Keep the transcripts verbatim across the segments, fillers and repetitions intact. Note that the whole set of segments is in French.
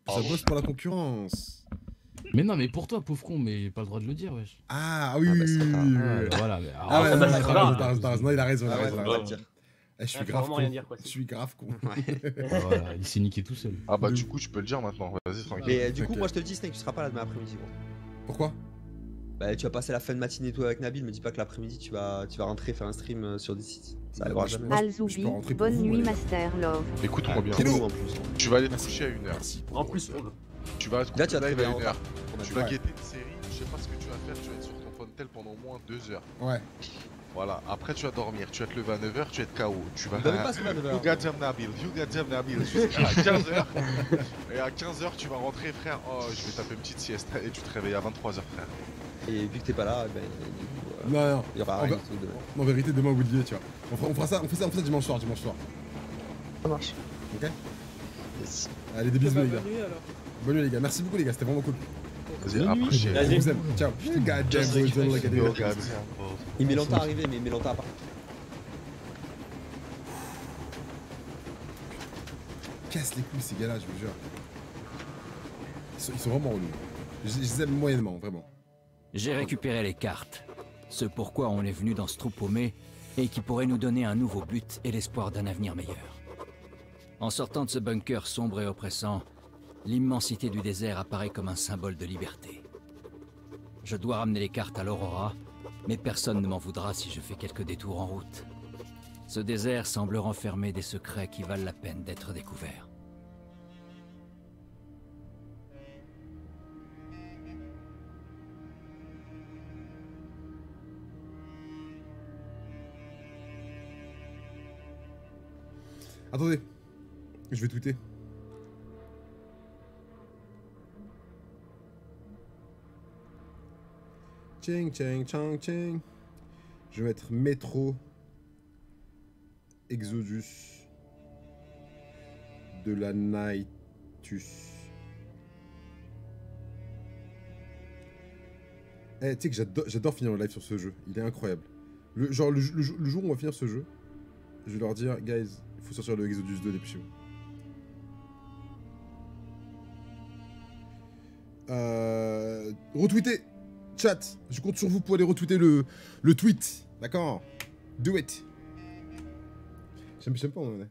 Ça bosse pour la concurrence. Mais non, mais pour toi, pauvre con, mais pas le droit de le dire, wesh. Ah oui, Ah, oui, bah, c'est oui, pas- oui, Ah, oui. bah, voilà, mais. Ah ouais, ah, non, bah, t'as grave. raison, t'as raison, t'as raison. Non, il a raison, il a Ah ouais, raison. faut il a pas raison. le dire. Eh, je suis Ah, faut grave vraiment con. rien dire, quoi, Je c'est- suis grave con. Ouais. Ah, voilà, il s'est niqué tout seul. Ah bah De du ouf. coup tu peux le dire maintenant, vas-y tranquille. Mais euh, du coup, Ok. moi je te le dis, Snake, tu seras pas là demain après-midi, gros. Pourquoi? Bah, tu vas passer la fin de matinée toi avec Nabil, me dis pas que l'après-midi tu vas, tu vas rentrer faire un stream euh, sur des sites. Ça Bah, arrivera moi, je- jamais. moi, je- je Alzoubi, peux rentrer pour bonne vous, nuit les gars. Master Love. Écoute-moi bien. Hello. En plus. Tu vas aller te Merci. coucher à une heure. Merci. En plus, on... Tu vas te Là, coucher tu vas te live réveiller à en une heure. retard. Tu Ouais. vas guetter une série, je sais pas ce que tu vas faire, tu vas être sur ton phone tel pendant au moins deux heures. Ouais. Voilà, après tu vas dormir, tu vas te lever à neuf heures, tu vas être K O. Tu vas Bah, même pas ce qu'on va de You faire. got them Nabil, you got them Nabil, jusqu'à quinze heures. Et à quinze heures tu vas rentrer frère, oh je vais taper une petite sieste et tu te réveilles à vingt-trois heures frère. Et vu que t'es pas là, ben, du coup, euh, Non, non. il y aura En rien ver- du tout de... En vérité, demain, Woodley, tu vois. On fera, on fera ça, on fait ça, on fait ça dimanche soir, dimanche soir. Ça marche. Ok? Yes. Allez, des bisous, Bah, les gars. bonne nuit, alors. Bonne nuit, les gars. Merci beaucoup, les gars. C'était vraiment cool. Vas-y, après j'ai... On Vas-y. vous aime. Ciao. God damn, Just boys, like don't look at you, it. God. Il met longtemps à arriver, mais il met longtemps à part. Casse les couilles, ces gars-là, je vous jure. Ils sont, ils sont vraiment relous. Je, je les aime moyennement, vraiment. J'ai récupéré les cartes. Ce pourquoi on est venu dans ce trou paumé et qui pourrait nous donner un nouveau but et l'espoir d'un avenir meilleur. En sortant de ce bunker sombre et oppressant, l'immensité du désert apparaît comme un symbole de liberté. Je dois ramener les cartes à l'Aurora, mais personne ne m'en voudra si je fais quelques détours en route. Ce désert semble renfermer des secrets qui valent la peine d'être découverts. Attendez. Je vais tweeter. Ching, ching, chang, ching. Je vais mettre Metro Exodus de la Nightus. Eh, tu sais que j'adore, j'adore finir le live sur ce jeu. Il est incroyable. Le, genre, le, le, le jour où on va finir ce jeu, je vais leur dire, guys, il faut sortir le Exodus deux dépêchez-vous. Euh, retweetez, chat, je compte sur vous pour aller retweeter le, le tweet, d'accord? Do it. J'aime j'aime pas où on en est.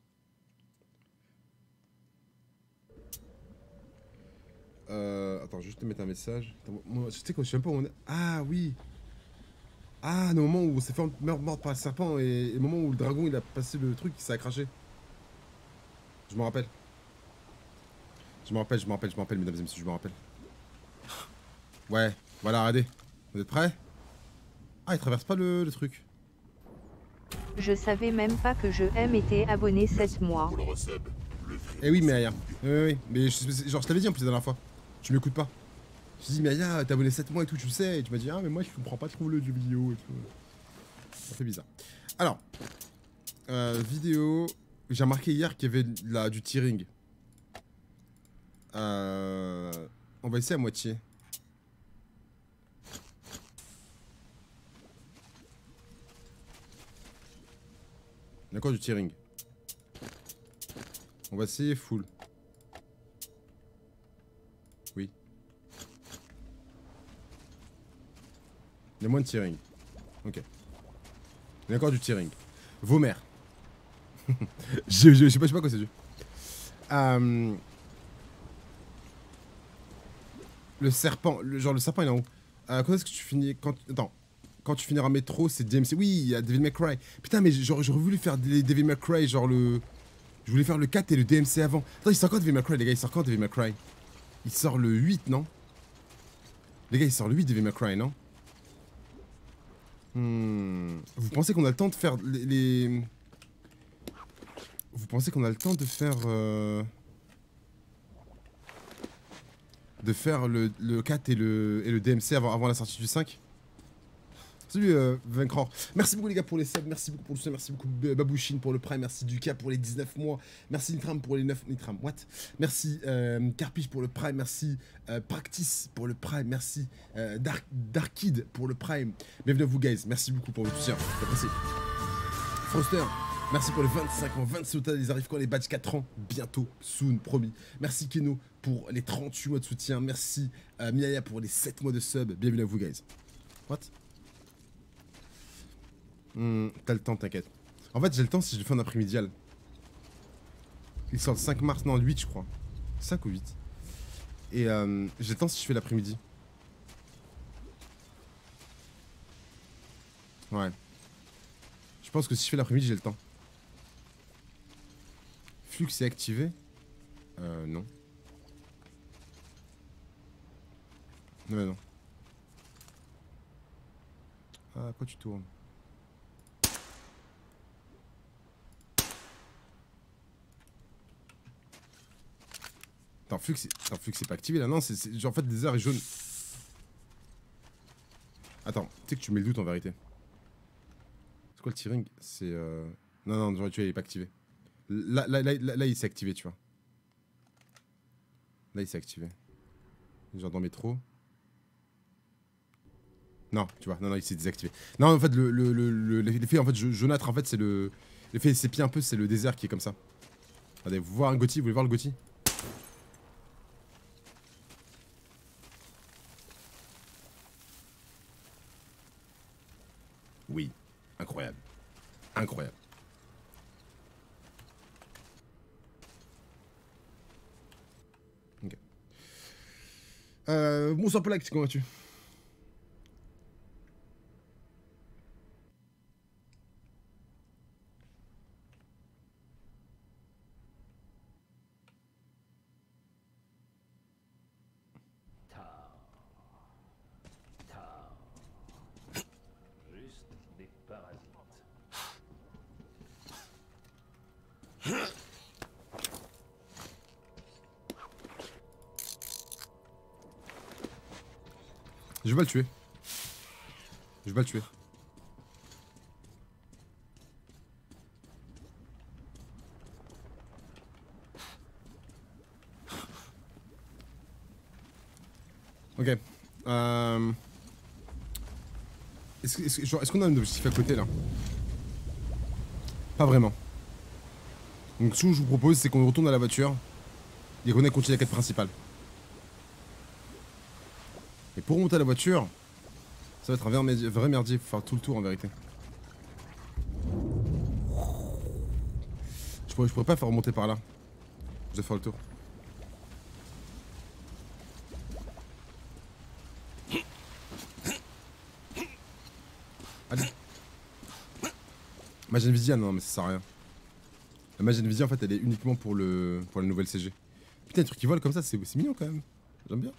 Euh, attends, je vais juste te mettre un message. Attends, moi, tu sais quoi, je sais même pas où on est. Ah oui. Ah, le moment où on s'est fait mordre par le serpent et, et le moment où le dragon il a passé le truc, ça a craché. Je me rappelle. Je me rappelle, je me rappelle, je me rappelle, mesdames et messieurs, je me rappelle. Ouais, voilà, regardez. Vous êtes prêts? Ah, il traverse pas le, le truc. Je savais même pas que je M était abonné sept mois. Eh oui, mais rien. Oui, oui, oui. Mais je, genre, je t'avais dit en plus la dernière fois. Tu m'écoutes pas. Je t'ai dit, mais Aya, t'es abonné sept mois et tout, tu le sais. Et tu m'as dit, ah, mais moi, je comprends pas trop le jeu vidéo et tout. Ça fait bizarre. Alors, euh, vidéo. J'ai remarqué hier qu'il y avait là, du tearing. Euh, on va essayer à moitié. Il y a encore du tearing. On va essayer full. Oui. Il y a moins de tearing. Ok. Il y a encore du tearing. Vos mères. je, je, je sais pas, je sais pas quoi c'est dû. Euh, le serpent, le, genre le serpent il est en haut. Euh, quand est-ce que tu finis quand, attends, quand tu finiras métro, c'est D M C. Oui, il y a Devil May Cry. Putain, mais genre j'aurais voulu faire des Devil May Cry, genre le. Je voulais faire le quatre et le D M C avant. Attends, il sort quand Devil May Cry, les gars? Il sort quand Devil May Cry? Il sort le huit, non? Les gars, il sort le huit Devil May Cry, non? Hmm. Vous pensez qu'on a le temps de faire les. les... Vous pensez qu'on a le temps de faire. Euh... De faire le, le quatre et le, et le D M C avant, avant la sortie du cinq? Salut euh, Vaincrant. Merci beaucoup les gars pour les subs, merci beaucoup pour le soutien, merci beaucoup Babouchine pour le prime, merci Duka pour les dix-neuf mois, merci Nitram pour les neuf... Nitram, what? Merci euh, Carpiche pour le prime, merci euh, Practice pour le prime, merci euh, Dark, Darkid pour le prime. Bienvenue à vous guys, merci beaucoup pour votre soutien, j'apprécie. Froster, Merci pour les vingt-cinq ans, vingt-six total, ils arrivent quand les badges quatre ans? Bientôt, soon, promis. Merci Keno pour les trente-huit mois de soutien. Merci à Miaya pour les sept mois de sub. Bienvenue à vous, guys. What? Hmm, t'as le temps, t'inquiète. En fait, j'ai le temps si je le fais en après-midial. Il sort le cinq mars, non, le huit, je crois. cinq ou huit. Et euh, j'ai le temps si je fais l'après-midi. Ouais. Je pense que si je fais l'après-midi, j'ai le temps. Flux est activé? Euh, non. Non, mais non. Ah, quoi tu tournes? Attends, Flux, Attends, Flux c'est pas activé là, non, c'est genre en fait des heures est jaune. Attends, tu sais que tu mets le doute en vérité. C'est quoi le tearing? C'est euh... Non, non, tu vois, il est pas activé. Là, là, là, là, là il s'est activé, tu vois. Là, il s'est activé. Genre dans métro. Non, tu vois, non, non, il s'est désactivé. Non, en fait, le, le, le, l'effet en fait, jaunâtre, en fait, c'est le... L'effet sépi un peu, c'est le désert qui est comme ça. Regardez, vous voyez un Gotti, vous voulez voir le Gotti? Oui, incroyable. Incroyable. Ok. Euh, bonsoir Polak, comment vas-tu? Je vais le tuer. Je vais le tuer. Ok. Euh... Est-ce est est est qu'on a un objectif à côté là? Pas vraiment. Donc ce que je vous propose c'est qu'on retourne à la voiture et qu'on ait continué la quête principale. Et pour remonter à la voiture, ça va être un vrai merdier, vrai merdier, faut faire tout le tour en vérité. Je pourrais, je pourrais pas faire remonter par là. Je vais faire le tour. Allez. Magie Nvidia, non mais ça sert à rien. La magie Nvidia en fait elle est uniquement pour le pour la nouvelle C G. Putain les trucs qui volent comme ça c'est mignon quand même. J'aime bien.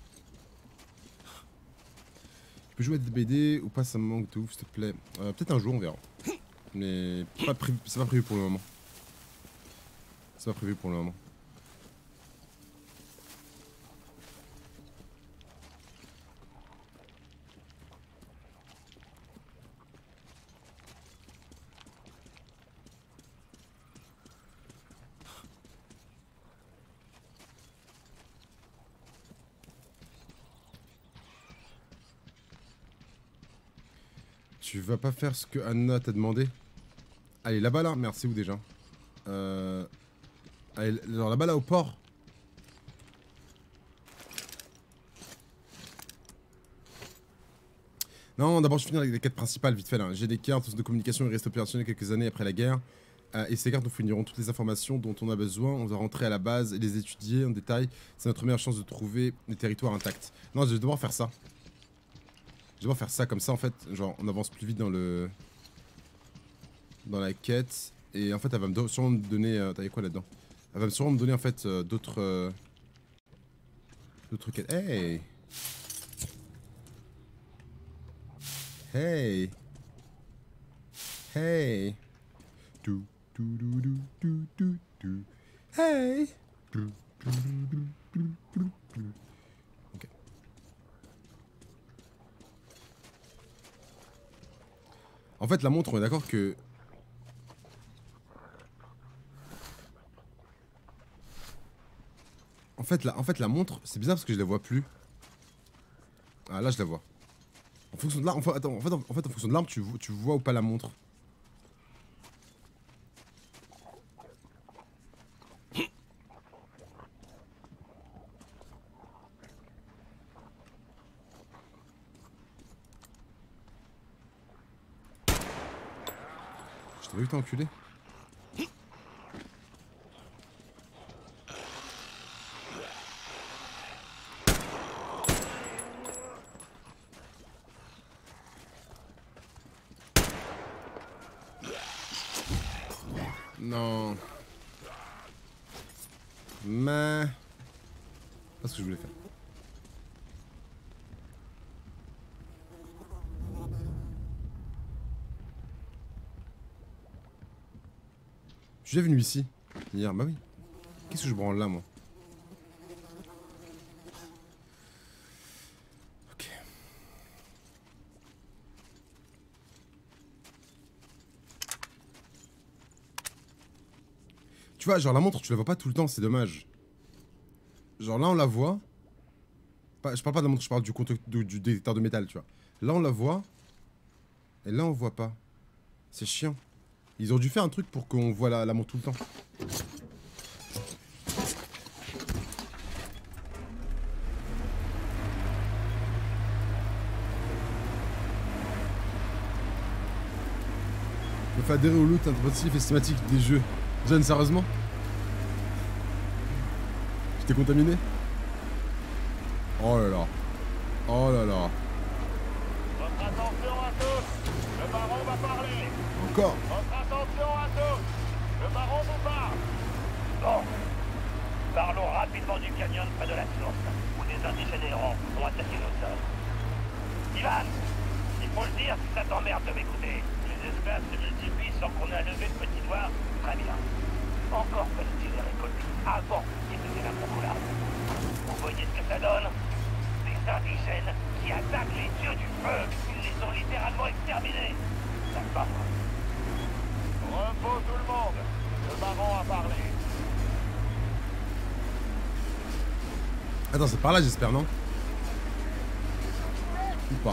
Tu peux jouer à des B D ou pas, ça me manque de ouf s'il te plaît. Euh, Peut-être un jour on verra. Mais c'est pas, prévu, pas prévu pour le moment. C'est pas prévu pour le moment. Tu vas pas faire ce que Anna t'a demandé? Allez, là-bas là, merci où déjà? Euh... Allez, alors là-bas là au port. Non, d'abord je finis avec les quêtes principales vite fait là. J'ai des cartes de communication et restent opérationnelles quelques années après la guerre. Euh, et ces cartes nous fourniront toutes les informations dont on a besoin. On doit rentrer à la base et les étudier en détail. C'est notre meilleure chance de trouver des territoires intacts. Non, je vais devoir faire ça. Je vais devoir faire ça comme ça en fait, genre on avance plus vite dans le... Dans la quête. Et en fait elle va me sûrement me donner... Euh, T'as quoi là-dedans? Elle va me sûrement me donner en fait euh, d'autres... Euh, d'autres quêtes. Hey! Hey! Hey! Du, du, du, du, du, du, du. Hey! Du, du, du, du, du, du. Ok. En fait, la montre, on est d'accord que... En fait, la, en fait, la montre, c'est bizarre parce que je la vois plus. Ah, là, je la vois. En fonction de l'arme, en fait, attends, en fait, en, en fait, en fonction de l'arme, tu, tu vois ou pas la montre. t'ai vu que t'as enculé. Non. Mais... Pas ce que je voulais faire. Je suis déjà venu ici. Hier, bah oui. Qu'est-ce que je branle là, moi? Ok. Tu vois, genre la montre, tu la vois pas tout le temps, c'est dommage. Genre là, on la voit. Pas, je parle pas de la montre, je parle du, du, du détecteur de métal, tu vois. Là, on la voit. Et là, on voit pas. C'est chiant. Ils ont dû faire un truc pour qu'on voit la, la montre tout le temps. Me fait adhérer au loot interactif et systématique des jeux. John, sérieusement? Je t'ai contaminé? Oh là là. Oh là là. Votre attention à tous, le baron va parler. Encore. Votre attention à tous, le baron vous parle. Bon, parlons rapidement du canyon près de la source, où des indigènes errants ont attaqué nos hommes. Ivan, il faut le dire si ça t'emmerde de m'écouter. Les espèces se multiplient sans qu'on ait levé de petit doigt. Très bien. Encore faut-il les récolter avant qu'ils ne viennent à Dracula. Vous voyez ce que ça donne? Des indigènes qui attaquent les dieux du feu. Ils les ont littéralement exterminés. D'accord. Repos tout le monde. Le baron a parlé. Attends, c'est par là, j'espère, non? Ou pas?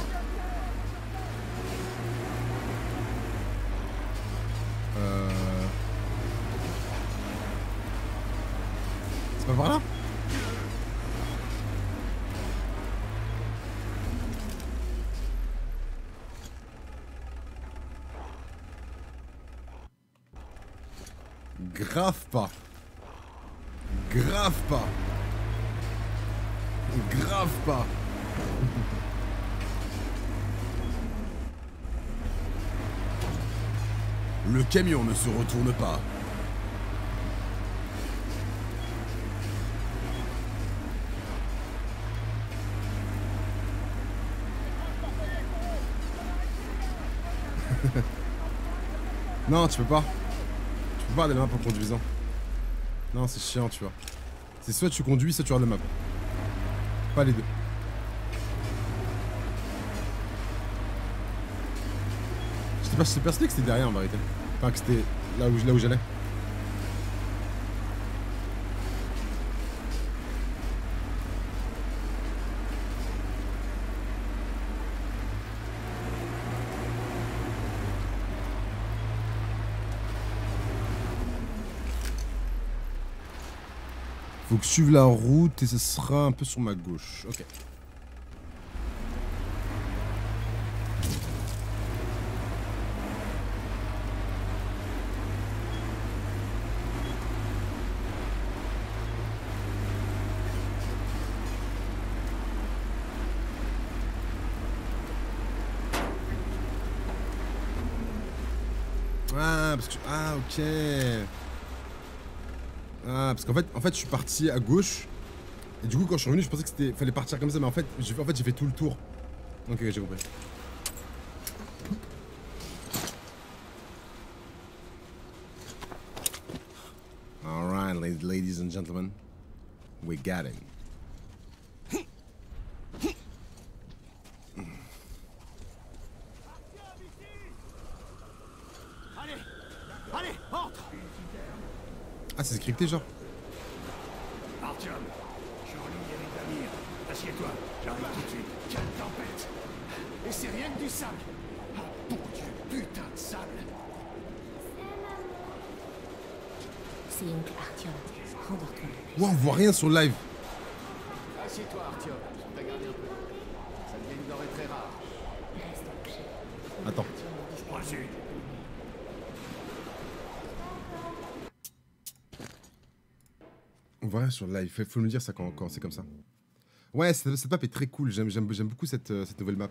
Euh... C'est pas par là? Grave pas. Grave pas. Grave pas. Le camion ne se retourne pas. Non, tu peux pas. Tu peux pas aller là-bas en conduisant. Non, c'est chiant, tu vois. C'est soit tu conduis, soit tu regardes le map. Pas les deux. J'étais pas j'étais persuadé que c'était derrière en vérité. Enfin, que c'était là où, là où j'allais. Faut que je suive la route et ce sera un peu sur ma gauche. Ok. Ah, parce que... Ah, ok. Ah, parce qu'en fait, en fait, je suis parti à gauche. Et du coup, quand je suis revenu, je pensais que c'était fallait partir comme ça. Mais en fait, j'ai en fait, j'ai fait tout le tour. Ok, j'ai compris. Alright, ladies and gentlemen. We got it. Allez, allez, entre. Ah, c'est scripté, genre. Artyom, je suis en ligne avec Damir. Assieds-toi, j'arrive tout de suite. Quelle tempête. Et c'est rien que du sable. Ah, bon Dieu, putain de sable. C'est oncle Artyom. Rendors-toi. Wow, on voit rien sur le live. Assieds-toi, Artyom. Je vais garder un peu. Ça devient une denrée très rare. Reste couché. Attends. Au sud. On va sur le live, faut, faut me dire ça quand, quand c'est comme ça. Ouais, cette, cette map est très cool, j'aime beaucoup cette, euh, cette nouvelle map.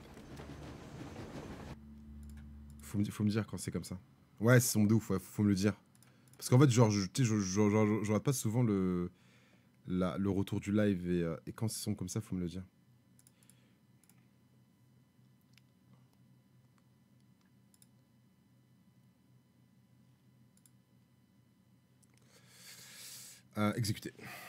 Faut me, faut me dire quand c'est comme ça. Ouais, c'est sombre de ouf, ouais, faut me le dire. Parce qu'en fait, genre, je, tu sais, je, je, je, je rate pas souvent le, la, le retour du live et, euh, et quand c'est sombre comme ça, faut me le dire. Euh, exécuté.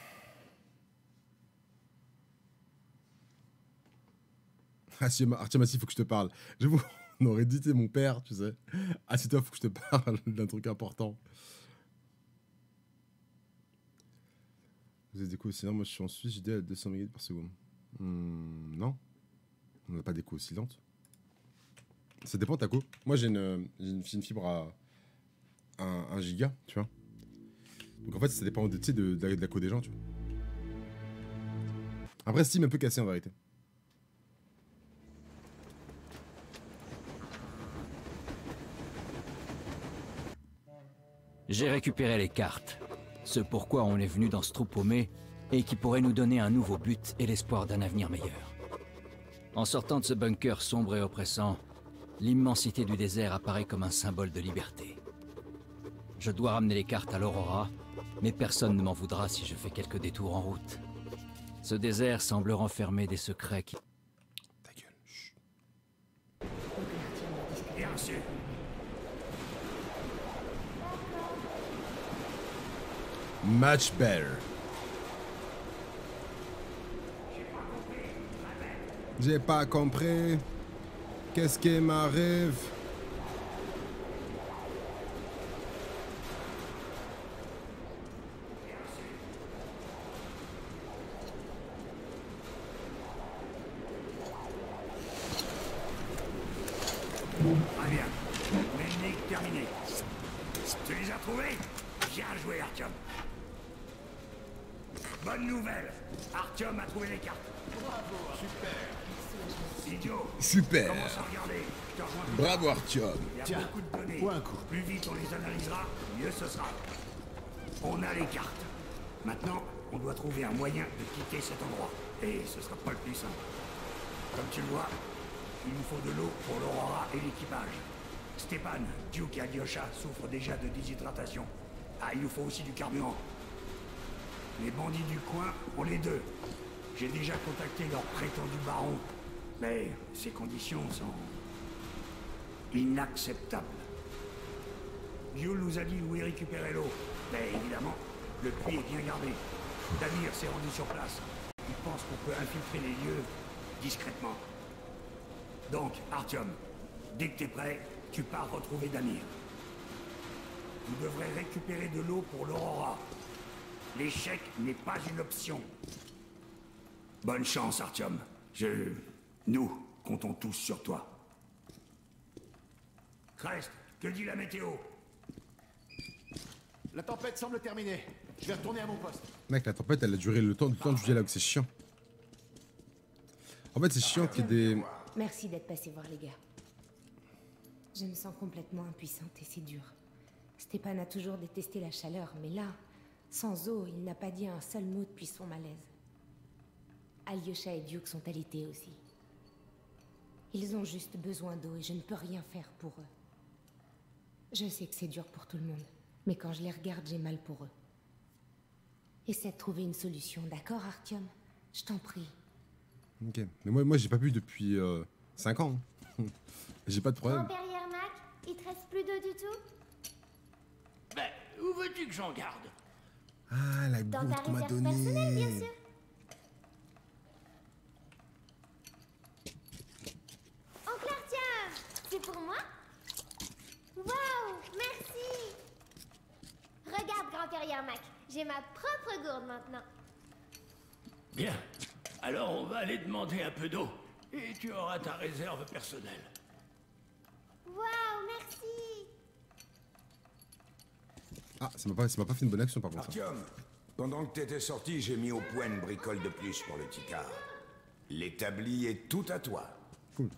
Ah si, Artyom, il faut que je te parle. J'avoue, on aurait dit, t'es mon père, tu sais. Ah si, toi, faut que je te parle d'un truc important. Vous êtes d'écho oscillante, moi je suis en Suisse, j'ai à deux cents mégabits par seconde. Hmm, non. On n'a pas d'écho oscillante. Ça dépend, ta co. Moi j'ai une, une, une fibre à un giga, tu vois. Donc en fait, ça dépend de, de, de, de, la, de la co des gens, tu vois. Après, Steam est un peu cassé en vérité. J'ai récupéré les cartes. Ce pourquoi on est venu dans ce trou paumé et qui pourrait nous donner un nouveau but et l'espoir d'un avenir meilleur. En sortant de ce bunker sombre et oppressant, l'immensité du désert apparaît comme un symbole de liberté. Je dois ramener les cartes à l'Aurora, mais personne ne m'en voudra si je fais quelques détours en route. Ce désert semble renfermer des secrets qui... Ta gueule, chut. Bien sûr. Much better. J'ai pas compris. Qu'est-ce qui m'arrive? Très bien. Ménique terminée. Tu les as trouvés? Bien joué, Artyom. Bonne nouvelle. Artyom a trouvé les cartes. Bravo, super. Idiot. Super. Commence à regarder. Je te rejoins plus Bravo tard. Artyom. Il y a Tiens, beaucoup de données. bois un coup. Plus vite on les analysera, mieux ce sera. On a les cartes. Maintenant, on doit trouver un moyen de quitter cet endroit. Et ce sera pas le plus simple. Comme tu le vois, il nous faut de l'eau pour l'Aurora et l'équipage. Stepan, Duke et Alyosha souffrent déjà de déshydratation. Ah, il nous faut aussi du carburant. Les bandits du coin ont les deux. J'ai déjà contacté leur prétendu baron. Mais ces conditions sont... inacceptable. Yul nous a dit où y récupérer l'eau. Mais évidemment, le puits est bien gardé. Damir s'est rendu sur place. Il pense qu'on peut infiltrer les lieux discrètement. Donc, Artyom, dès que t'es prêt, tu pars retrouver Damir. Vous devrez récupérer de l'eau pour l'Aurora. L'échec n'est pas une option. Bonne chance, Artyom. Je... Nous comptons tous sur toi. Crest, que dit la météo? La tempête semble terminée. Je vais retourner à mon poste. Mec, la tempête, elle a duré le temps du temps du dialogue, c'est chiant. En fait, c'est chiant qu'il y ait des... Merci d'être passé voir les gars. Je me sens complètement impuissante et c'est dur. Stepan a toujours détesté la chaleur, mais là, sans eau, il n'a pas dit un seul mot depuis son malaise. Alyosha et Duke sont alités aussi. Ils ont juste besoin d'eau et je ne peux rien faire pour eux. Je sais que c'est dur pour tout le monde, mais quand je les regarde, j'ai mal pour eux. Essaie de trouver une solution, d'accord, Artyom? Je t'en prie. Ok, mais moi, moi j'ai pas bu depuis euh, cinq ans. Hein. J'ai pas de problème. Grand-père Yermak, il te reste plus d'eau du tout? Ben, où veux-tu que j'en garde? Ah, la Dans ta gourde qu'on m'a réserve personnelle, bien donnée. sûr. Oncle Artyom, c'est pour moi? Waouh, merci. Regarde, grand-père Yermak, j'ai ma propre gourde maintenant. Bien. Alors on va aller demander un peu d'eau. Et tu auras ta réserve personnelle. Waouh, merci. Ah, ça m'a pas, ça m'a pas fait une bonne action par contre. ça. Artyom, pendant que t'étais sorti, j'ai mis au point une bricole de plus pour le Tikar. L'établi est tout à toi. Cool.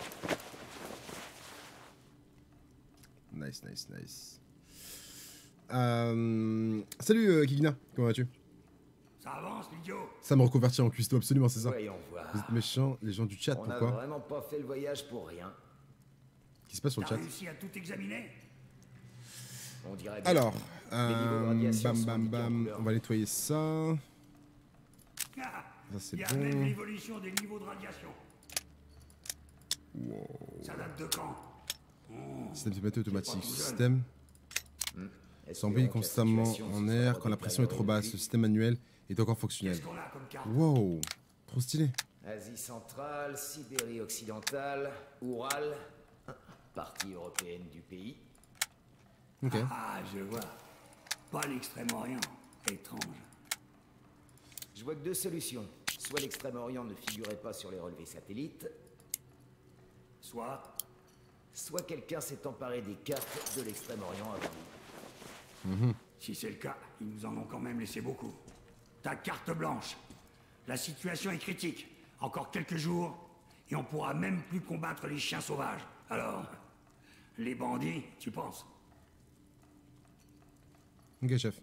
Nice, nice, nice. Euh... Salut euh, Kikina, comment vas-tu? Ça avance, l'idiot. Ça me reconvertit en cuistot, absolument, c'est ça. Voyons voir. Vous êtes méchants, les gens du chat, On pourquoi? n'a vraiment pas fait le voyage pour rien. Qu'est-ce qui se passe sur le T'as chat? réussi à tout examiner? On dirait bien. Alors, Les niveaux de euh, radiation bam sont bam indiqués en bam, couleur. on va nettoyer ça. Ah, Ça c'est il y a même bon. l'évolution des niveaux de radiation. Ça date de quand? Système de automatique. tout jeune. Système s'embille constamment en air quand la pression est trop basse. Le système manuel est encore fonctionnel. Qu'est-ce qu'on a comme carte? Wow, trop stylé. Asie centrale, Sibérie occidentale, Oural, partie européenne du pays. Ok. Ah, je vois. Pas l'Extrême-Orient. Étrange. Je vois que deux solutions. Soit l'Extrême-Orient ne figurait pas sur les relevés satellites, Soit... soit quelqu'un s'est emparé des cartes de l'Extrême-Orient avant nous. Mhm. Si c'est le cas, ils nous en ont quand même laissé beaucoup. Ta carte blanche. La situation est critique. Encore quelques jours, et on pourra même plus combattre les chiens sauvages. Alors, les bandits, tu penses? Ok, chef.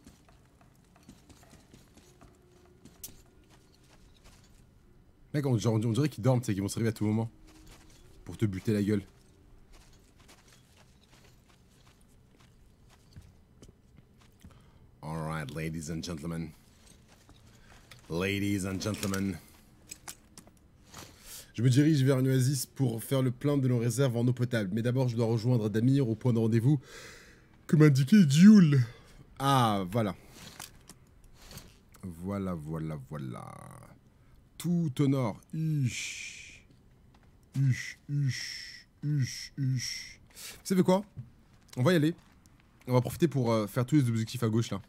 Mec, on, genre, on dirait qu'ils dorment, tu sais, qu'ils vont se réveiller à tout moment. Pour te buter la gueule. Alright, ladies and gentlemen. Ladies and gentlemen. Je me dirige vers une oasis pour faire le plein de nos réserves en eau potable. Mais d'abord, je dois rejoindre Damir au point de rendez-vous. Comme indiqué, Jules. Ah, voilà. Voilà, voilà, voilà. Tout au nord. Uch. Uch, uch, uch, uch. Vous savez quoi? On va y aller. On va profiter pour euh, faire tous les objectifs à gauche, là.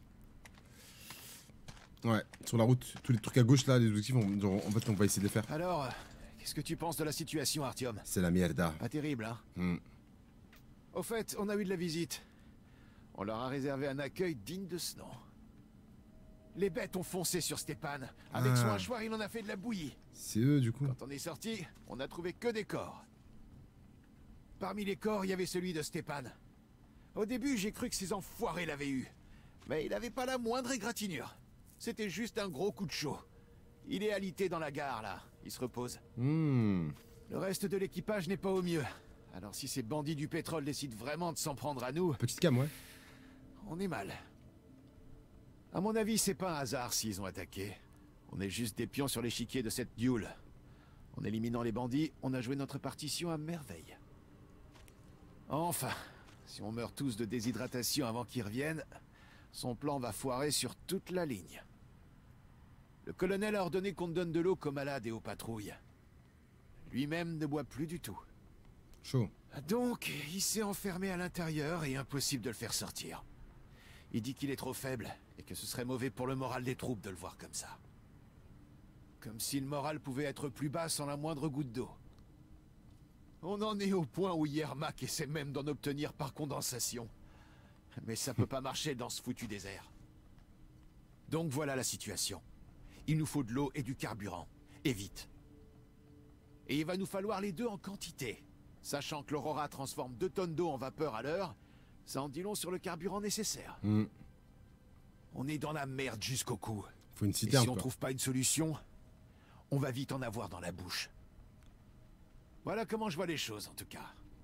Ouais, sur la route, tous les trucs à gauche, là, les objectifs, on, genre, en fait, on va essayer de les faire. Alors, qu'est-ce que tu penses de la situation, Artyom? C'est la mierda. Pas terrible, hein? Hmm. Au fait, on a eu de la visite. On leur a réservé un accueil digne de ce nom. Les bêtes ont foncé sur Stepan. Avec Ah. son hachoir, il en a fait de la bouillie. C'est eux, du coup. Quand on est sorti, on a trouvé que des corps. Parmi les corps, il y avait celui de Stepan. Au début, j'ai cru que ces enfoirés l'avaient eu. Mais il n'avait pas la moindre égratignure. C'était juste un gros coup de chaud. Il est alité dans la gare, là. Il se repose. Hmm. Le reste de l'équipage n'est pas au mieux. Alors si ces bandits du pétrole décident vraiment de s'en prendre à nous... Petite cam, ouais. On est mal. À mon avis, c'est pas un hasard s'ils ont attaqué. On est juste des pions sur l'échiquier de cette duel. En éliminant les bandits, on a joué notre partition à merveille. Enfin, si on meurt tous de déshydratation avant qu'ils reviennent, son plan va foirer sur toute la ligne. Le colonel a ordonné qu'on donne de l'eau qu'aux malades et aux patrouilles. Lui-même ne boit plus du tout. Chaud. Donc, il s'est enfermé à l'intérieur et impossible de le faire sortir. Il dit qu'il est trop faible et que ce serait mauvais pour le moral des troupes de le voir comme ça. Comme si le moral pouvait être plus bas sans la moindre goutte d'eau. On en est au point où Yermak essaie même d'en obtenir par condensation. Mais ça peut pas marcher dans ce foutu désert. Donc voilà la situation. Il nous faut de l'eau et du carburant. Et vite. Et il va nous falloir les deux en quantité. Sachant que l'Aurora transforme deux tonnes d'eau en vapeur à l'heure, ça en dit long sur le carburant nécessaire. Hmm. On est dans la merde jusqu'au cou. Faut une Et citerne, si on quoi. trouve pas une solution, on va vite en avoir dans la bouche. Voilà comment je vois les choses, en tout cas.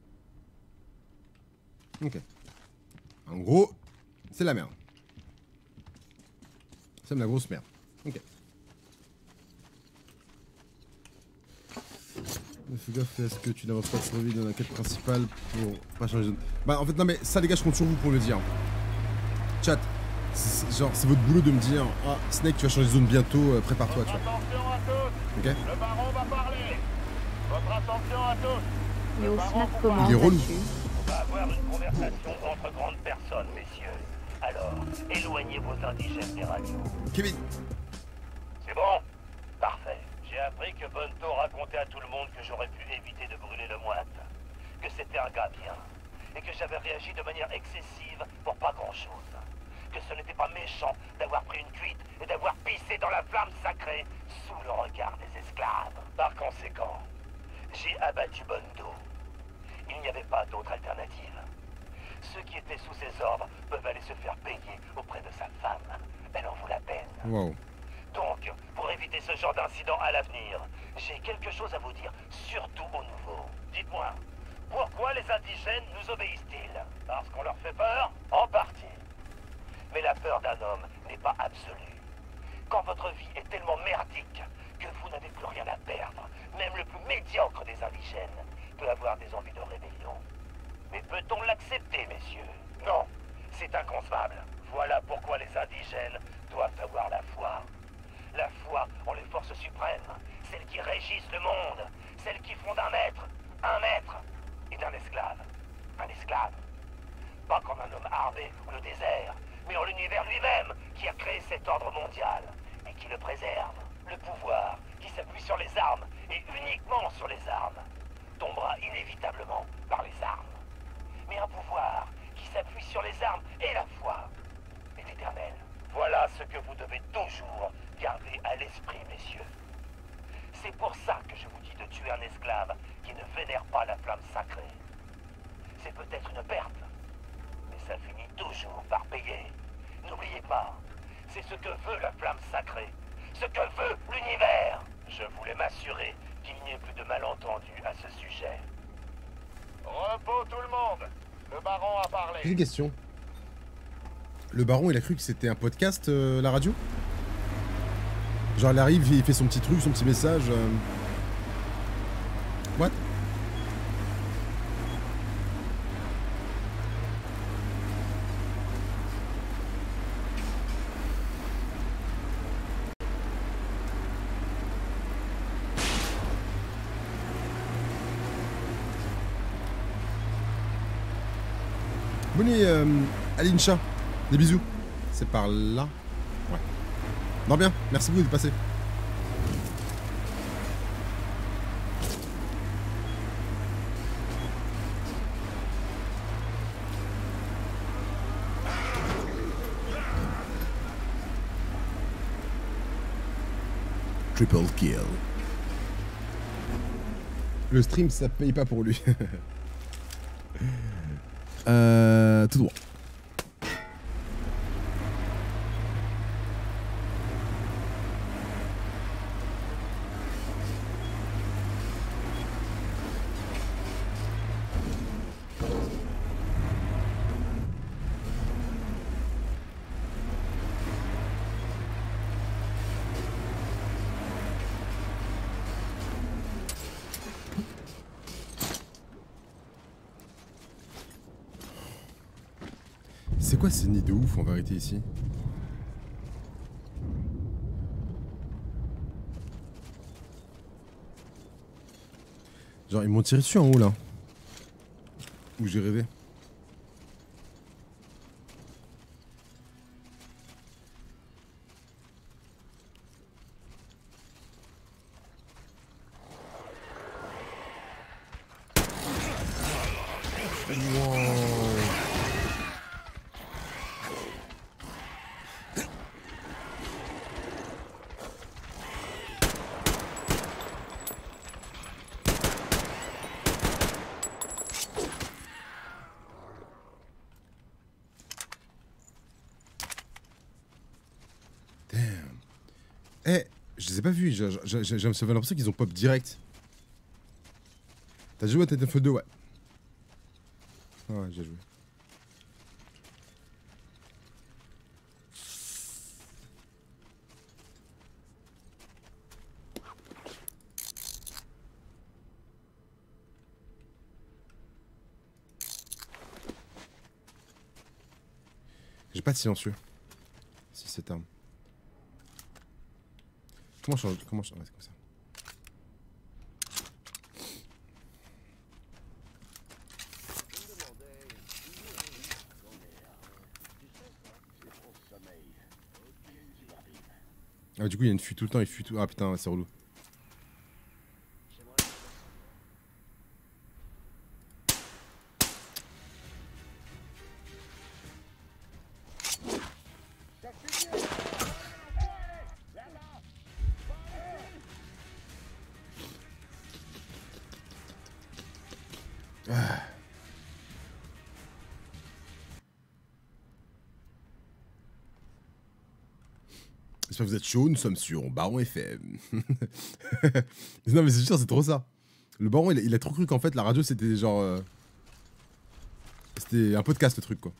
Ok. En gros, c'est la merde. C'est de la grosse merde. Ok. Mais fais gaffe, est-ce que tu n'avances pas trop vite dans la quête principale pour pas changer de zone? Bah en fait non mais ça les gars je compte sur vous pour le dire. Chat, c'est genre c'est votre boulot de me dire ah Snake tu vas changer de zone bientôt, euh, prépare-toi tu vois. Attention à tous. Ok. Le baron va parler. Votre attention à tous. Yo, Le baron Snap, vous comment parle. Il est relou. On va avoir une conversation entre grandes personnes, messieurs. Alors, éloignez vos indigènes des radios. Kevin. C'est bon? Parfait. J'ai appris que Bonto racontait à tout le monde que j'aurais pu éviter de brûler le moine. Que c'était un gars bien. Et que j'avais réagi de manière excessive pour pas grand-chose. Que ce n'était pas méchant d'avoir pris une cuite et d'avoir pissé dans la flamme sacrée sous le regard des esclaves. Par conséquent, j'ai abattu Bonto. Il n'y avait pas d'autre alternative. Ceux qui étaient sous ses ordres peuvent aller se faire payer auprès de sa femme. Elle en vaut la peine. Waouh. Donc, pour éviter ce genre d'incident à l'avenir, j'ai quelque chose à vous dire, surtout aux nouveaux. Dites-moi, pourquoi les indigènes nous obéissent-ils? Parce qu'on leur fait peur? En partie. Mais la peur d'un homme n'est pas absolue. Quand votre vie est tellement merdique que vous n'avez plus rien à perdre, même le plus médiocre des indigènes peut avoir des envies de rébellion. Mais peut-on l'accepter, messieurs? Non, c'est inconcevable. Voilà pourquoi les indigènes doivent avoir la foi. La foi en les forces suprêmes, celles qui régissent le monde, celles qui font d'un maître un maître et d'un esclave un esclave. Pas comme un homme armé ou le désert, mais en l'univers lui-même qui a créé cet ordre mondial et qui le préserve. Le pouvoir qui s'appuie sur les armes et uniquement sur les armes tombera inévitablement par les armes. Mais un pouvoir qui s'appuie sur les armes et la foi est éternel. Voilà ce que vous devez toujours garder à l'esprit, messieurs. C'est pour ça que je vous dis de tuer un esclave qui ne vénère pas la flamme sacrée. C'est peut-être une perte, mais ça finit toujours par payer. N'oubliez pas, c'est ce que veut la flamme sacrée, ce que veut l'univers. Je voulais m'assurer qu'il n'y ait plus de malentendus à ce sujet. Repos tout le monde. Le baron a parlé. J'ai une question. Le baron, il a cru que c'était un podcast, euh, la radio? Genre, il arrive, il fait son petit truc, son petit message. Euh... What? Bonne nuit, euh, Alincha. Des bisous. C'est par là. Ouais. Non, bien. Merci beaucoup de passer. Triple kill. Le stream, ça paye pas pour lui. euh, tout droit. C'est quoi ces nids de ouf en vérité ici? Genre ils m'ont tiré dessus en haut là. Où j'ai rêvé. Eh, je les ai pas vus, j'ai l'impression qu'ils ont pop direct. T'as joué à Titanfall deux, ouais. Ouais, j'ai joué. J'ai pas de silencieux. Si c'est arme. Comment je change? Comment je change? Ouais, c'est comme ça. Ah, du coup, il y a une fuite tout le temps, il fuit tout. Ah putain, c'est relou. J'espère que vous êtes chaud, nous sommes sur Baron F M. Non mais c'est sûr, c'est trop ça. Le Baron, il a, il a trop cru qu'en fait la radio c'était genre... Euh... C'était un podcast le truc quoi.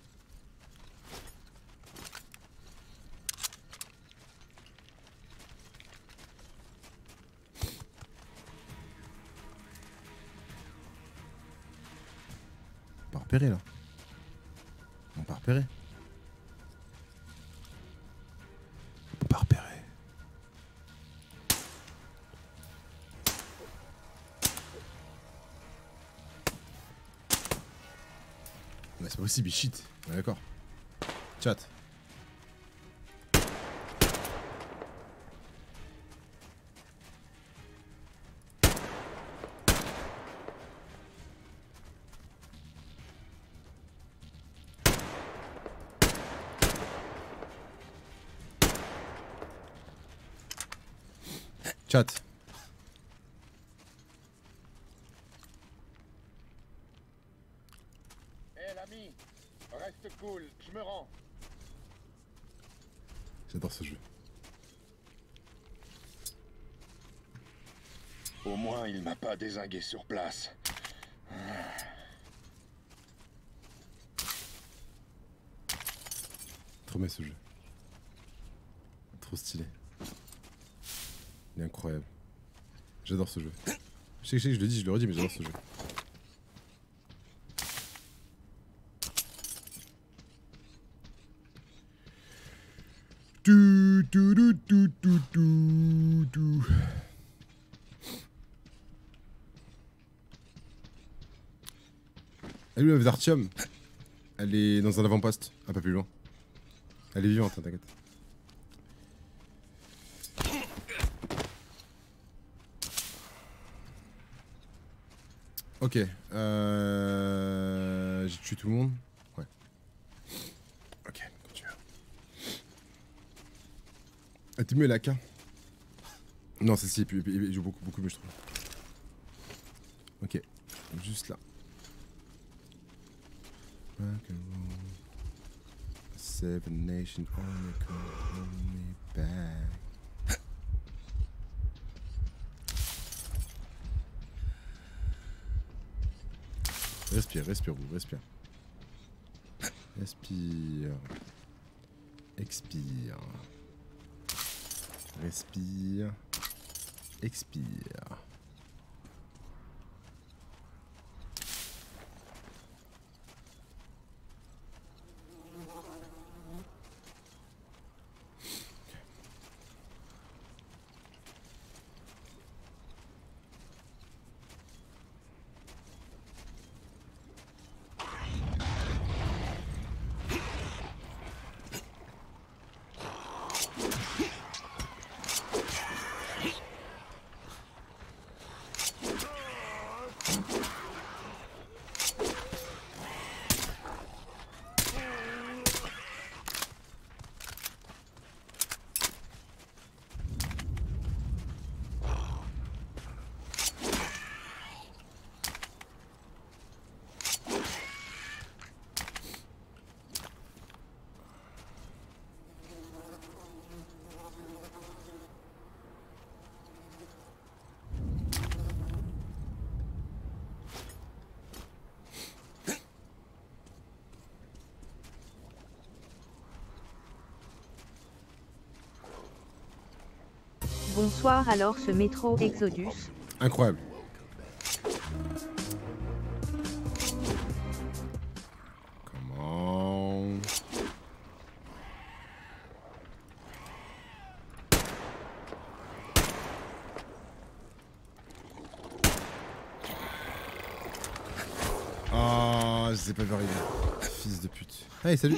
On part repérer là. On part repérer. On part repérer. Ouais, c'est pas possible, il cheat. Ouais, d'accord. Chat. Chat. Hé l'ami, reste cool, je me rends. J'adore ce jeu. Au moins il m'a pas dézingué sur place. Trop bien ce jeu. Trop stylé. Il est incroyable. J'adore ce jeu. Je sais que je, sais que je le dis, je le redis, mais j'adore ce jeu. Tu, tu, tu, tu, tu, tu, tu. Elle est où la meuf d'Artium? Elle est dans un avant-poste, un peu plus loin. Elle est vivante, hein, t'inquiète. Ok, euh... j'ai tué tout le monde. Ouais. Ok, continue. Ah, t'es mieux la K? Non, c'est si, il joue beaucoup, beaucoup mieux, je trouve. Ok, juste là. Seven Nation only call me back. Respire, respire, vous, respire. Respire. Expire. Respire. Expire. Bonsoir alors ce métro Exodus. Incroyable. Comment? Ah, je sais pas vu arriver. Fils de pute. Hey, salut.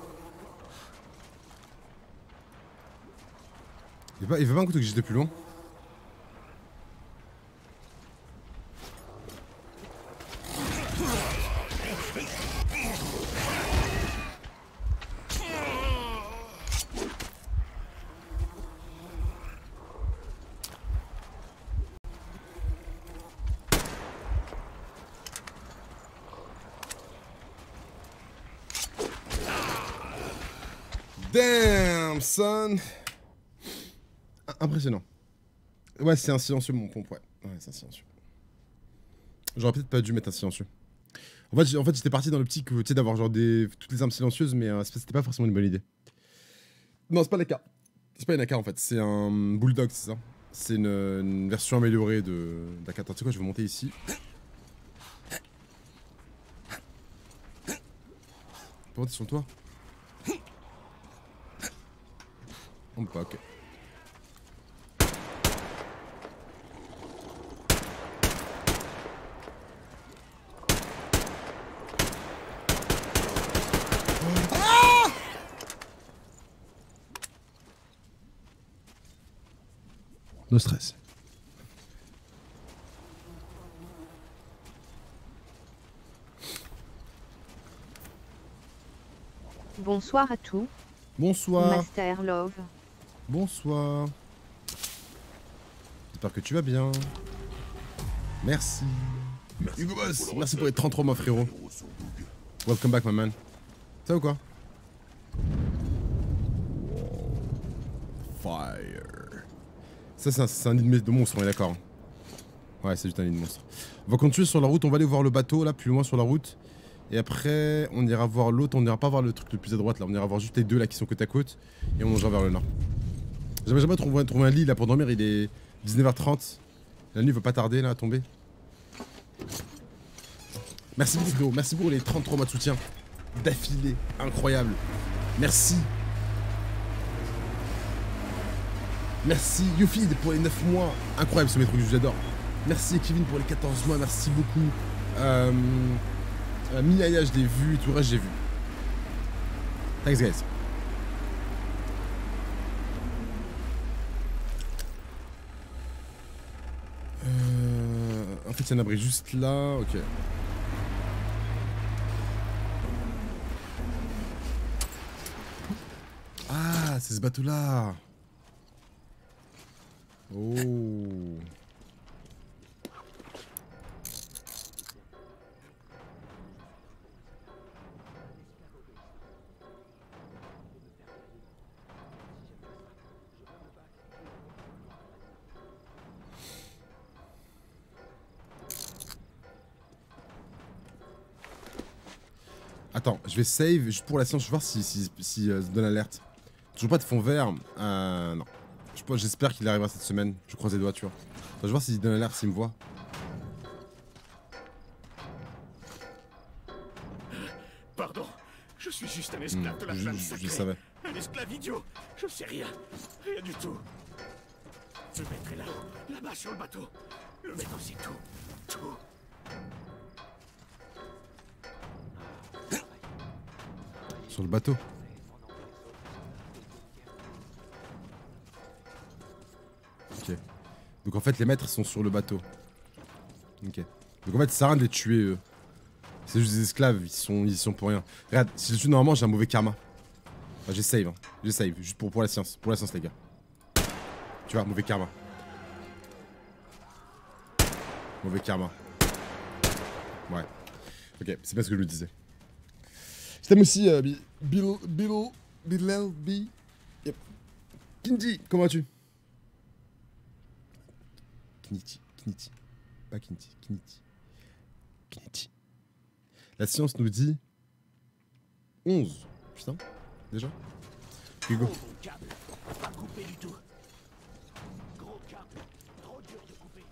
Il veut pas, il veut pas un couteau que j'étais plus loin? Damn, son. Impressionnant. Ouais, c'est un silencieux, mon pompe, ouais. Ouais, c'est un silencieux. J'aurais peut-être pas dû mettre un silencieux. En fait, en fait j'étais parti dans l'optique tu sais, d'avoir genre des... toutes les armes silencieuses, mais euh, c'était pas forcément une bonne idée. Non, c'est pas l'A K. C'est pas une A K en fait, c'est un Bulldog, c'est ça. C'est une, une version améliorée de d'A K. Attends, tu sais quoi, je vais monter ici. Je peux monter sur le toit? On peut pas, ok. No stress. Bonsoir à tous. Bonsoir. Master Love. Bonsoir. J'espère que tu vas bien. Merci. Merci Hugo Boss, merci pour les trente-trois mois frérot. Welcome back my man. Ça ou quoi? Fire. Ça c'est un, un nid de, de monstre, on est d'accord. Ouais, c'est juste un nid de monstre. On va continuer sur la route, on va aller voir le bateau là, plus loin sur la route. Et après, on ira voir l'autre, on ira pas voir le truc le plus à droite là, on ira voir juste les deux là qui sont côte à côte. Et on mangera vers le nord. J'aimerais jamais trouver, trouver un lit là pour dormir, il est dix-neuf heures trente. La nuit va pas tarder là à tomber. Merci beaucoup frérot, merci pour les trente-trois mois de soutien. D'affilée, incroyable. Merci. Merci Youfid pour les neuf mois. Incroyable ce métro que j'adore. Merci Kevin pour les quatorze mois, merci beaucoup. Euh, euh, Minaya, je l'ai vu, tout le reste j'ai vu. Thanks guys. Euh, en fait il y a un abri juste là, ok. Ah, c'est ce bateau là. Oh. Attends, je vais save juste pour la science, je vais voir si, si, si euh, ça donne alerte. Toujours pas de fond vert. Euh, non. J'espère qu'il arrivera cette semaine. Je croise les doigts, tu vois. Attends, je vais voir s'il donne alerte, s'il me voit. Pardon, je suis juste un esclave mmh, de la je, flamme je, sacrée. je savais. Un esclave idiot. Je sais rien. Rien du tout. Ce maître est là, là-bas sur le bateau. Le maître sait tout. Tout. Sur le bateau. Ok. Donc en fait les maîtres sont sur le bateau. Ok. Donc en fait ça sert à rien de les tuer eux. C'est juste des esclaves, ils sont, ils sont pour rien. Regarde, si je tue normalement j'ai un mauvais karma. Enfin, j'ai save, hein. J'ai save, juste pour, pour la science. Pour la science les gars. Tu vois, mauvais karma. Mauvais karma. Ouais. Ok, c'est pas ce que je me disais. Je t'aime aussi, euh, Bill, Bill, Bill, Bill, B. Yep. Kinji, comment vas-tu? Kiniti, Kiniti. Pas Kiniti, Kiniti. Kiniti. La science nous dit onze. Putain, déjà? Hugo. Gros câble, pas coupé du tout. Gros câble, trop dur de couper.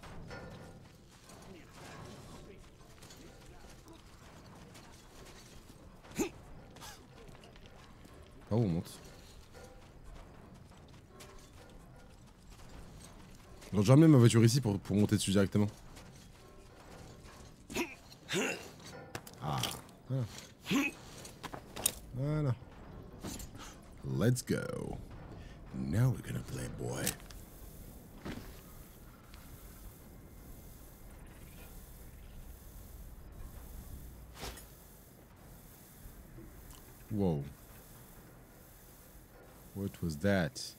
Par où on monte? Genre, j'ai ramené ma voiture ici pour, pour monter dessus directement. Ah, voilà. Voilà. Let's go. Now we're gonna play, boy. Whoa. What was that?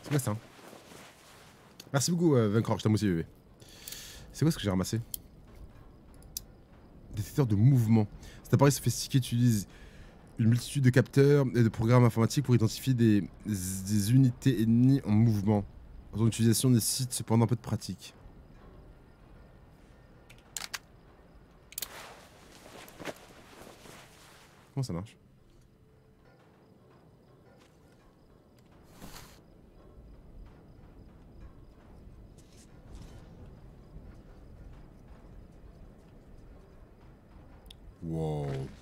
C'est quoi ça? Merci beaucoup, euh, Vincroc, je t'aime aussi, bébé. C'est quoi ce que j'ai ramassé? Détecteur de mouvement. Cet appareil sophistiqué utilise une multitude de capteurs et de programmes informatiques pour identifier des, des, des unités ennemies en mouvement. Son utilisation nécessite cependant un peu de pratique. Comment ça marche? Wow.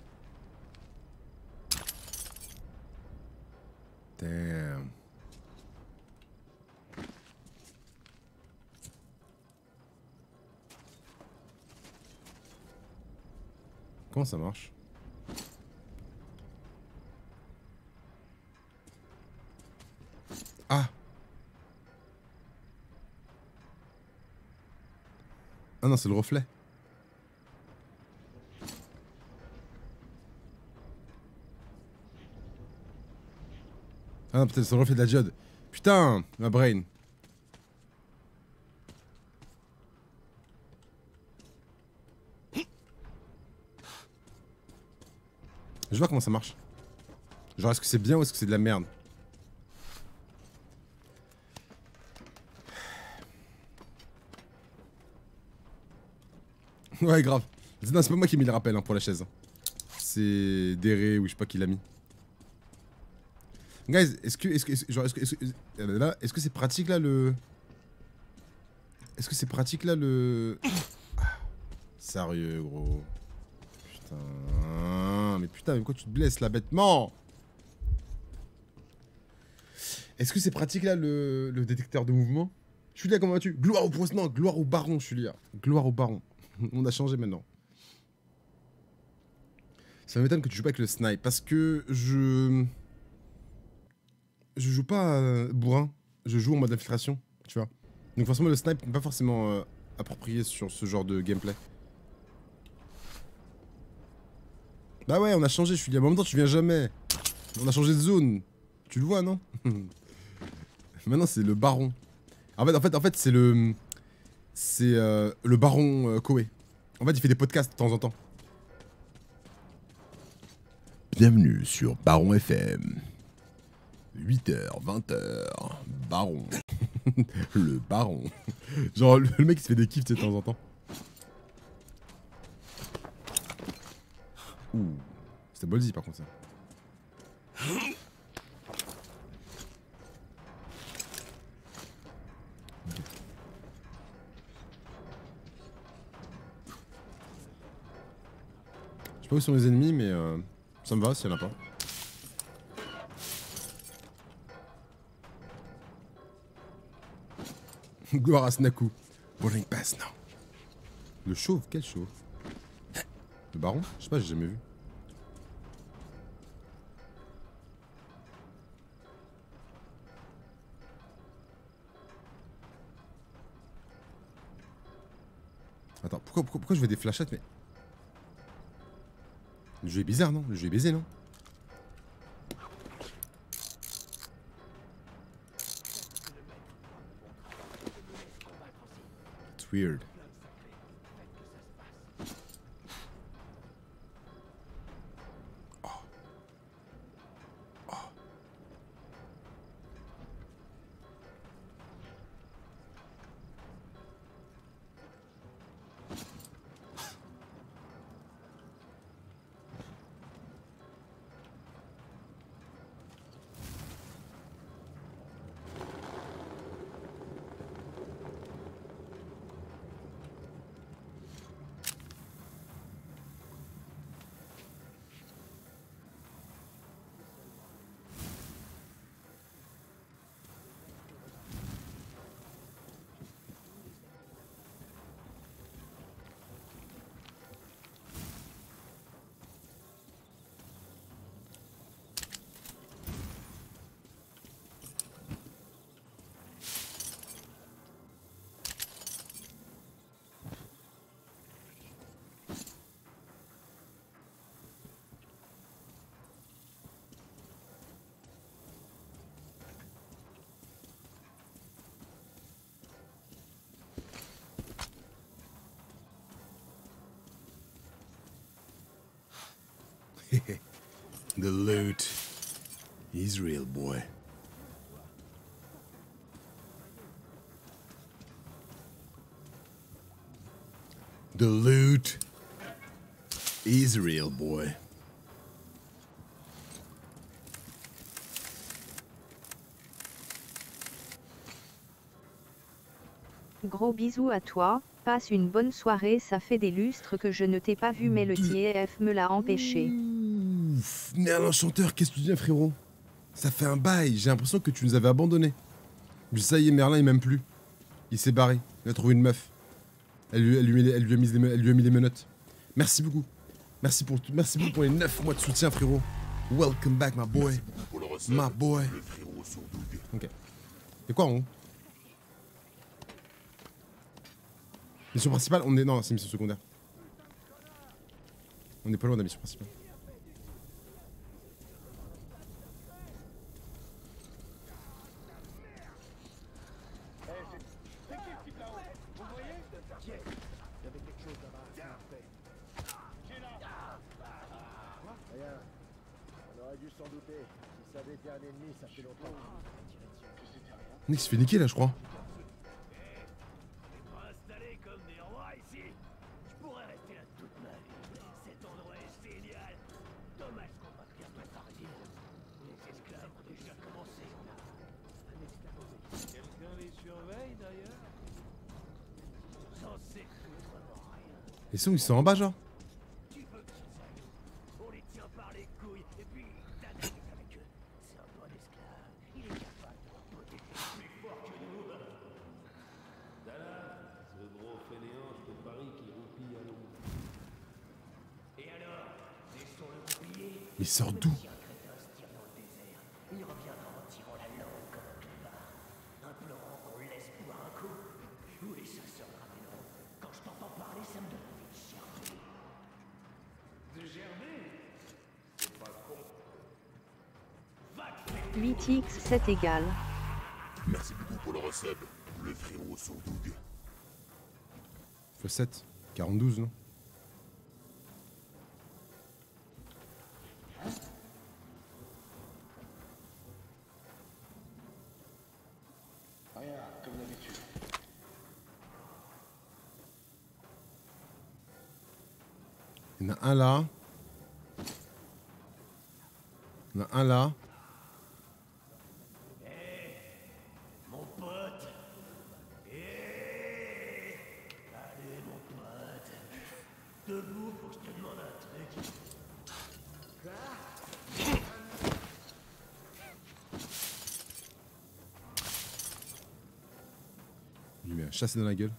Damn. Comment ça marche? Ah. Ah non, c'est le reflet. Ah non, peut-être c'est le reflet de la diode. Putain, ma brain. Je vois comment ça marche. Genre, est-ce que c'est bien ou est-ce que c'est de la merde? Ouais, grave. Non, c'est pas moi qui ai mis le rappel hein, pour la chaise. C'est Déré ou je sais pas qui l'a mis. Guys, est-ce que, est-ce que, est-ce que, genre, est-ce que, est-ce que, là, est-ce que c'est pratique là le, est-ce que c'est pratique là le, ah, sérieux gros, putain, mais putain, mais pourquoi tu te blesses là bêtement? Est-ce que c'est pratique là le, le détecteur de mouvement? Julia, comment vas-tu? Gloire au poisson, non, gloire au baron, Julia, gloire au baron. On a changé maintenant. Ça m'étonne que tu joues pas avec le snipe parce que je je joue pas euh, bourrin, je joue en mode infiltration, tu vois. Donc forcément le snipe n'est pas forcément euh, approprié sur ce genre de gameplay. Bah ouais, on a changé, je suis dit, en même temps tu viens jamais. On a changé de zone. Tu le vois, non? Maintenant c'est le baron. En fait, en fait, en fait c'est le... C'est euh, le baron euh, Koé. En fait, il fait des podcasts de temps en temps. Bienvenue sur Baron F M. huit heures, vingt heures, Baron. Le Baron. Genre, le mec, il se fait des kiffs de temps en temps. Ouh. C'était ballsy, par contre, ça. Je sais pas où sont les ennemis, mais euh, ça me va s'il y en a pas. Gloire à Snaku. Boarding pass now. Le chauve, quel chauve? Le baron? Je sais pas, j'ai jamais vu. Attends, pourquoi, pourquoi, pourquoi je veux des flashettes, mais... Le jeu est bizarre, non? Le jeu est baisé, non? It's weird. Oh. Oh. The loot is real, boy. The loot is real, boy. Gros bisous à toi, passe une bonne soirée, ça fait des lustres que je ne t'ai pas vu mais le T F me l'a empêché. Ouf, Merlin chanteur, qu'est-ce que tu dis frérot? Ça fait un bail, j'ai l'impression que tu nous avais abandonnés. Mais ça y est, Merlin il m'aime plus. Il s'est barré, il a trouvé une meuf. Elle lui, elle lui, elle lui a, mis les, elle lui a mis les menottes. Merci beaucoup. Merci pour, tout, merci beaucoup pour les neuf mois de soutien frérot. Welcome back my boy. My boy. Ok. Et quoi en haut? Mission principale, on est... Non, c'est mission secondaire. On est pas loin de la mission principale. Nick se fait niquer là, je crois. Installés comme des rois ici. Je pourrais rester là toute ma vie. Cet endroit est génial. Dommage qu'on va bientôt partir. Les esclaves ont déjà commencé. Un esclave. Quelqu'un les surveille d'ailleurs. Censé foutre rien. Et sont, ils sont en bas, genre. Tu veux qu'ils aillent. On les tient par les couilles et puis t'attaques avec eux. C'est un bon esclave. Il est capable de poter plus fort que nous. Dallas, ce gros fainéant, je te parie qu'il roupille à l'eau. Et alors, laissons-le roupiller. Mais il sort d'où? Si un crétin se tire dans le désert, il reviendra en tirant la langue comme un clébard, implorant qu'on le laisse boire un coup. Où les chasseurs me ramèneront. Quand je t'entends parler, ça me donne envie de gerber. De gerber? C'est pas con. huit x sept égale. Merci beaucoup pour le recep, le frérot Sourdoug. fois sept. quarante-douze, non? Rien, comme d'habitude. Il y en a un là. Il y en a un là. Mon pote. Hey. Allez, mon pote. Debout, faut que je te demande un truc. Il lui met un chassé dans la gueule.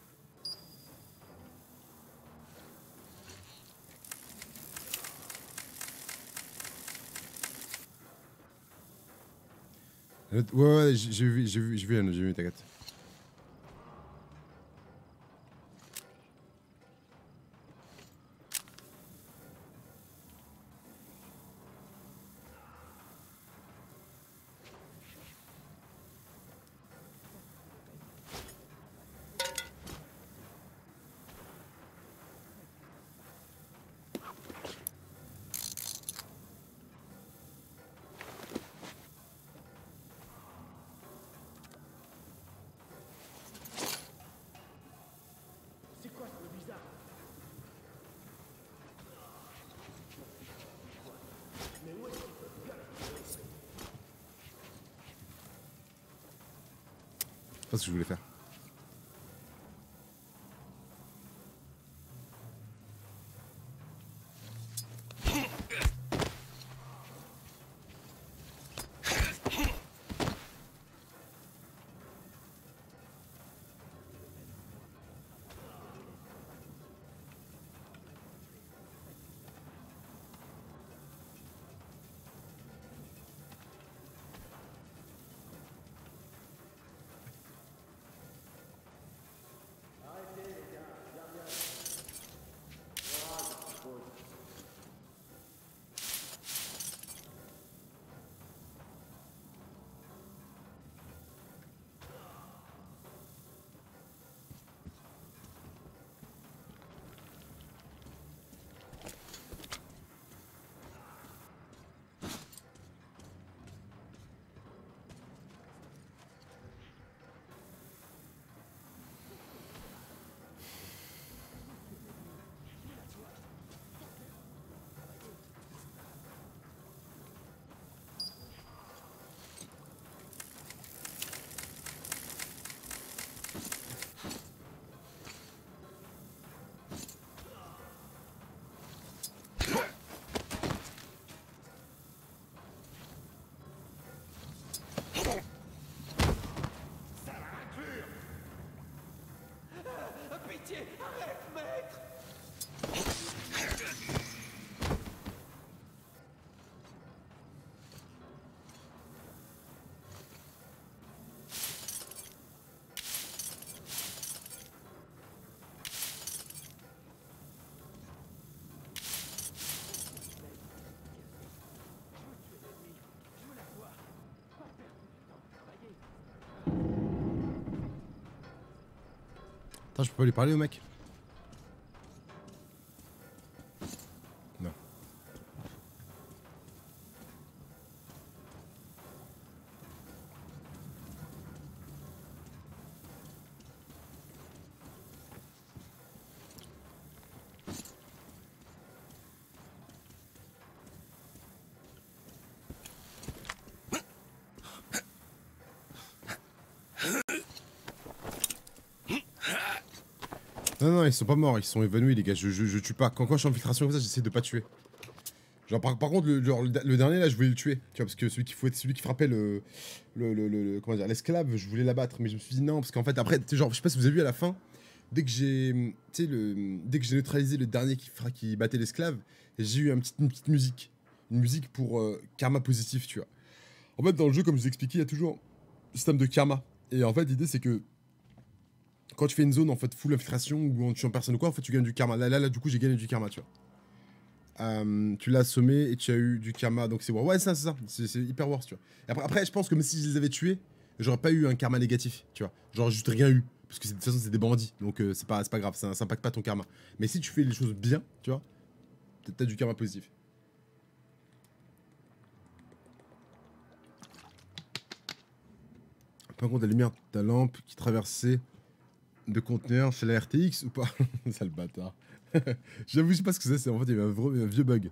Ouais, ouais, j'ai j'ai vu, j'ai vu, j'ai vu, j'ai vu, t'inquiète. C'est quoi ce bruit bizarre? Mais où est-ce qu'ils peuvent bien? C'est pas ce que je voulais faire. pitié, arrête, maître. Attends, je peux pas lui parler au mec? Non. Non, non, ils sont pas morts, ils sont évanouis, les gars. Je, je, je tue pas. Quand, quand je suis en infiltration comme ça, j'essaie de pas tuer. Genre, par, par contre, le, genre, le, le dernier là, je voulais le tuer. Tu vois, parce que celui qui, faut être, celui qui frappait le. le, le, le, le comment dire, l'esclave, je voulais l'abattre. Mais je me suis dit non, parce qu'en fait, après, genre, je sais pas si vous avez vu à la fin, dès que j'ai. Tu sais, le. Dès que j'ai neutralisé le dernier qui, qui battait l'esclave, j'ai eu un petit, une petite musique. Une musique pour euh, karma positif, tu vois. En fait, dans le jeu, comme je vous ai expliqué, il y a toujours un système de karma. Et en fait, l'idée, c'est que. Quand tu fais une zone en fait full infiltration ou en tuant personne ou quoi, en fait tu gagnes du karma. Là, là, là du coup j'ai gagné du karma, tu vois. Euh, tu l'as assommé et tu as eu du karma, donc c'est ouais, ouais ça c'est ça, c'est hyper worse, tu vois. Et après, après je pense que même si je les avais tués, j'aurais pas eu un karma négatif, tu vois. J'aurais juste rien eu, parce que de toute façon c'est des bandits, donc euh, c'est pas, pas grave, ça, ça impacte pas ton karma. Mais si tu fais les choses bien, tu vois, t'as du karma positif. Par contre la lumière de ta lampe qui traversait de conteneur, c'est la R T X ou pas? Sale bâtard. J'avoue, je sais pas ce que c'est, en fait, il y avait un, vrai, un vieux bug.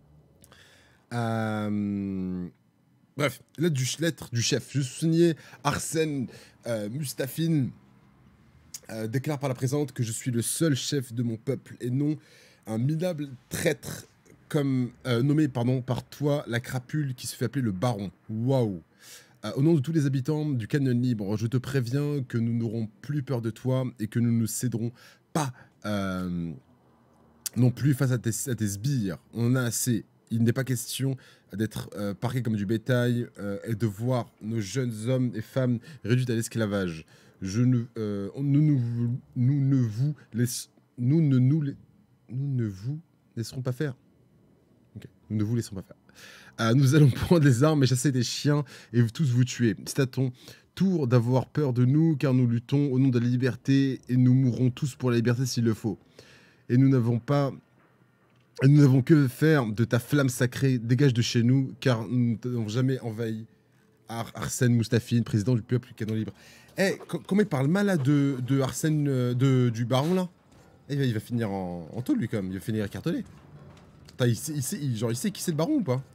Euh... Bref, lettre du, lettre du chef. Je soulignais Arsène euh, Mustafine euh, déclare par la présente que je suis le seul chef de mon peuple et non un minable traître comme euh, nommé pardon, par toi, la crapule qui se fait appeler le baron. Waouh! Euh, au nom de tous les habitants du Canyon Libre, je te préviens que nous n'aurons plus peur de toi et que nous ne céderons pas euh, non plus face à tes, à tes sbires. On en a assez. Il n'est pas question d'être euh, parqués comme du bétail euh, et de voir nos jeunes hommes et femmes réduits à l'esclavage. Je ne, euh, nous, nous, nous ne vous laisse, nous ne nous, nous ne vous laisserons pas faire. Okay. Nous ne vous laisserons pas faire. Euh, nous allons prendre les armes et chasser des chiens et tous vous tuer. C'est à ton tour d'avoir peur de nous, car nous luttons au nom de la liberté et nous mourrons tous pour la liberté s'il le faut. Et nous n'avons pas, nous n'avons que faire de ta flamme sacrée. Dégage de chez nous, car nous n'avons jamais envahi Ar Arsène Mustafine, président du peuple Canon Libre. Eh, hey, comment il parle mal là de, de Arsène, de, du baron là? Eh, il va finir en, en tôle lui quand même. Il va finir écartelé. Il sait, il sait, il, genre, il sait qui c'est le baron ou pas?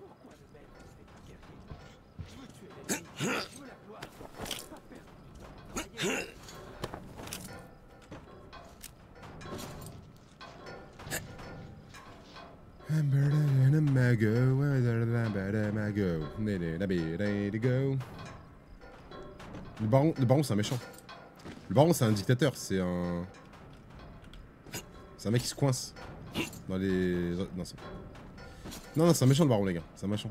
Le baron, le baron c'est un méchant. Le baron c'est un dictateur, c'est un... C'est un mec qui se coince. Dans les... Non, c'est... Non, non, c'est un méchant le baron les gars, c'est un méchant.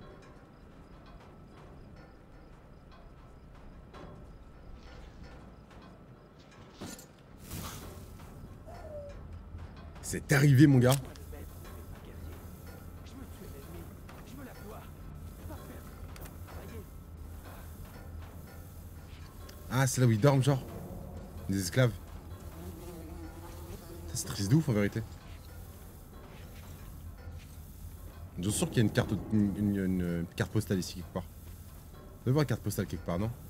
C'est arrivé mon gars. Ah, c'est là où ils dorment, genre. Des esclaves. C'est triste de ouf en vérité. Je suis sûr qu'il y a une carte, une, une, une carte postale ici quelque part. On peut voir une carte postale quelque part, non?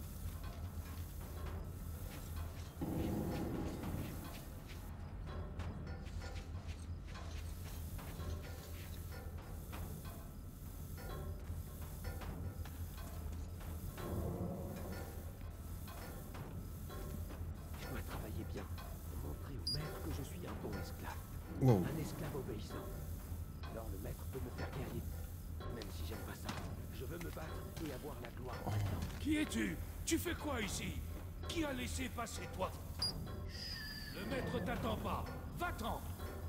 Wow. Un esclave obéissant. Alors le maître peut me faire guerrier. Même si j'aime pas ça. Je veux me battre et avoir la gloire. Oh. Qui es-tu? Tu fais quoi ici? Qui a laissé passer toi? Le Le maître t'attend pas. Va-t'en.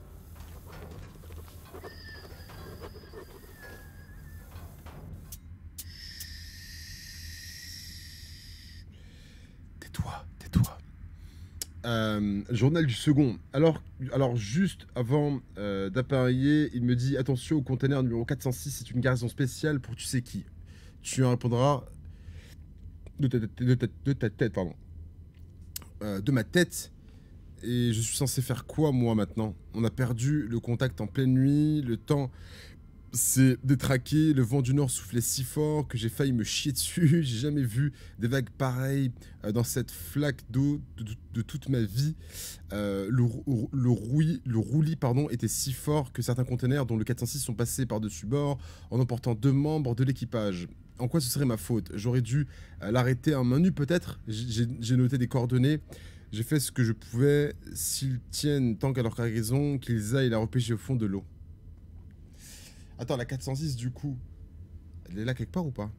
Tais-toi, tais-toi. Euh, journal du second. Alors, alors juste avant euh, d'appareiller, il me dit attention au container numéro quatre cent six, c'est une garnison spéciale pour tu sais qui. Tu en répondras de ta tête, de ta, de ta tête pardon. Euh, de ma tête. Et je suis censé faire quoi moi maintenant? On a perdu le contact en pleine nuit, le temps s'est détraqué, le vent du nord soufflait si fort que j'ai failli me chier dessus. J'ai jamais vu des vagues pareilles euh, dans cette flaque d'eau de, de, de toute ma vie. Euh, le, le, rouillis, le roulis pardon, était si fort que certains containers, dont le quatre cent six, sont passés par-dessus bord en emportant deux membres de l'équipage. En quoi ce serait ma faute? J'aurais dû euh, l'arrêter en main nue peut-être. J'ai noté des coordonnées. J'ai fait ce que je pouvais. S'ils tiennent tant qu'à leur cargaison, qu'ils aillent la repêcher au fond de l'eau. Attends, la quatre cent six, du coup, elle est là quelque part ou pas?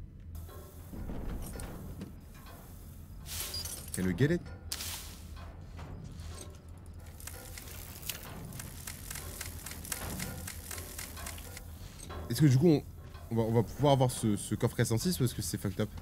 Can we get it? Est-ce que du coup, on, on, va, on va pouvoir avoir ce, ce coffre quatre cent six ou est-ce que c'est fucked up?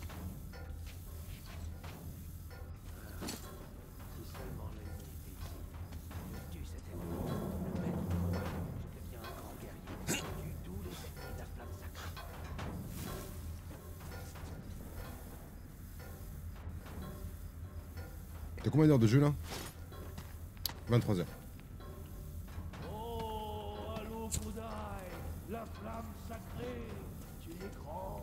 T'as combien d'heures de jeu là? vingt-trois heures. Oh, allô, Kodai, la flamme sacrée, tu es grand.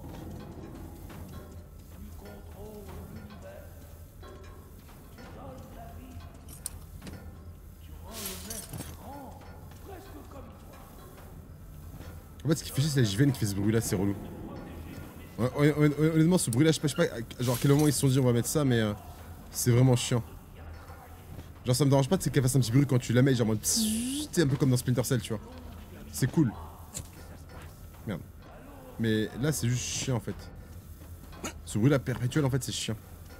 Tu contrôles l'univers. Tu donnes la vie. Tu rends le maître grand, presque comme toi. En fait, ce qui fait chier, c'est la J V N qui fait ce bruit là, c'est relou. Ouais, honnêtement, ce bruit là, je sais pas, je sais pas genre à quel moment ils se sont dit on va mettre ça, mais euh, c'est vraiment chiant. Genre ça me dérange pas, c'est qu'elle fasse un petit bruit quand tu la mets, genre en mode pssst, un peu comme dans Splinter Cell, tu vois. C'est cool. Merde. Mais là c'est juste chiant en fait. Ce bruit là perpétuel en fait c'est chiant.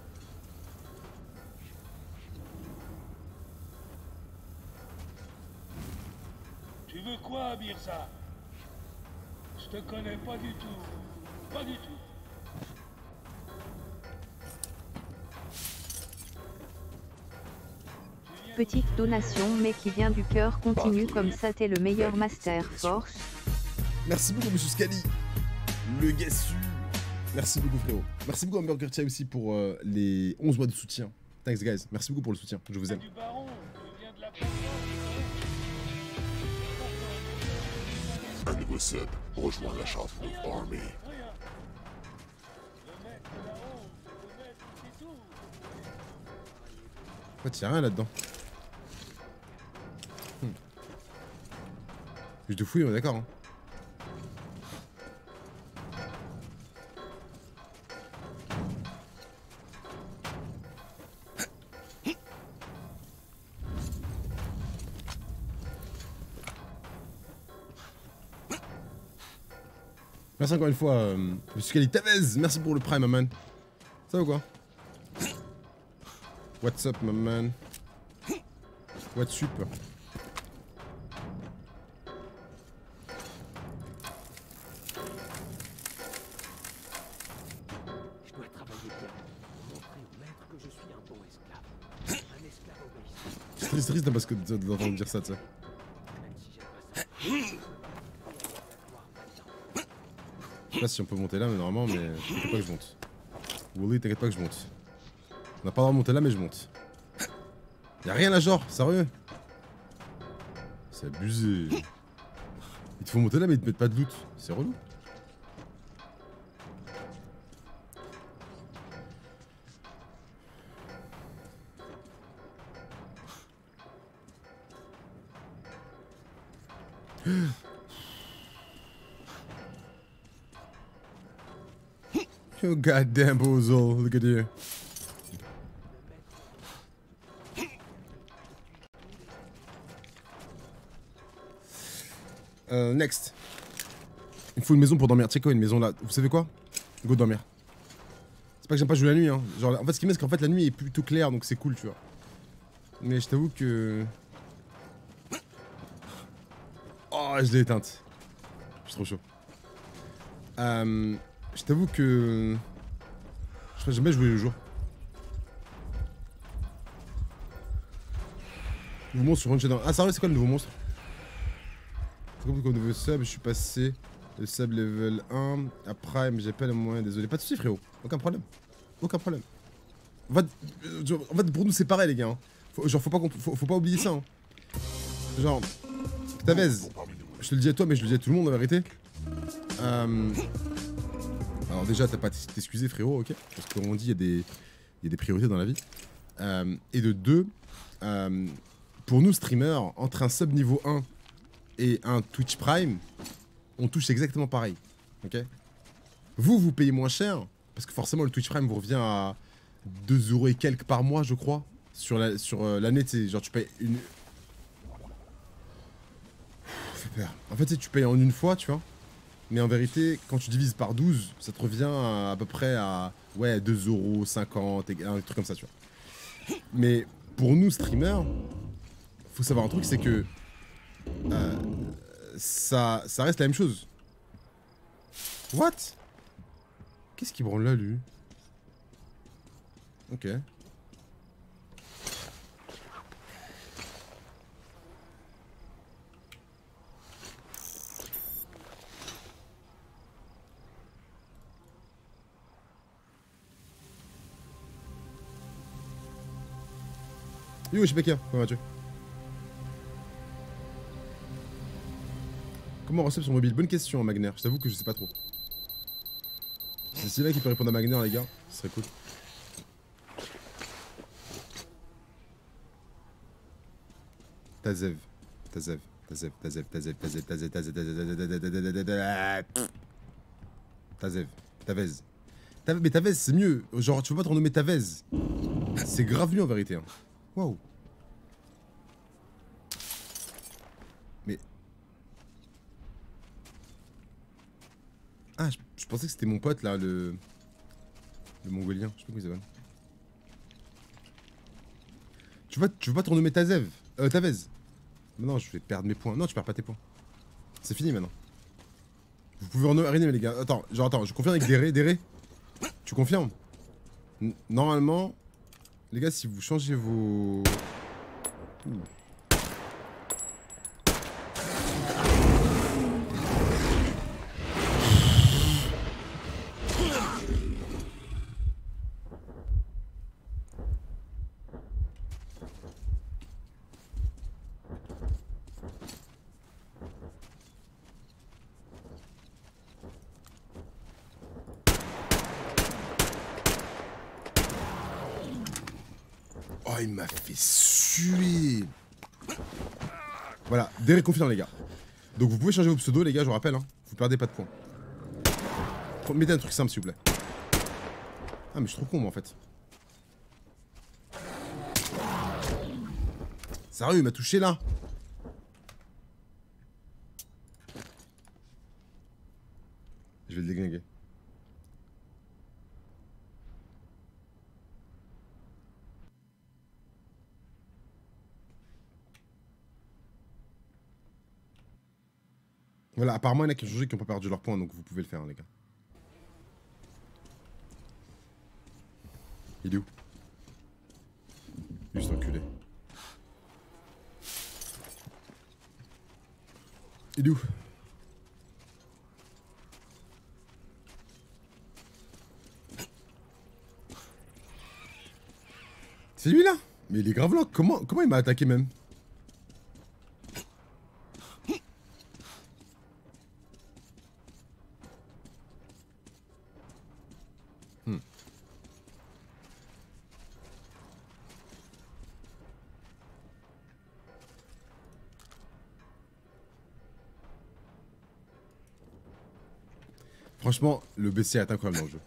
Tu veux quoi, Mirza? Je te connais pas du tout. Pas du tout. Petite donation mais qui vient du cœur, continue comme ça, t'es le meilleur master force. Merci beaucoup monsieur Scali, le gars sûr. Merci beaucoup frérot. Merci beaucoup Hamburger Chai aussi pour euh, les onze mois de soutien. Thanks guys, merci beaucoup pour le soutien, je vous aime. Un nouveau sub, rejoins la Shardwood Army. En fait y'a rien là-dedans. Hmm. Je te fouille, on est d'accord hein. Merci encore une fois, euh, Monsieur Kali Tavez, merci pour le prime, my man. Ça va ou quoi? What's up, my man? What's up? Je dois travailler bien pour montrer au maître que je suis un bon esclave. Un esclave obéissant. C'est triste, triste hein, parce que d'entendre dire ça, tu sais. Je sais pas si on peut monter là, mais normalement, mais t'inquiète pas que je monte. Wally, t'inquiète pas que je monte. On n'a pas le droit de monter là, mais je monte. Y'a rien là, genre, sérieux? C'est abusé. Il te faut monter là, mais ils te mettent pas de loot. C'est relou. You goddamn bozo, look at you. Euh, next. Il faut une maison pour dormir. Tu sais quoi, une maison là. Vous savez quoi? Go dormir. C'est pas que j'aime pas jouer la nuit, hein. Genre, en fait, ce qui met, c'est qu'en fait, la nuit est plutôt claire, donc c'est cool, tu vois. Mais je t'avoue que... Oh, je l'ai éteinte. Je suis trop chaud. Euh, je t'avoue que... Je crois que jamais joué le jour. Nouveau monstre sur Run Shadow. Ah, ça c'est quoi le nouveau monstre? C'est comme nouveau sub, je suis passé le sub level un à Prime, j'ai pas les moyens, désolé. Pas de soucis frérot, aucun problème. Aucun problème. En fait, euh, en fait pour nous c'est pareil les gars. Hein. Faut, genre faut pas, faut, faut pas oublier ça. Hein. Genre, Tavez, je te le dis à toi mais je le dis à tout le monde en vérité. Euh... Alors déjà t'as pas à t'excuser frérot, ok? Parce qu'on dit il y, a des... y a des priorités dans la vie. Euh... Et de deux, euh... pour nous streamers, entre un sub niveau un et un Twitch Prime, on touche exactement pareil. Ok? Vous, vous payez moins cher, parce que forcément le Twitch Prime vous revient à deux euros et quelques par mois, je crois. Sur l'année, la, sur, euh, l'année, tu sais, genre tu payes une... fait peur. En fait, tu payes en une fois, tu vois. Mais en vérité, quand tu divises par douze, ça te revient à, à peu près à ouais, deux euros cinquante, un truc comme ça, tu vois. Mais pour nous, streamers, faut savoir un truc, c'est que euh, ça, ça reste la même chose. What? Qu'est-ce qui branle là, lui? Ok. Yo, je suis Becker, comment vas-tu? Comment on recève sur mobile? Bonne question, Magner. Je t'avoue que je sais pas trop. C'est celui-là qui peut répondre à Magner, les gars. Ce serait cool. Tazev. Tazev. Tazev. Tazev. Tazev. Tazev. Tazev. Tazev. Tazev. Tavez. Mais Tavez, c'est mieux. Genre, tu peux pas te renommer Tavez. C'est grave mieux en vérité. Waouh. Mais... Ah, je, je pensais que c'était mon pote là, le... Le mongolien, je sais pas comment il s'appelle. Tu veux, tu veux pas te renommer Tazev Euh, Tavez. Non, je vais perdre mes points. Non, tu perds pas tes points. C'est fini maintenant. Vous pouvez renommer les gars. Attends, genre attends, je confirme avec Déré. Déré, tu confirmes? N Normalement... Les gars, si vous changez vos... Ouh. Oh, il m'a fait suer. Voilà, Derek confirme les gars. Donc vous pouvez changer vos pseudos les gars, je vous rappelle, hein. Vous perdez pas de points. Mettez un truc simple s'il vous plaît. Ah mais je suis trop con moi en fait. Sérieux, il m'a touché là. Je vais le déglinguer. Voilà, apparemment il y en a qui ont changé qui n'ont pas perdu leurs points, donc vous pouvez le faire hein, les gars. Il est où? Juste enculé. Il est où? C'est lui là? Mais il est grave là, comment, comment il m'a attaqué même? Hmm. Franchement, le B C est incroyable dans le jeu.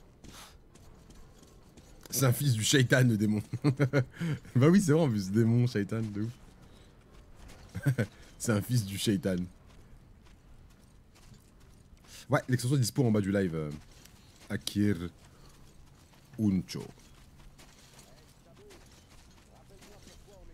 C'est un fils du shaitan, le démon. Bah oui, c'est vrai en plus, démon, shaitan, de ouf. C'est un fils du shaitan. Ouais, l'extension est dispo en bas du live. Euh, Akir Uncho.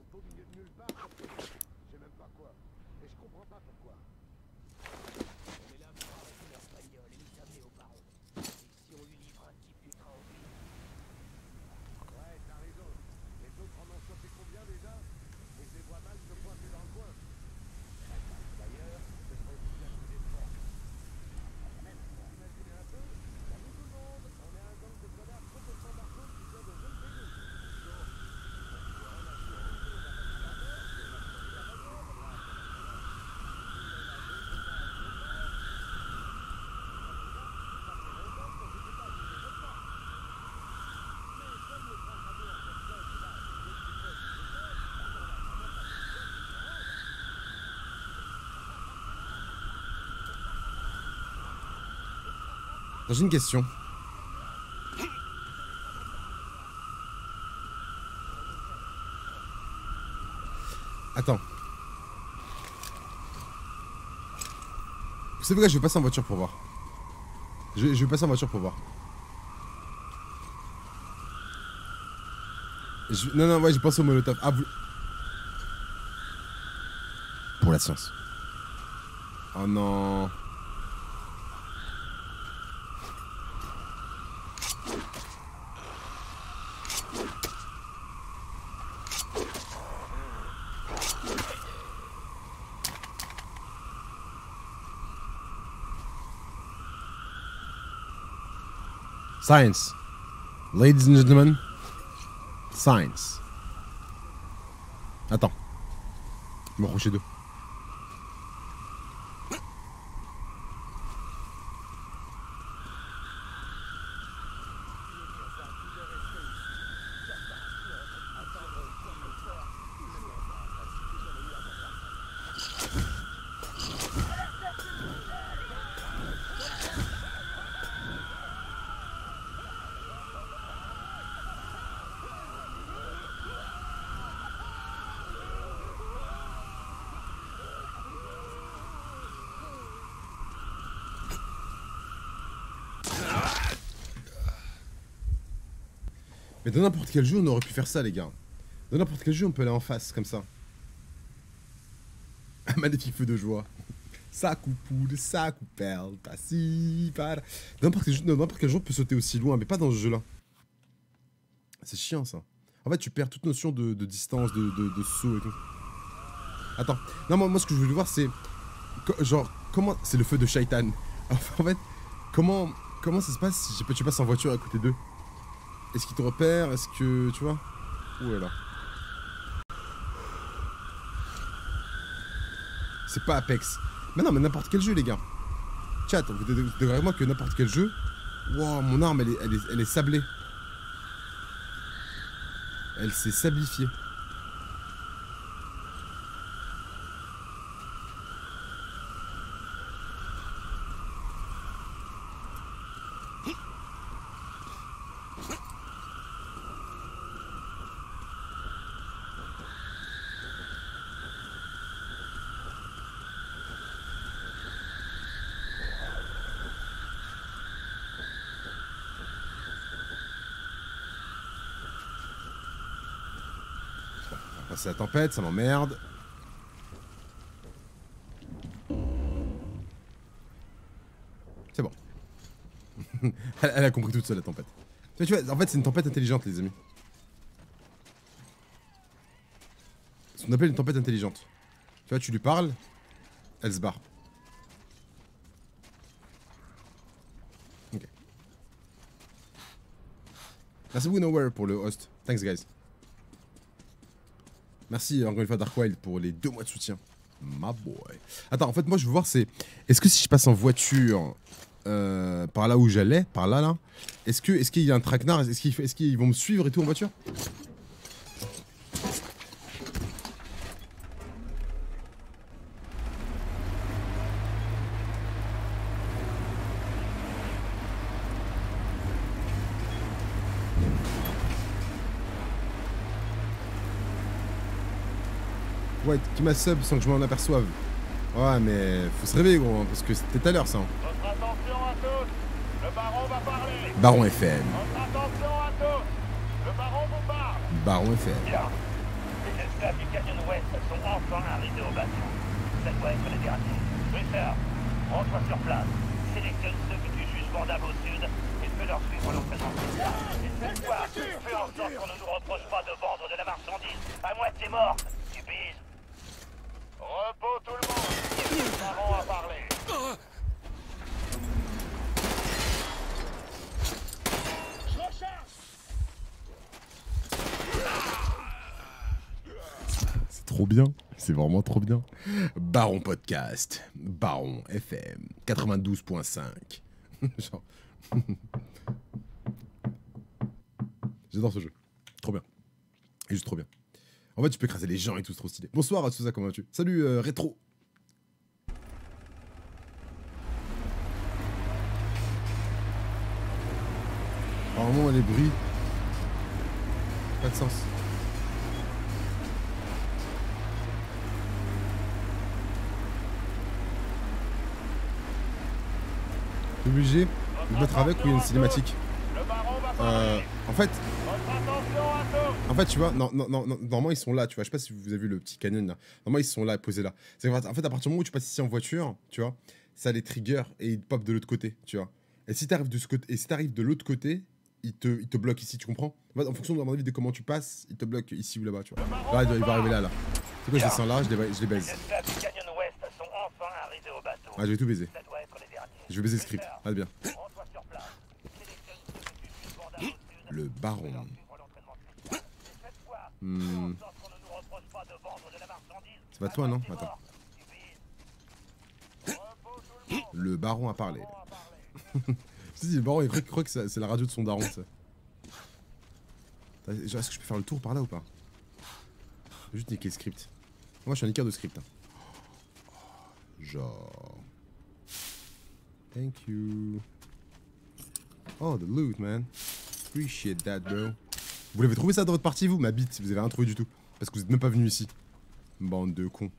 au milieu de nulle part. Je sais même pas quoi. Et je comprends pas pourquoi. On est là pour arrêter leur bagnole et nous amener au baron. Et si on lui livre un type ultra en vie? Ouais, t'as raison. Les autres en ont chopé combien déjà? Et je les vois mal se coincer dans le coin. D'ailleurs, ce serait aussi bien que des forts. Même, imaginez un peu, salut tout le monde, on est un gang de connards complètement barjots qui vient de jeune pays. J'ai une question. Attends. Vous savez quoi, je vais passer en voiture pour voir. Je, je vais passer en voiture pour voir. Je, non, non, ouais, j'ai pensé au molotov. Ah, vous... Pour la science. Oh non. Science. Ladies and gentlemen. Science. Attends. Je me rapprocher d'eux. Mais dans n'importe quel jeu, on aurait pu faire ça, les gars. Dans n'importe quel jeu, on peut aller en face, comme ça. Un magnifique feu de joie. Ça coupe poudre, ça coupe perle, pas si, pas... N'importe quel, quel jeu, on peut sauter aussi loin, mais pas dans ce jeu-là. C'est chiant, ça. En fait, tu perds toute notion de, de distance, de, de, de saut et tout. Attends. Non, moi, moi, ce que je voulais voir, c'est... Genre, comment... C'est le feu de Shaitan. En fait, comment... Comment ça se passe si tu passes en voiture à côté d'eux? Est-ce qu'ils te repèrent? Est-ce que... Tu vois? Où est là? C'est pas Apex. Mais non, mais n'importe quel jeu, les gars. Chat, vous devez vraiment que n'importe quel jeu... Wow, mon arme, elle est, elle est, elle est sablée. Elle s'est sablifiée. C'est la tempête, ça m'emmerde. C'est bon. elle, elle a compris toute seule la tempête. Tu vois, tu vois en fait, c'est une tempête intelligente, les amis. C'est ce qu'on appelle une tempête intelligente. Tu vois, tu lui parles, elle se barre. Ok. Merci beaucoup, Nowhere, pour le host. Thanks, guys. Merci encore une fois Darkwild pour les deux mois de soutien. My boy. Attends, en fait, moi je veux voir, c'est... Est-ce que si je passe en voiture euh, par là où j'allais, par là, là, est-ce que, est-ce qu'il y a un traquenard? Est-ce qu'ils est qu'ils vont me suivre et tout en voiture? Ouais, qui m'a sub sans que je m'en aperçoive. Ouais, mais faut se réveiller, gros, hein, parce que c'était tout à l'heure, ça. Hein. Votre attention à tous, le baron va parler. Baron F M. Votre attention à tous, le baron vous parle. Baron F M. Bien. esclaves du Canyon Ouest sont enfin arrivés au bateau. Ça doit être les derniers. Luther, rends-toi sur place. Sélectionne ceux que tu juges vendables au sud et fais-leur suivre l'entraînement. Et cette fois, fais en sorte qu'on ne nous reproche pas de vendre de la marchandise à moitié morte, stupide. Repos tout le monde. Nous avons à parler. C'est trop bien, c'est vraiment trop bien. Baron Podcast, Baron F M, quatre-vingt-douze point cinq. Genre... J'adore ce jeu, trop bien. Et juste trop bien. En fait, tu peux écraser les gens et tout, c'est trop stylé. Bonsoir à tous ça, comment vas-tu? Salut euh, Rétro. Apparemment, les bruits. Pas de sens. T'es obligé de te mettre avec ou il y a une cinématique. Euh, en fait, en fait, tu vois, non, non, non, non, normalement ils sont là, tu vois. Je sais pas si vous avez vu le petit canyon là. Normalement ils sont là, posés là. C'est en fait, à partir du moment où tu passes ici en voiture, tu vois, ça les trigger et ils pop de l'autre côté, tu vois. Et si t'arrives de ce côté, et si t'arrives de l'autre côté, ils te, ils te bloquent ici, tu comprends? En, fait, en fonction de, à mon avis, de comment tu passes, ils te bloquent ici ou là-bas, tu vois. Là, il va arriver là, là. C'est quoi, je descends là, je les, je les baise. Ah, je vais tout baiser. Je vais baiser le script. Ah, bien. Le baron. Hmm. C'est pas toi, non? Attends. Le baron a parlé. Si, si, le baron, il croit, il croit que c'est la radio de son daron, ça. Est-ce que je peux faire le tour par là ou pas? Je vais juste niquer le script. Moi, je suis un niqueur de script. Hein. Genre... Thank you. Oh, the loot, man. Appreciate that, bro. Vous l'avez trouvé ça dans votre partie, vous? Ma bite, vous avez rien trouvé du tout. Parce que vous êtes même pas venu ici. Bande de cons.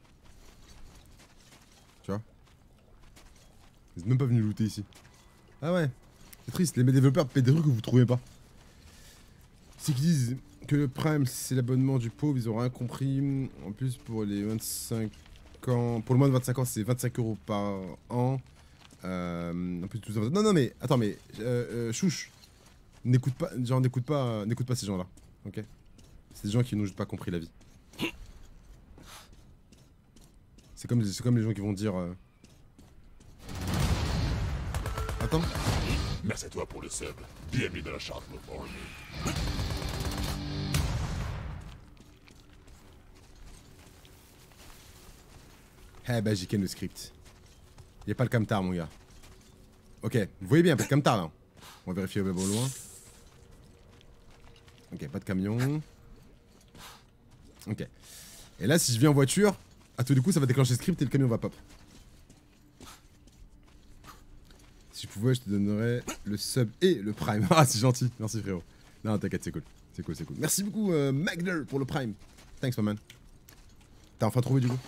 Tu vois? Vous êtes même pas venu looter ici. Ah ouais. C'est triste, les développeurs paient des trucs que vous trouvez pas. C'est qu'ils disent que le Prime, c'est l'abonnement du pauvre, ils ont rien compris. En plus, pour les vingt-cinq ans... Pour le moins de vingt-cinq ans, c'est vingt-cinq euros par an. Euh, en plus, tout ça... Non, non, mais... Attends, mais... Euh, euh, chouche. N'écoute pas... Genre, n'écoute pas... Euh, n'écoute pas ces gens-là. Ok? C'est des gens qui n'ont juste pas compris la vie. C'est comme, c'est comme les gens qui vont dire... Euh... Attends. Merci à toi pour le sub. Bienvenue dans la Sharklow Army. Eh ben, j'ai ken le script. Y'a pas le camtar, mon gars. Ok, vous voyez bien, pas de camtar là. On va vérifier au loin. Ok, pas de camion. Ok. Et là, si je viens en voiture, à tout du coup, ça va déclencher le script et le camion va pop. Si je pouvais, je te donnerais le sub et le prime. Ah, c'est gentil. Merci, frérot. Non, t'inquiète, c'est cool. C'est cool, c'est cool. Merci beaucoup, euh, Magner, pour le prime. Thanks, my man. T'as enfin trouvé, du coup?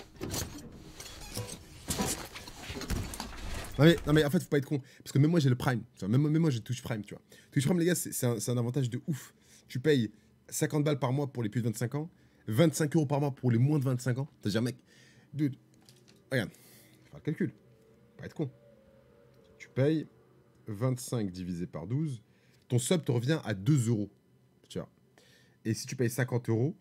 Non mais, non mais en fait faut pas être con, parce que même moi j'ai le prime, tu vois, même, même moi j'ai touche prime, tu vois. Touche prime les gars c'est un, un avantage de ouf. Tu payes cinquante balles par mois pour les plus de vingt-cinq ans, vingt-cinq euros par mois pour les moins de vingt-cinq ans. C'est-à-dire mec, dude, regarde, faire le calcul, faut pas être con. Tu payes vingt-cinq divisé par douze, ton sub te revient à deux euros, tu vois. Et si tu payes cinquante euros,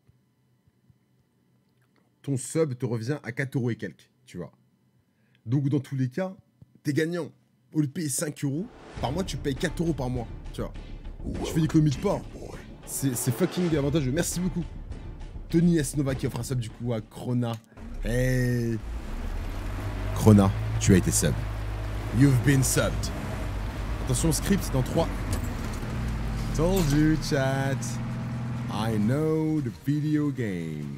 ton sub te revient à quatre euros et quelques, tu vois. Donc dans tous les cas, t'es gagnant. Au lieu de payer cinq euros, par mois, tu payes quatre euros par mois. Tu vois. Tu fais des économies de port. C'est fucking avantageux. Merci beaucoup. Tony S. Nova qui offre un sub du coup à Krona. Hey. Krona, tu as été sub. You've been subbed. Attention, script dans trois. Told you, chat. I know the video game.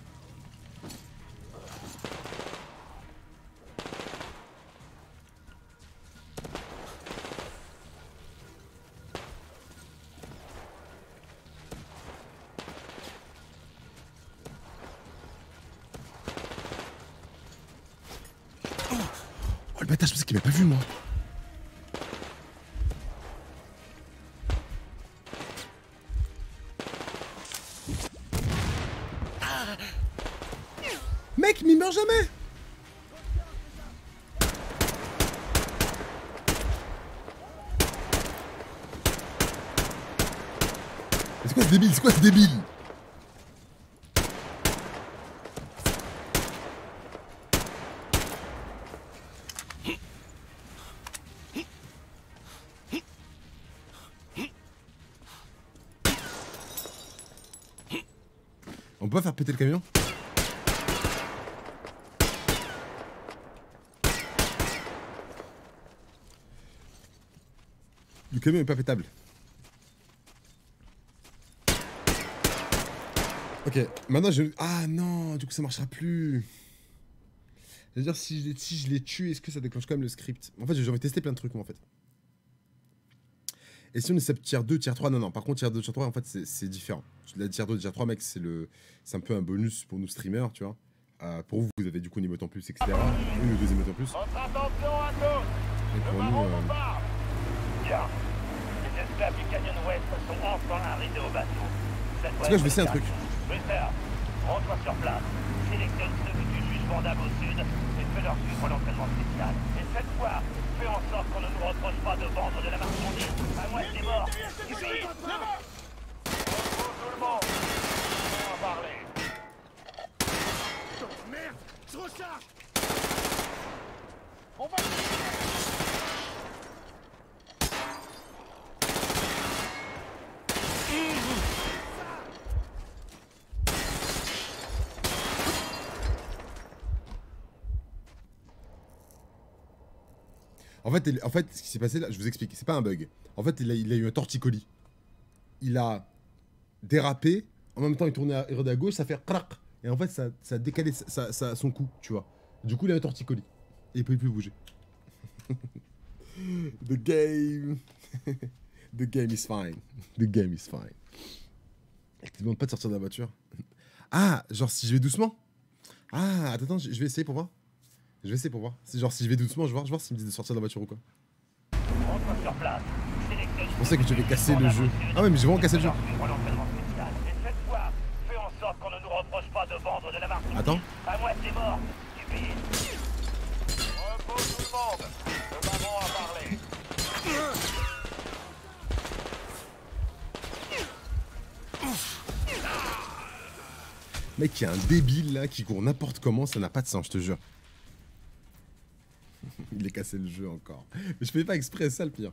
Oh le bâtard, je pensais qu'il m'avait pas vu moi. meurs jamais. C'est quoi ce débile? C'est quoi ce débile? On peut pas faire péter le camion? Le camion est pas pétable. Ok, maintenant je... Ah non, du coup ça marchera plus. C'est-à-dire si je les, si je les tue, est-ce que ça déclenche quand même le script? En fait j'ai envie de tester plein de trucs moi en fait. Et si on est sub tier deux, tier trois, non non, par contre tier deux, tier trois en fait c'est différent. La tier deux, tier trois mec c'est le... c'est un peu un bonus pour nous streamers, tu vois. Euh, pour vous, vous avez du coup une emote en plus, et cetera. Une ou deux emotes en plus. Et pour nous... Euh... Bien. Les esclaves du Canyon West sont enfin arrivés au bateau. C'est quoi, je vais essayer un truc. Mister, rends-toi sur place. Sélectionne ceux que tu juges vendables au sud et fais-leur suivre l'entraînement spécial. Et cette fois, fais en sorte qu'on ne nous reproche pas de vendre de la marchandise à moitié mort. Suffit. Tout le monde, on va parler. Merde, je recharge. On va... En fait, en fait, ce qui s'est passé là, je vous explique, c'est pas un bug. En fait, il a, il a eu un torticolis. Il a dérapé, en même temps il tournait à, à gauche, ça fait crac. Et en fait, ça, ça a décalé sa, sa, son cou, tu vois. Du coup, il a un torticolis. Et il pouvait plus bouger. The game. The game is fine. The game is fine. Elle te demande pas de sortir de la voiture. Ah, genre si je vais doucement. Ah, attends, attends, je vais essayer pour voir. Je vais essayer pour voir. C'est genre si je vais doucement, je vais voir, je vais voir s'il me dit de sortir de la voiture ou quoi. Je pensais que tu avais cassé le jeu. Ah ouais, mais j'ai vraiment cassé le jeu. Attends. Mec, il y a un débile là qui court n'importe comment, ça n'a pas de sens, je te jure. Il a cassé le jeu encore. Mais je fais pas exprès, ça le pire.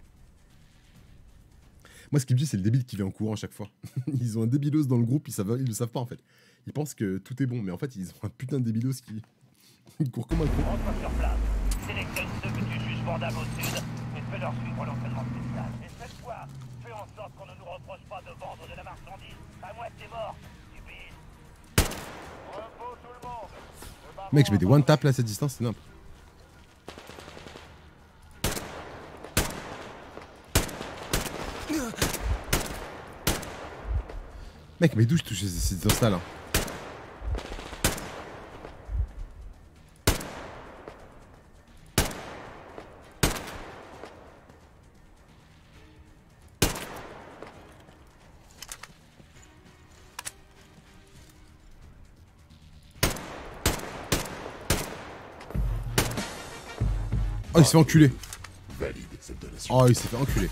Moi, ce qui me dit, c'est le débile qui vient en courant à chaque fois. Ils ont un débilos dans le groupe, ils, savent, ils le savent pas en fait. Ils pensent que tout est bon, mais en fait, ils ont un putain de débilos qui. Ils courent comme un con. Rentre sur place. Sélectionne ceux que tu juges vendables au sud et fais-leur suivre l'entraînement spécial. Et cette fois, fais en sorte qu'on ne nous reproche pas de vendre de la marchandise à moitié mort. Stupide. Repos tout le monde. Mec, je mets des one tap là à cette distance, c'est nimp. Mec, mais d'où je touche ces instas là? Oh, il s'est fait enculer. Oh, il s'est fait enculer.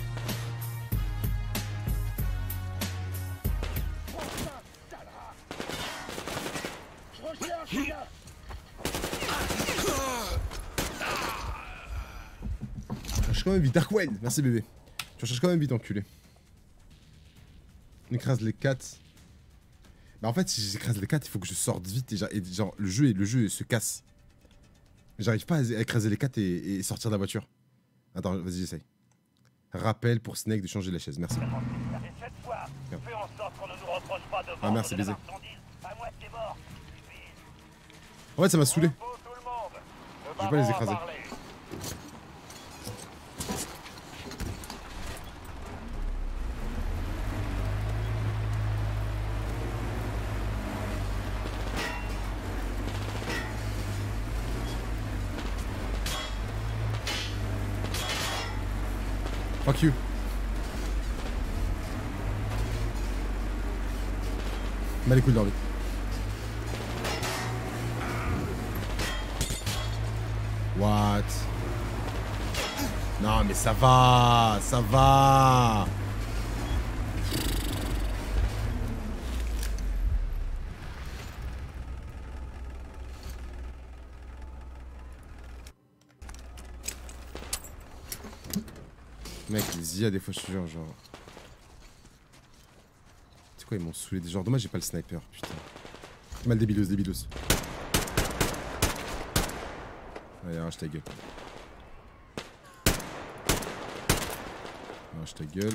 Tu cherches quand même vite, Darkwen. Merci bébé. Tu cherches quand même vite, enculé. On écrase les quatre. Bah en fait, si j'écrase les quatre, il faut que je sorte vite et genre, et genre le jeu le jeu se casse. J'arrive pas à écraser les quatre et, et sortir de la voiture. Attends, vas-y, j'essaye. Rappel pour Snake de changer la chaise, merci. Ah merci baiser. En fait ça m'a saoulé. Je vais pas les écraser. Fuck you. Mal les couilles de leur vie. Non mais ça va, ça va. Mec, les I A des fois je te jure genre... C'est quoi ils m'ont saoulé des genres, dommage j'ai pas le sniper, putain. Mal débilos, débilos. Allez, arrache ta gueule. Arrache ta gueule.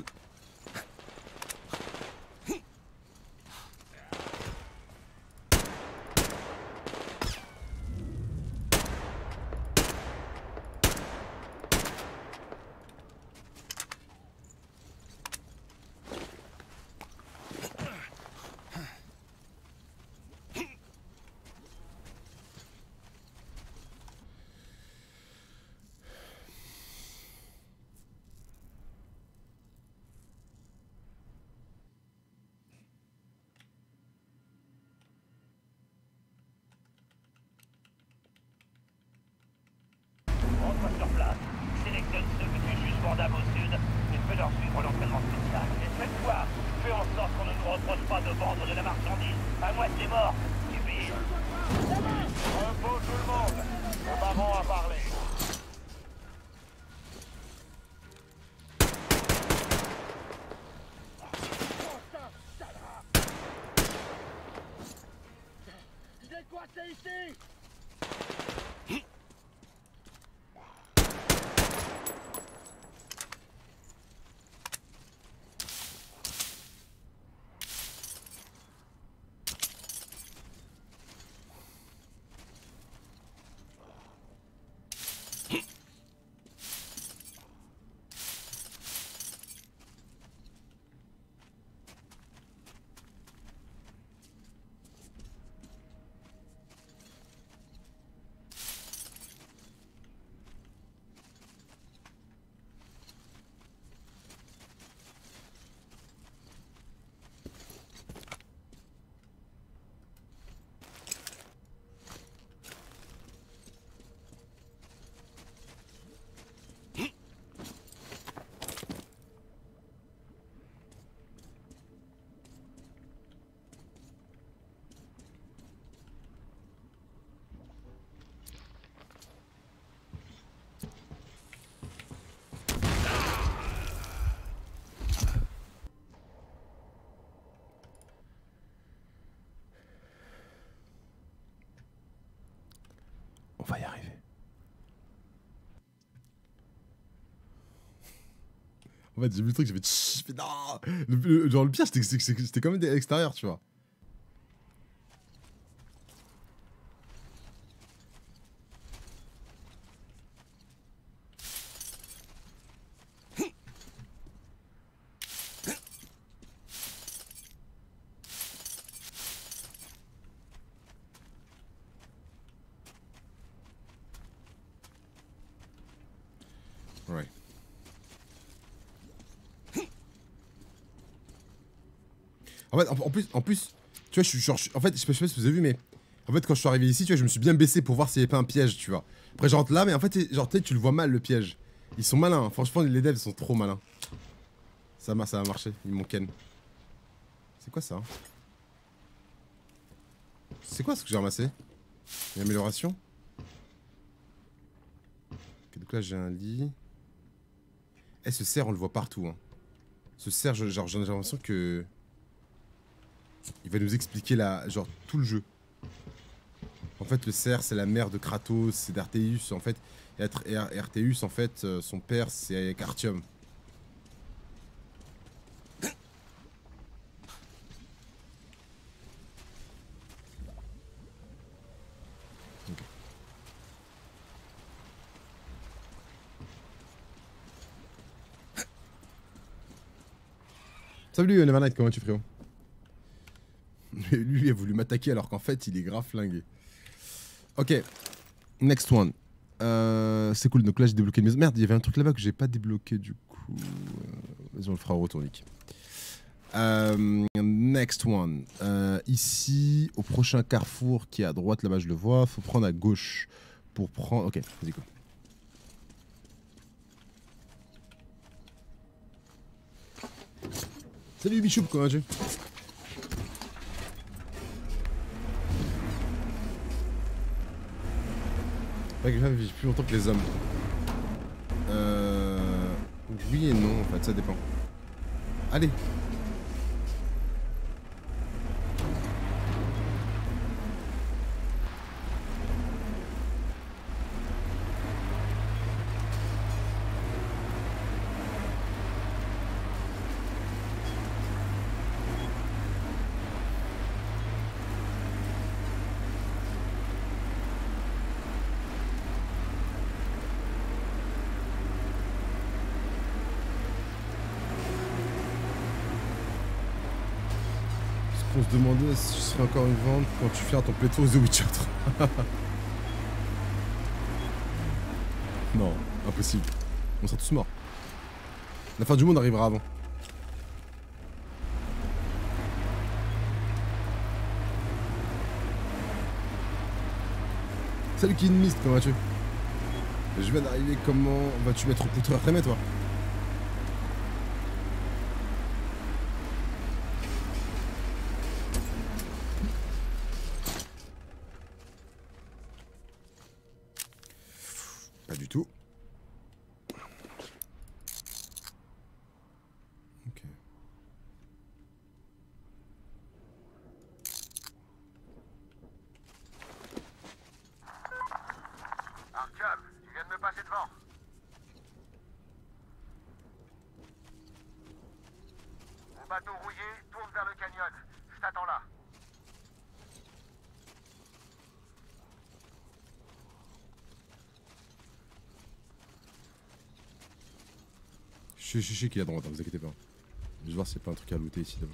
Rentre sur place, sélectionne ceux que tu juges bordables au sud et fais leur suivre l'entraînement spécial. Et cette fois, fais en sorte qu'on ne nous reproche pas de vendre de la marchandise à moitié mort, stupide. Repos tout le monde, le baron a parlé. Il est coincé ici. On va y arriver. En fait, j'ai vu le truc, j'ai fait tch, j'ai fait non. Le, le, genre le pire, c'était que c'était quand même à l'extérieur, tu vois. Ouais. En fait, en, en plus, en plus, tu vois, je suis genre, je- en fait, je sais pas je sais pas si vous avez vu, mais en fait, quand je suis arrivé ici, tu vois, je me suis bien baissé pour voir s'il y avait pas un piège, tu vois. Après, je rentre là, mais en fait, c'est- genre, tu sais, tu le vois mal le piège. Ils sont malins, hein. Franchement, les devs sont trop malins. Ça m'a, ça a marché, ils m'ont ken. C'est quoi ça hein C'est quoi ce que j'ai ramassé? Une amélioration? Ok, donc là, j'ai un lit. Eh, ce cerf, on le voit partout. Hein. Ce cerf, je- genre, j'ai l'impression que... Il va nous expliquer la, genre, tout le jeu. En fait, le cerf, c'est la mère de Kratos, c'est d'Arthéus, en fait. Et Ar- et Ar- et Arthéus, en fait, euh, son père, c'est Artyom. Ok. Salut Nevernight, comment tu frérot? Lui, il a voulu m'attaquer alors qu'en fait, il est grave flingué. Ok, next one. Euh, c'est cool, donc là j'ai débloqué une maison. Merde, il y avait un truc là-bas que j'ai pas débloqué du coup. Euh, Vas-y, on le fera au retour, Nick. Euh, next one. Euh, ici, au prochain carrefour qui est à droite, là-bas je le vois. Faut prendre à gauche pour prendre. Ok, vas-y, go. Salut Bichou, comment vas-tu? Pas que les femmes vivent plus longtemps que les hommes. Euh... Oui et non en fait, ça dépend. Allez. On se demandait si tu serais encore vivante quand tu fais ton playthrough The Witcher trois. Non, impossible. On sera tous morts. La fin du monde arrivera avant. Salut Kid Mist, comment vas-tu? Je viens d'arriver, comment vas-tu mettre au poutre après toi? Pas du tout. Ok. Artyom, tu viens de me passer devant. Mon bateau rouillé tourne vers le canyon. Je t'attends là. Je sais, je sais qu'il est à droite, hein, vous inquiétez pas. Je vais voir s'il n'y a pas un truc à looter ici d'abord.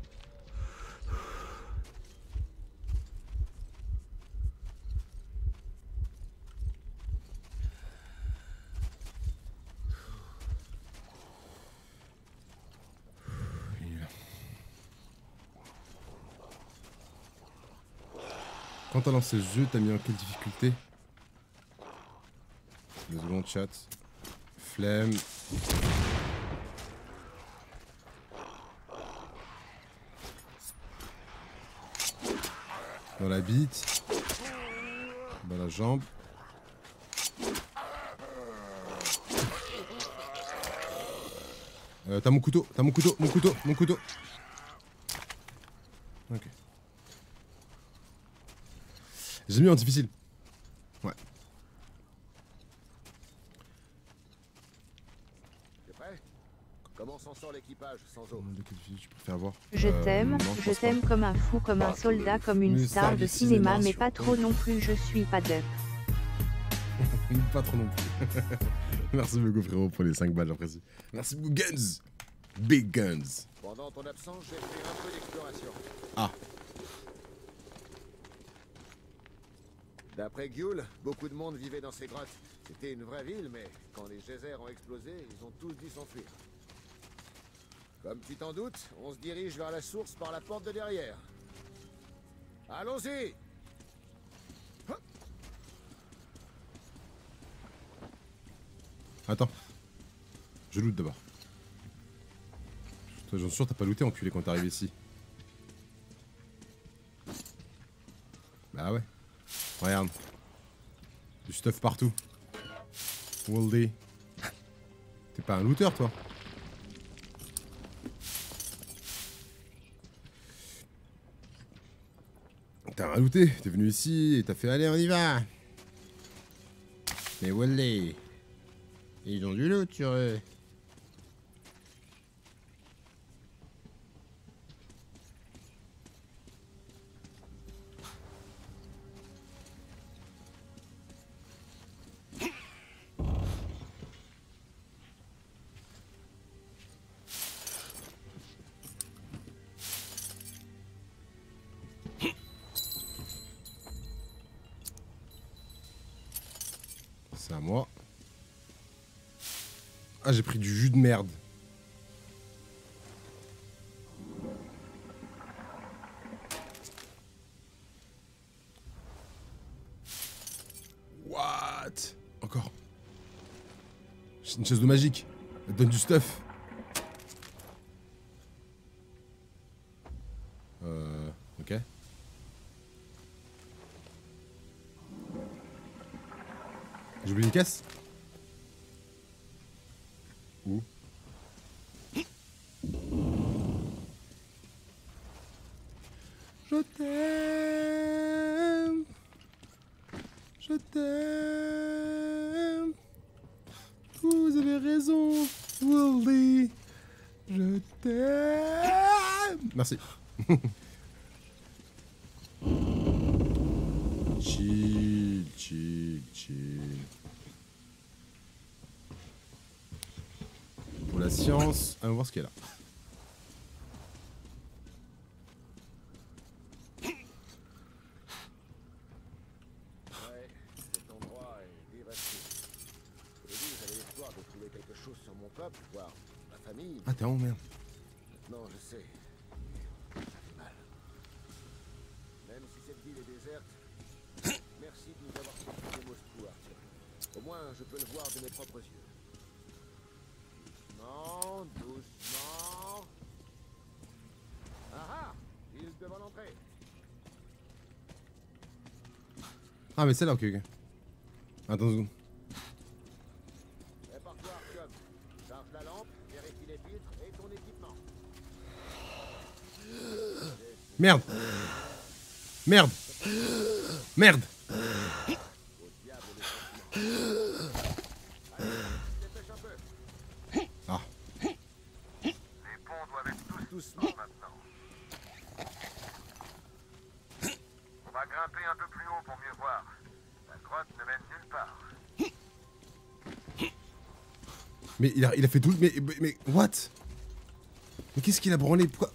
Il est là. Quand t'as lancé le jeu, t'as mis en quelle difficulté? Le second chat. Flemme. Dans la bite. Dans la jambe. Euh, t'as mon couteau, t'as mon couteau, mon couteau, mon couteau. Ok. J'ai mis en difficile. Ouais. T'es prêt? Comment s'en sort l'équipage sans eau? Tu préfères voir? Je Euh, t'aime, non, je pense t'aime pas. comme un fou, comme un Bah, soldat, comme une le star de service cinéma, cinéma mais sur- pas trop non plus, je suis pas dup. Pas trop non plus. Merci beaucoup frérot pour les cinq balles, j'apprécie. Merci beaucoup Guns. Big Guns. Pendant ton absence, j'ai fait un peu d'exploration. Ah. D'après Gyul, beaucoup de monde vivait dans ces grottes. C'était une vraie ville, mais quand les geysers ont explosé, ils ont tous dû s'enfuir. Comme tu t'en doutes, on se dirige vers la source par la porte de derrière. Allons-y! Attends. Je loot d'abord. Toi, j'en suis sûr, t'as pas looté, enculé, quand t'es arrivé ici. Bah ouais. Regarde. Du stuff partout. Woldy. T'es pas un looter, toi? T'as rien looté. T'es venu ici et t'as fait allez, on y va. Mais Woldy. Ils ont du loot sur eux. C'est à moi. Ah, j'ai pris du jus de merde. What? Encore. C'est une chaise de magique. Elle donne du stuff. Ok. J'ai oublié une caisse. Où? Je t'aime. Je t'aime. Vous avez raison, Wally. Je t'aime. Merci. Chill, chill, chill. Pour la science, on va voir ce qu'il y a là. Ouais, cet endroit est dévasté. Au début, j'avais l'espoir de trouver quelque chose sur mon peuple, voire ma famille. Ah, t'es en merde. Maintenant, je sais. J'ai mal. Même si cette ville est déserte, merci de nous avoir confié Moscou, Arthur. Au moins, je peux le voir de mes propres yeux. Doucement, doucement. Ah ah, il devant l'entrée. Ah, mais c'est là, ok, ok. Attends une seconde. Prépare-toi, Artyom. Charge la lampe, vérifie les filtres et ton équipement. Merde. Merde. Merde. Ah. Les ponts doivent être tous doucement maintenant. On va grimper un peu plus haut pour mieux voir. La grotte ne mène nulle part. Mais il a, il a fait tout. Mais, mais, mais what? Mais qu'est-ce qu'il a branlé? Pourquoi?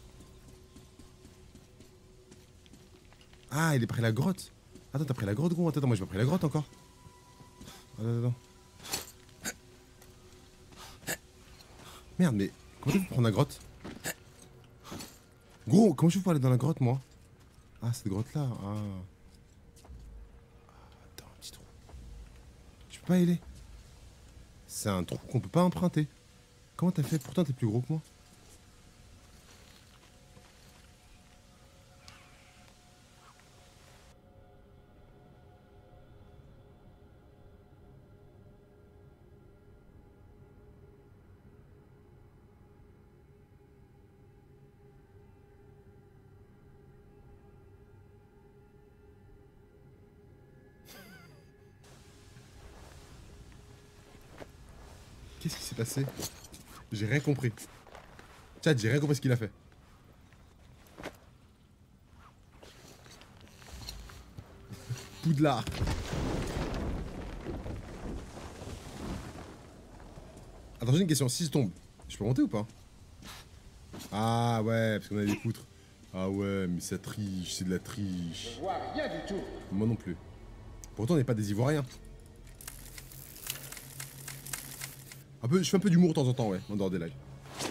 Ah, il est pris la grotte. Attends, t'as pris la grotte, gros? Attends, moi j'ai pas pris la grotte encore. Attends, attends. Merde, mais comment tu peux prendre la grotte? Gros, comment je peux aller dans la grotte, moi? Ah, cette grotte-là. Ah. Attends, un petit trou. Je peux pas y aller. C'est un trou qu'on peut pas emprunter. Comment t'as fait? Pourtant, t'es plus gros que moi. Qu'est-ce qui s'est passé? J'ai rien compris. Chat, j'ai rien compris ce qu'il a fait. Poudlard. Attends, j'ai une question. Si je tombe, je peux monter ou pas? Ah ouais, parce qu'on a des poutres. Ah ouais, mais ça triche, c'est de la triche. Je vois rien du tout. Moi non plus. Pourtant, on n'est pas des Ivoiriens. Un peu, je fais un peu d'humour de temps en temps, ouais, en dehors des lives.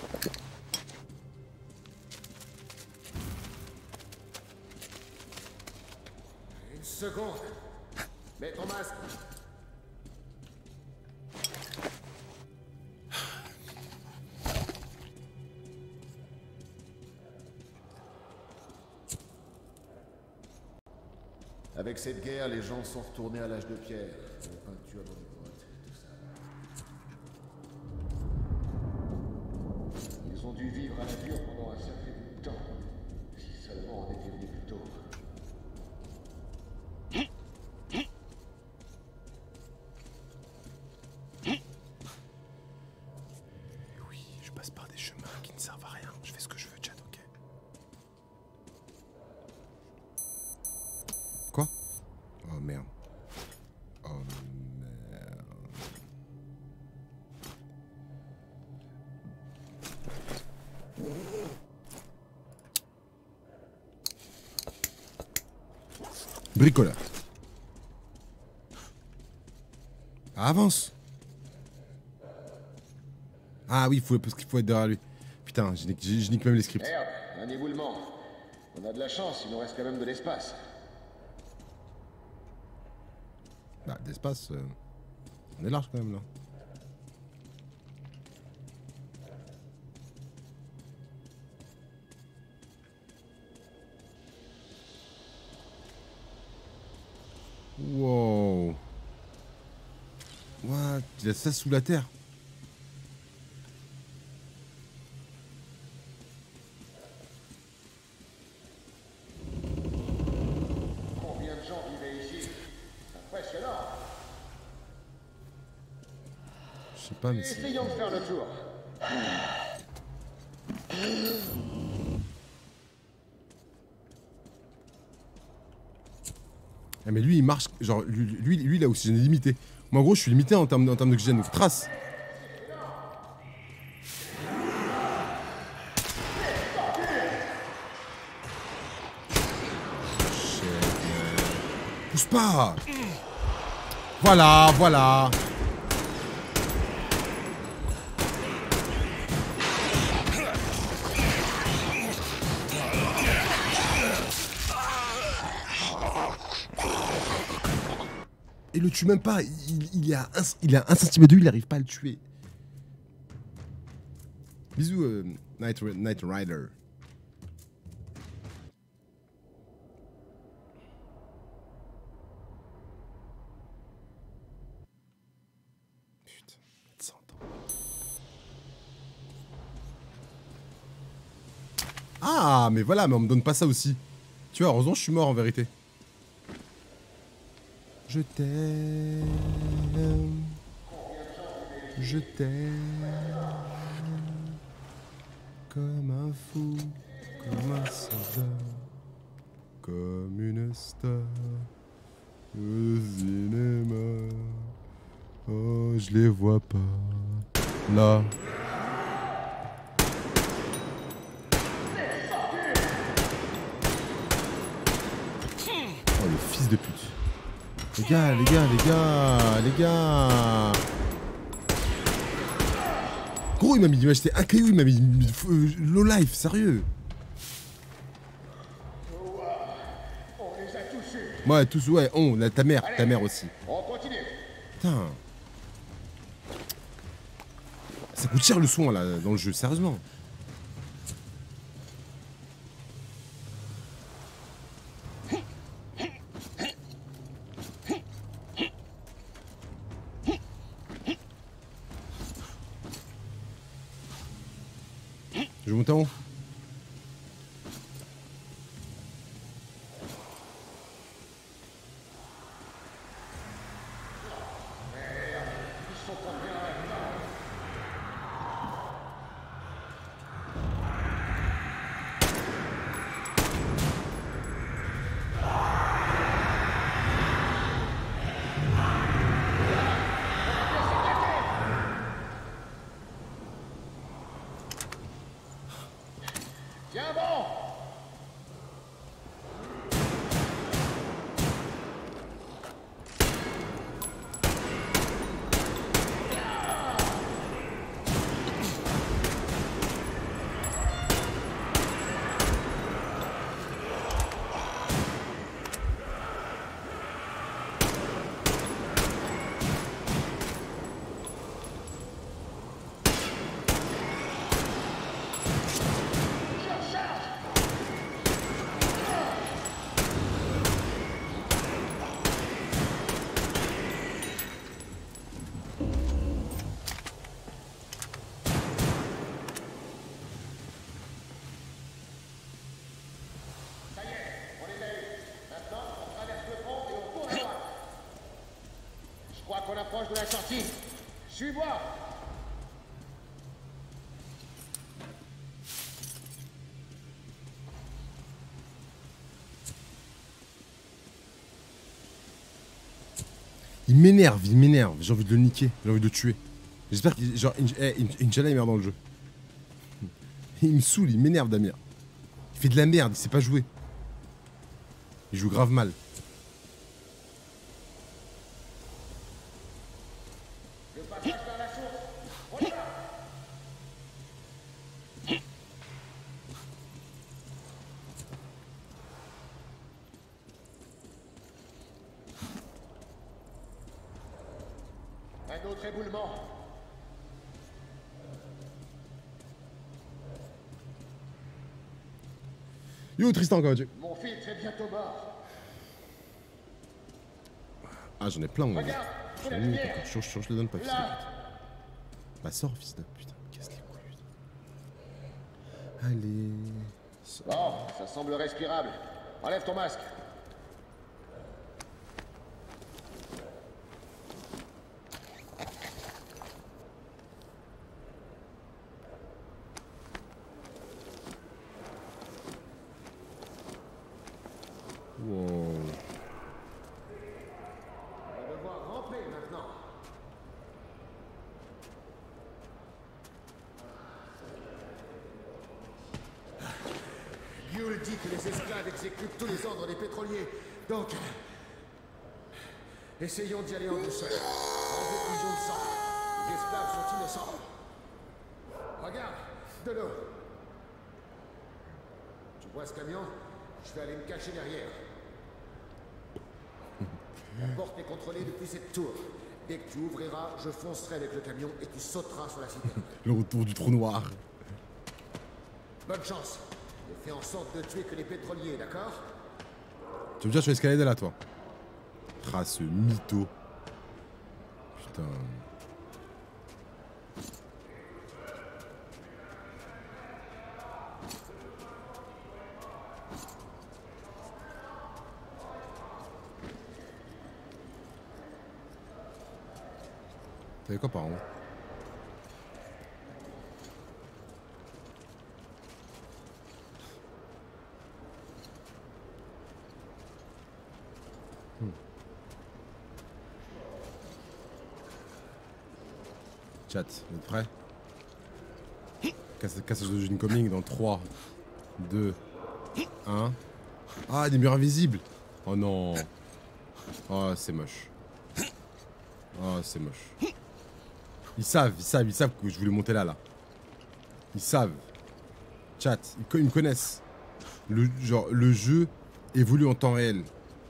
Une seconde. Mets ton masque. Avec cette guerre, les gens sont retournés à l'âge de pierre. Les peintures dans les grottes, tout ça. Ils ont dû vivre à la dure pendant un sacré bout de temps. Si seulement on était venu plus tôt. Oui, je passe par des chemins qui ne servent à rien. Je fais ce que je veux, chat, ok? Quoi? Oh merde. Oh merde. Bricoleur. Avance. Ah oui, faut, parce qu'il faut être derrière lui. Putain, je nique, je nique même les scripts. Merde, un éboulement. On a de la chance, il nous reste quand même de l'espace. Bah, d'espace, euh, on est large quand même là. Wow. What? Il a ça sous la terre. Combien de gens vivaient ici? Impressionnant. Je sais pas, mais c'est... Essayons de faire le tour. Ah mais lui il marche, genre lui, lui, lui il a oxygène limité. Moi en gros je suis limité en termes, en termes d'oxygène, donc trace. Pousse pas. Voilà, voilà. Il le tue même pas, il, il, est à un, il est à un centimètre de lui, il arrive pas à le tuer. Bisous, euh, Night, Night Rider. Putain, cent ans. Ah, mais voilà, mais on me donne pas ça aussi. Tu vois, heureusement je suis mort en vérité. Je t'aime, je t'aime, comme un fou, comme un soldat, comme une star au cinéma. Oh, je les vois pas, là. Oh, le fils de pute. Les gars, les gars, les gars, les gars. Gros, il m'a mis, il m'a acheté un caillou, il m'a mis euh, low life, sérieux. On les a tous eus. Ouais, tous, ouais, on, là, ta mère, ta mère aussi. On continue. Putain. Ça coûte cher le soin, là, dans le jeu, sérieusement. Je vais monter en haut. Tiens bon. On approche de la sortie. Suis-moi. Il m'énerve, il m'énerve. J'ai envie de le niquer, j'ai envie de le tuer. J'espère qu'il. Genre, eh, Inch'Allah, il meurt dans le jeu. Il me saoule, il m'énerve, Damir. Il fait de la merde, il sait pas jouer. Il joue grave mal. Le passage vers la source. On y va. Un autre éboulement. Yo Tristan, comment vas-tu? Mon filtre est bientôt mort. Ah, j'en ai plein, moi. Regarde, J'en ai mis, écoute, je, je, je le donne pas, fils de pute. Bah, sors, fils de putain, casse les couilles. Allez. Bon, ça semble respirable. Enlève ton masque. Wow. On va devoir ramper maintenant. Yule dit que les esclaves exécutent tous les ordres des pétroliers. Donc, essayons d'y aller en douceur. En défusion de sang. Les esclaves sont innocents. Regarde, de l'eau. Tu vois ce camion? Je vais aller me cacher derrière. La porte est contrôlée depuis cette tour. Dès que tu ouvriras, je foncerai avec le camion et tu sauteras sur la citerne. Le retour du trou noir. Bonne chance. Et fais en sorte de tuer que les pétroliers, d'accord? Tu veux me dire, je vais escalader là, toi? Ah, ce mytho. Putain. T'avais quoi par an? Hmm. Chat, vous êtes prêts? Casse- Cassage de jeu coming dans trois, deux, un. Ah, des murs invisibles! Oh non! Oh, c'est moche. Oh, c'est moche. Ils savent, ils savent, ils savent que je voulais monter là, là. Ils savent. Chat, ils, co- ils me connaissent. Le, genre, le jeu évolue en temps réel.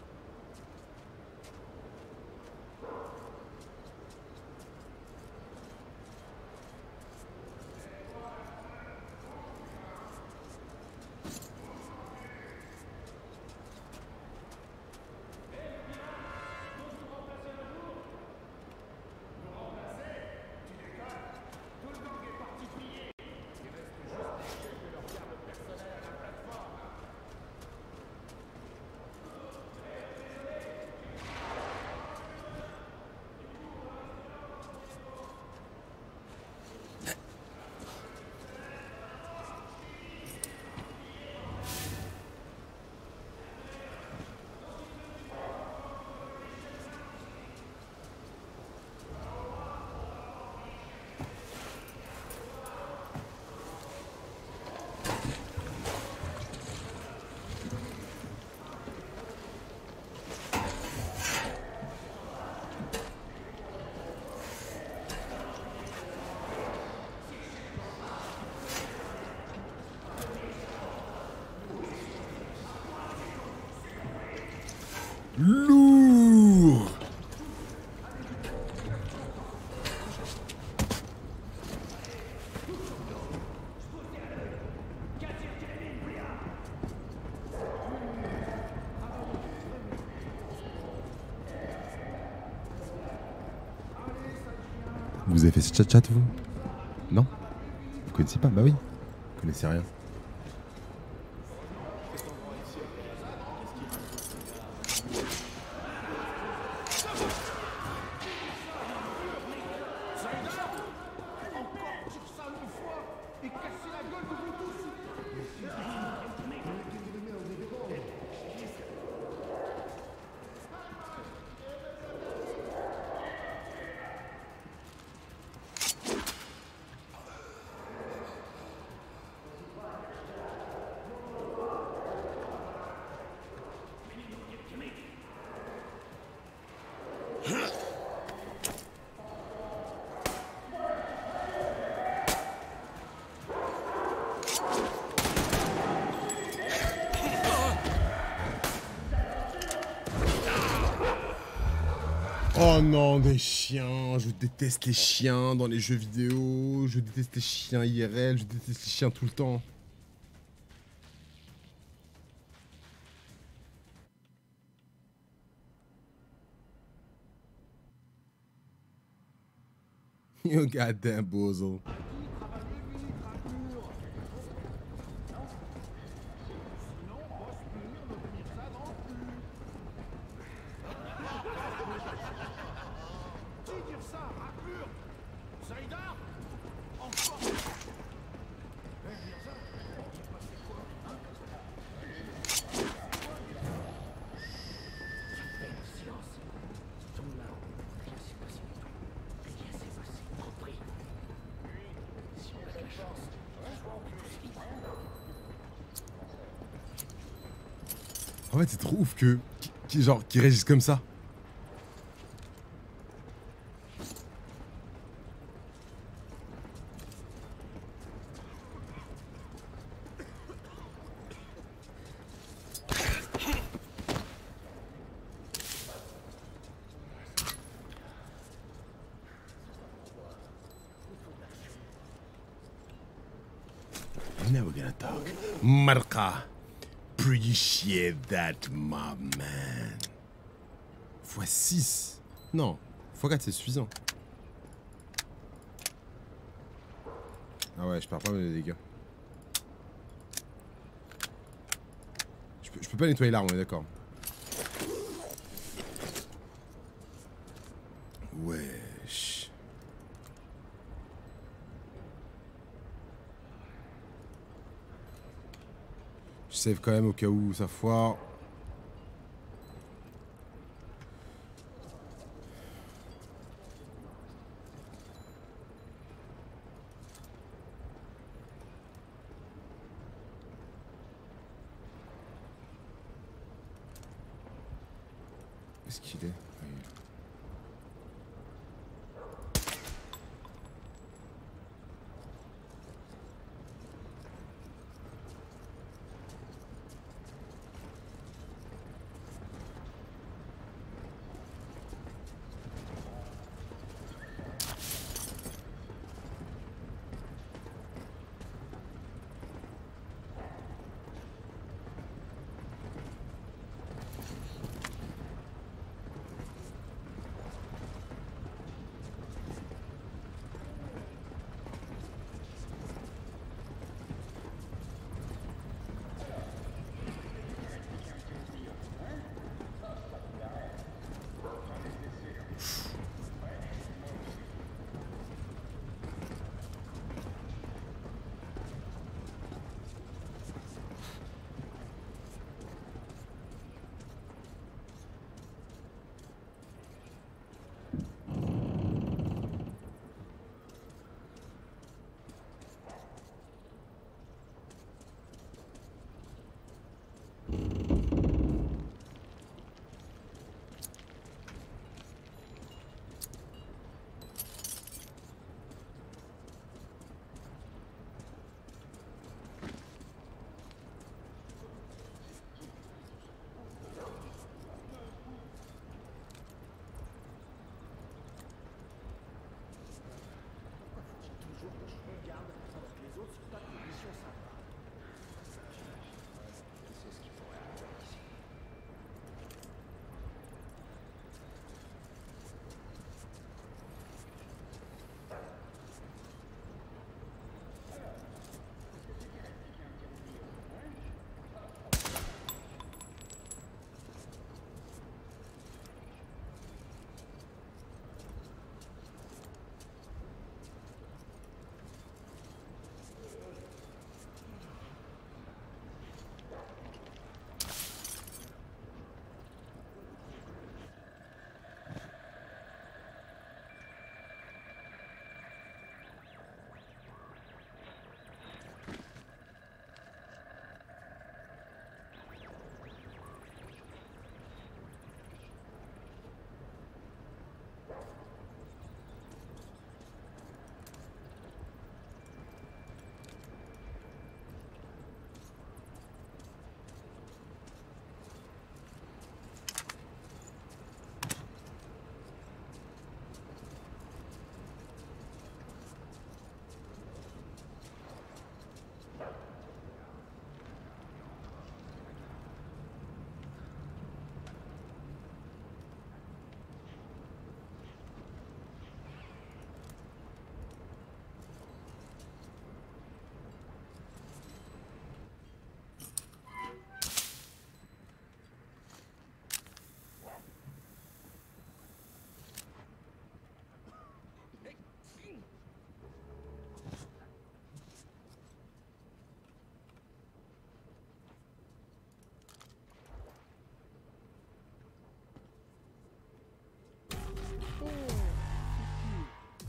Lourd. Vous avez fait ce chat-chat, vous? Non? Vous connaissez pas? Bah oui. Vous connaissez rien. Oh non, des chiens. Je déteste les chiens dans les jeux vidéo. Je déteste les chiens I R L. Je déteste les chiens tout le temps. You goddamn bozo. En fait, c'est trop ouf que. Qui, genre, qui réagissent comme ça. Now we're gonna talk. Marca. Appreciate that, my man. fois six. Non, fois quatre, c'est suffisant. Ah ouais, je perds pas mes dégâts. Je peux, je peux pas nettoyer l'arme, on est d'accord. Wesh. Je save quand même au cas où ça foire. Est-ce qu'il est? Oui.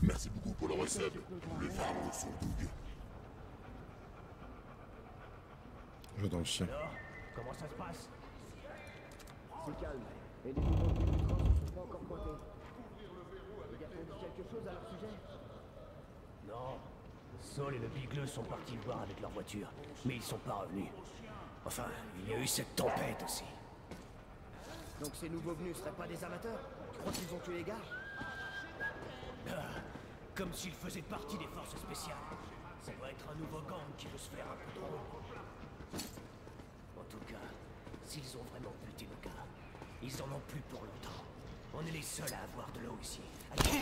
Merci beaucoup pour le recette. Les pharaons sont doués. Je dans le chien. Alors, comment ça se passe? C'est calme. Et les nouveaux venus du train ne sont pas encore pointés. Il a dit quelque chose à leur sujet? Non. Saul et le Bigleux sont partis le voir avec leur voiture, mais ils sont pas revenus. Enfin, il y a eu cette tempête aussi. Donc ces nouveaux venus seraient pas des amateurs? Tu crois qu'ils ont tué les gars? Ah, comme s'ils faisaient partie des forces spéciales. Ça doit être un nouveau gang qui veut se faire un peu drôle. En tout cas, s'ils ont vraiment buté le gars, ils en ont plus pour longtemps. On est les seuls à avoir de l'eau ici. Allez,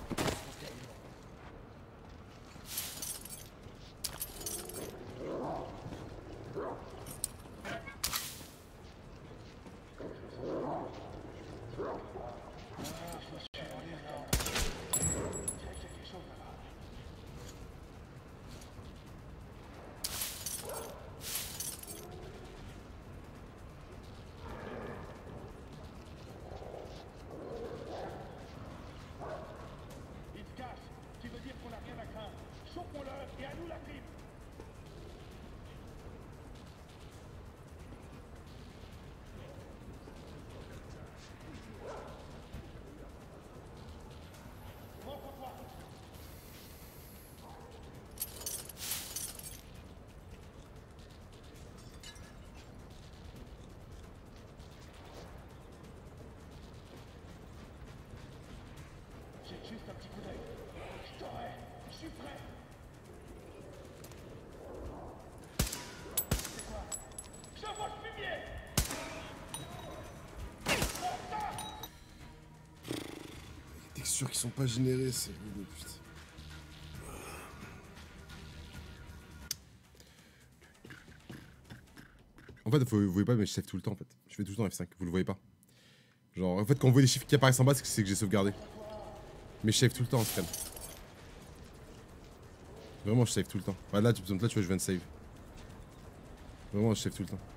Juste un petit coup d'œil. Je t'aurai. Je suis prêt. C'est quoi? Je vois le fumier. Les textures qui sont pas générées, c'est rigolo, putain. En fait, vous, vous voyez pas, mais je save tout le temps en fait. Je fais tout le temps F cinq, vous le voyez pas. Genre, en fait, quand vous voyez des chiffres qui apparaissent en bas, c'est que j'ai sauvegardé. Mais je save tout le temps en stream. Vraiment, je save tout le temps. Bah, là, tu, là, tu vois, je viens de save. Vraiment, je save tout le temps.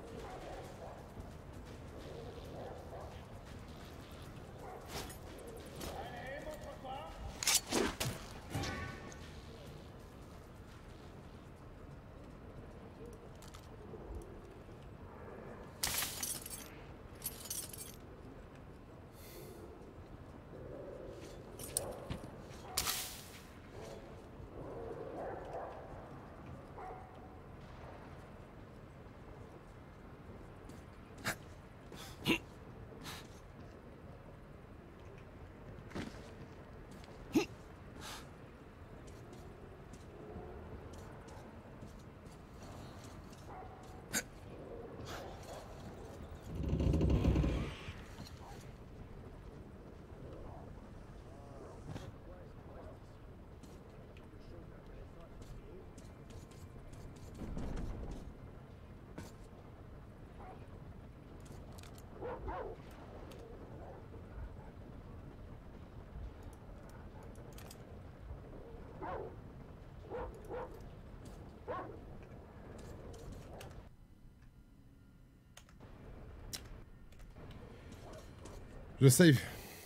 Je save.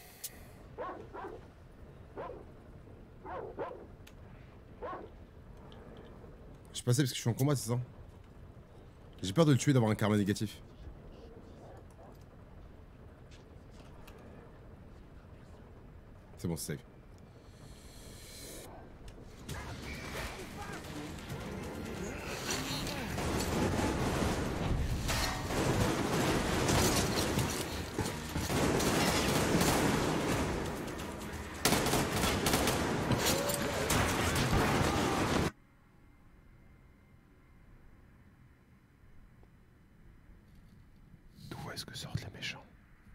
Je suis passé parce que je suis en combat, c'est ça? J'ai peur de le tuer, d'avoir un karma négatif. C'est bon, c'est save. D'où est-ce que sortent les méchants?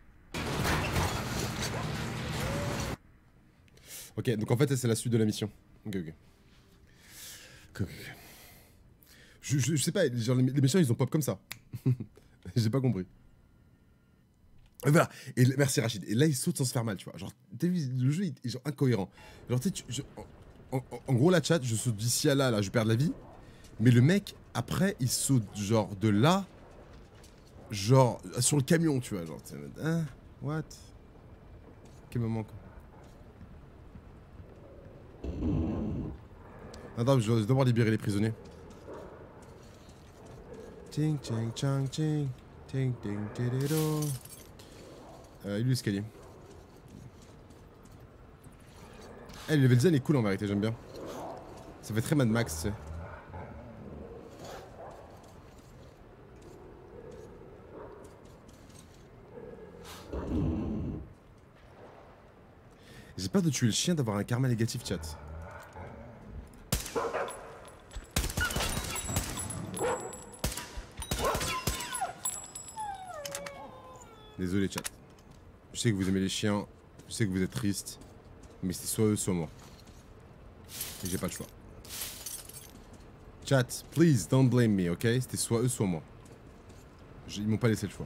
Ok, donc en fait, c'est la suite de la mission. Ok, ok. Ok, ok. Je, je, je sais pas, genre, les, les méchants, ils ont pop comme ça. J'ai pas compris. Et voilà, et merci Rachid. Et là, il saute sans se faire mal, tu vois. Genre, t'as vu, le jeu est genre incohérent. Genre, tu sais, je- en, en- en gros, la chat, je saute d'ici à là, là, je perds de la vie. Mais le mec, après, il saute genre de là, genre sur le camion, tu vois. Genre, t'es en mode, hein, what? Quel moment, quoi. Attends, je dois d'abord libérer les prisonniers. Ting, ting, chang, ting. Ting, ting, tidido. Euh, il est où l'escalier? Eh, le level design est cool en vérité, j'aime bien. Ça fait très Mad Max, tu sais. J'ai peur de tuer le chien, d'avoir un karma négatif, chat. Désolé, chat. Je sais que vous aimez les chiens, je sais que vous êtes triste, mais c'est soit eux, soit moi. Et j'ai pas le choix. Chat, please don't blame me, ok? C'était soit eux, soit moi. Je, ils m'ont pas laissé le choix.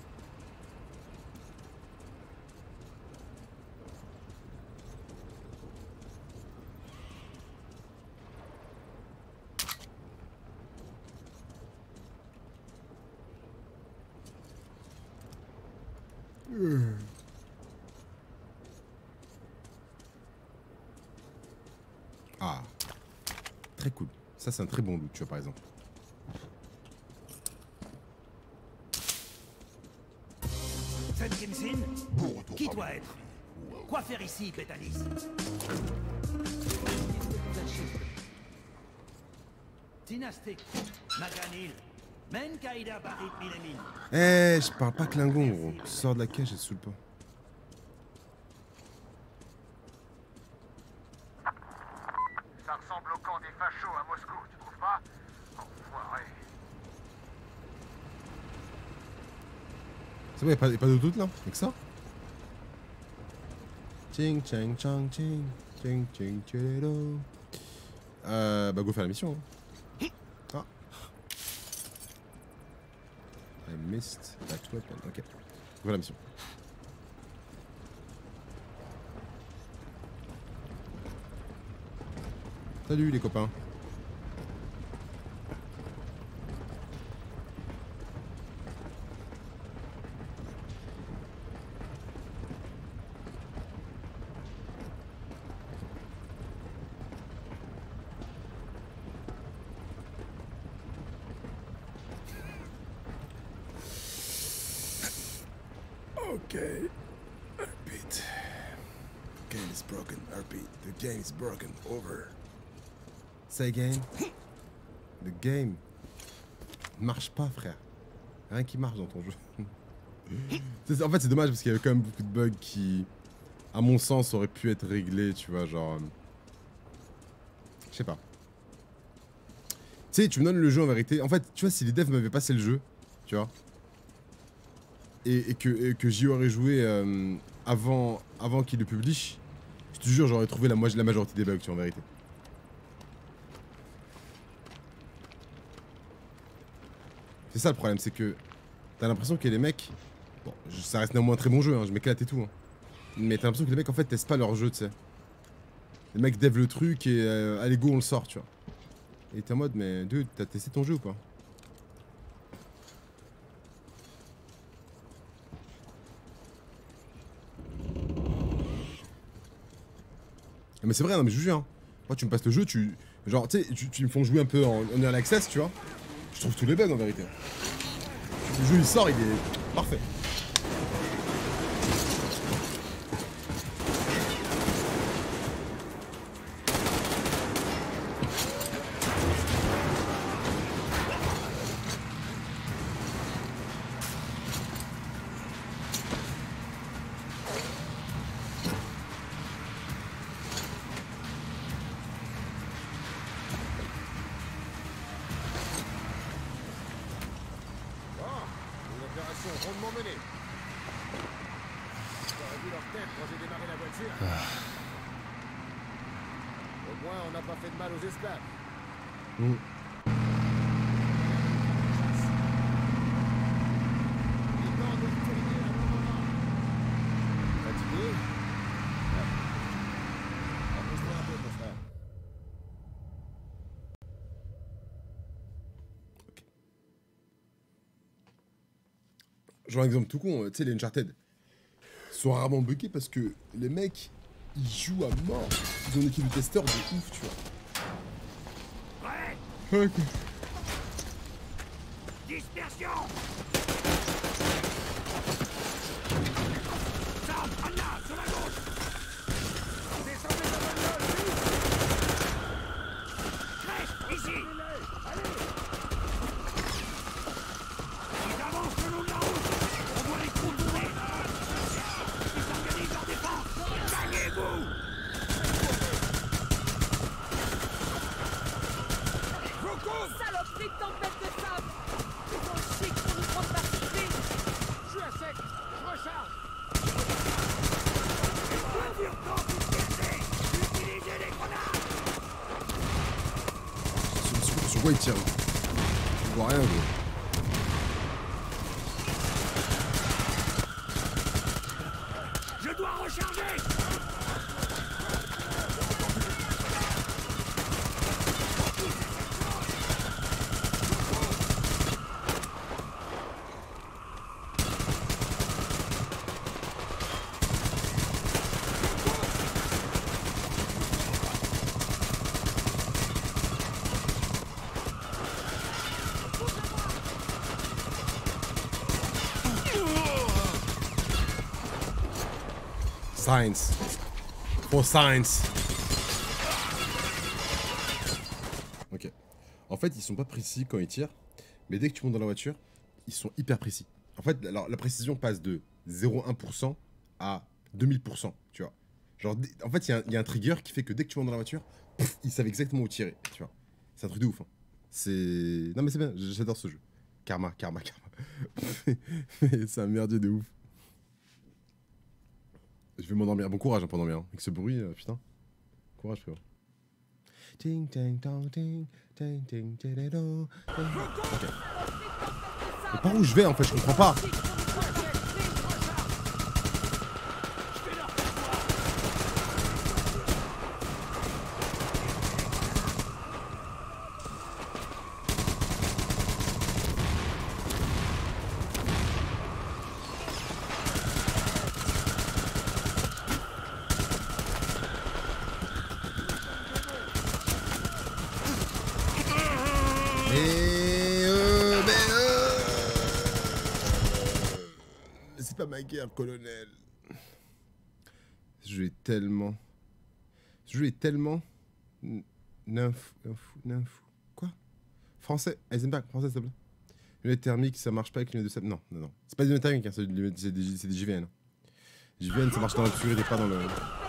Ah, très cool. Ça, c'est un très bon loot, tu vois, par exemple. Senkinsin, qui doit être? Quoi faire ici, Pétalis? Dynastique, Maganil, Menkaïda Barit Milemin. Eh, je parle pas Klingon, gros. Sors de la cage et te saoule pas. Ça ressemble au camp des fachos à Moscou, tu trouves pas? Enfoiré. C'est bon, y'a pas, y a pas de doute là? Y'a que ça? Ching, chang, chang, ching. Ching, ching, chelo. Euh, bah, go faire la mission. Hein. Ah. I missed that weapon. Ok. Go faire la mission. Salut les copains. Okay. Repeat. Game is broken. Repeat. The game is broken. Over. Say again. Le game marche pas, frère. Rien qui marche dans ton jeu. En fait, c'est dommage parce qu'il y avait quand même beaucoup de bugs qui, à mon sens, auraient pu être réglés, tu vois, genre... Euh... Je sais pas. Tu sais, tu me donnes le jeu en vérité. En fait, tu vois, si les devs m'avaient passé le jeu, tu vois, et, et que, et que j'y aurais joué euh, avant, avant qu'ils le publient, je te jure, j'aurais trouvé la, la majorité des bugs, tu vois, en vérité. C'est ça le problème, c'est que t'as l'impression que les mecs... Bon, ça reste néanmoins un très bon jeu, hein, je m'éclate et tout. Hein. Mais t'as l'impression que les mecs en fait testent pas leur jeu, tu sais. Les mecs dev le truc et euh, allez go on le sort, tu vois. Et t'es en mode, mais dude, t'as testé ton jeu ou pas? Mais c'est vrai, non mais je vous jure, hein. Moi tu me passes le jeu, tu... Genre, tu sais, tu, tu me font jouer un peu en, en early access, tu vois. Je trouve tous les bugs en vérité. Le jeu il sort, il est parfait. Rondement mené. J'aurais vu leur tête quand j'ai démarré la voiture. Au moins, on n'a pas fait de mal aux esclaves. Mmh. Fatigué? Repose-toi un peu, mon frère. Genre un exemple tout con, tu sais les Uncharted sont rarement buggés parce que les mecs Ils jouent à mort. Ils ont une équipe de testeurs de ouf, tu vois. Ok. Dispersion. Sam, Anna, sur la gauche. Descendez de la bagnole, vite. Crest, ici. Allez. Ils avancent le long de la route. On voit les trous tourner. Ils organisent leur défense. Gagnez-vous. Saloperie de tempête de sable! Ils ont le chic pour nous prendre par surprise! Je suis à sec, je recharge. Voiture d'anti-piété. Utilisez les grenades. Sur, sur, sur quoi ils tirent? Je vois rien, gros. Je dois recharger. Science. For science. Ok. En fait, ils sont pas précis quand ils tirent, mais dès que tu montes dans la voiture, ils sont hyper précis. En fait, alors, la précision passe de zéro virgule un pour cent à deux mille pour cent, tu vois. Genre, en fait, il y, y a un trigger qui fait que dès que tu montes dans la voiture, pff, ils savent exactement où tirer, tu vois. C'est un truc de ouf. Hein. C'est... Non mais c'est bien, j'adore ce jeu. Karma, karma, karma. C'est un merdier de ouf. Je vais m'endormir. Bon courage hein, pendant bien. Avec ce bruit, euh, putain. Courage, frérot. Ting, ting, tang, ting, ting, ting, ting, ok. Mais par où je vais en fait, je comprends pas. Ma guerre, colonel. Ce jeu est tellement... Ce jeu est tellement... Nymph... Nymph... Quoi? Français. Eisenberg, français, s'il te plaît. Lunettes thermiques, ça marche pas avec les lunettes de sable. Non, non, non. C'est pas des lunettes thermiques, hein, c'est des, des, des J V N. J V N, ça marche dans l'obscurité, pas dans le...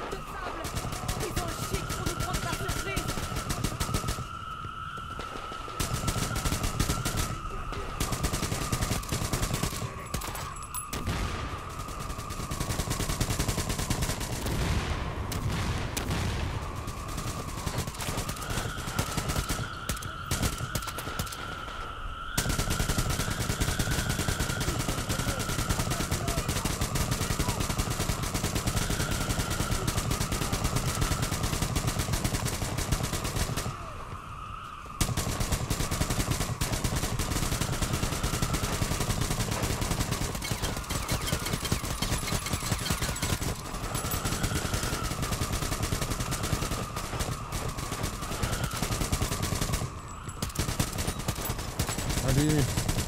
Allez.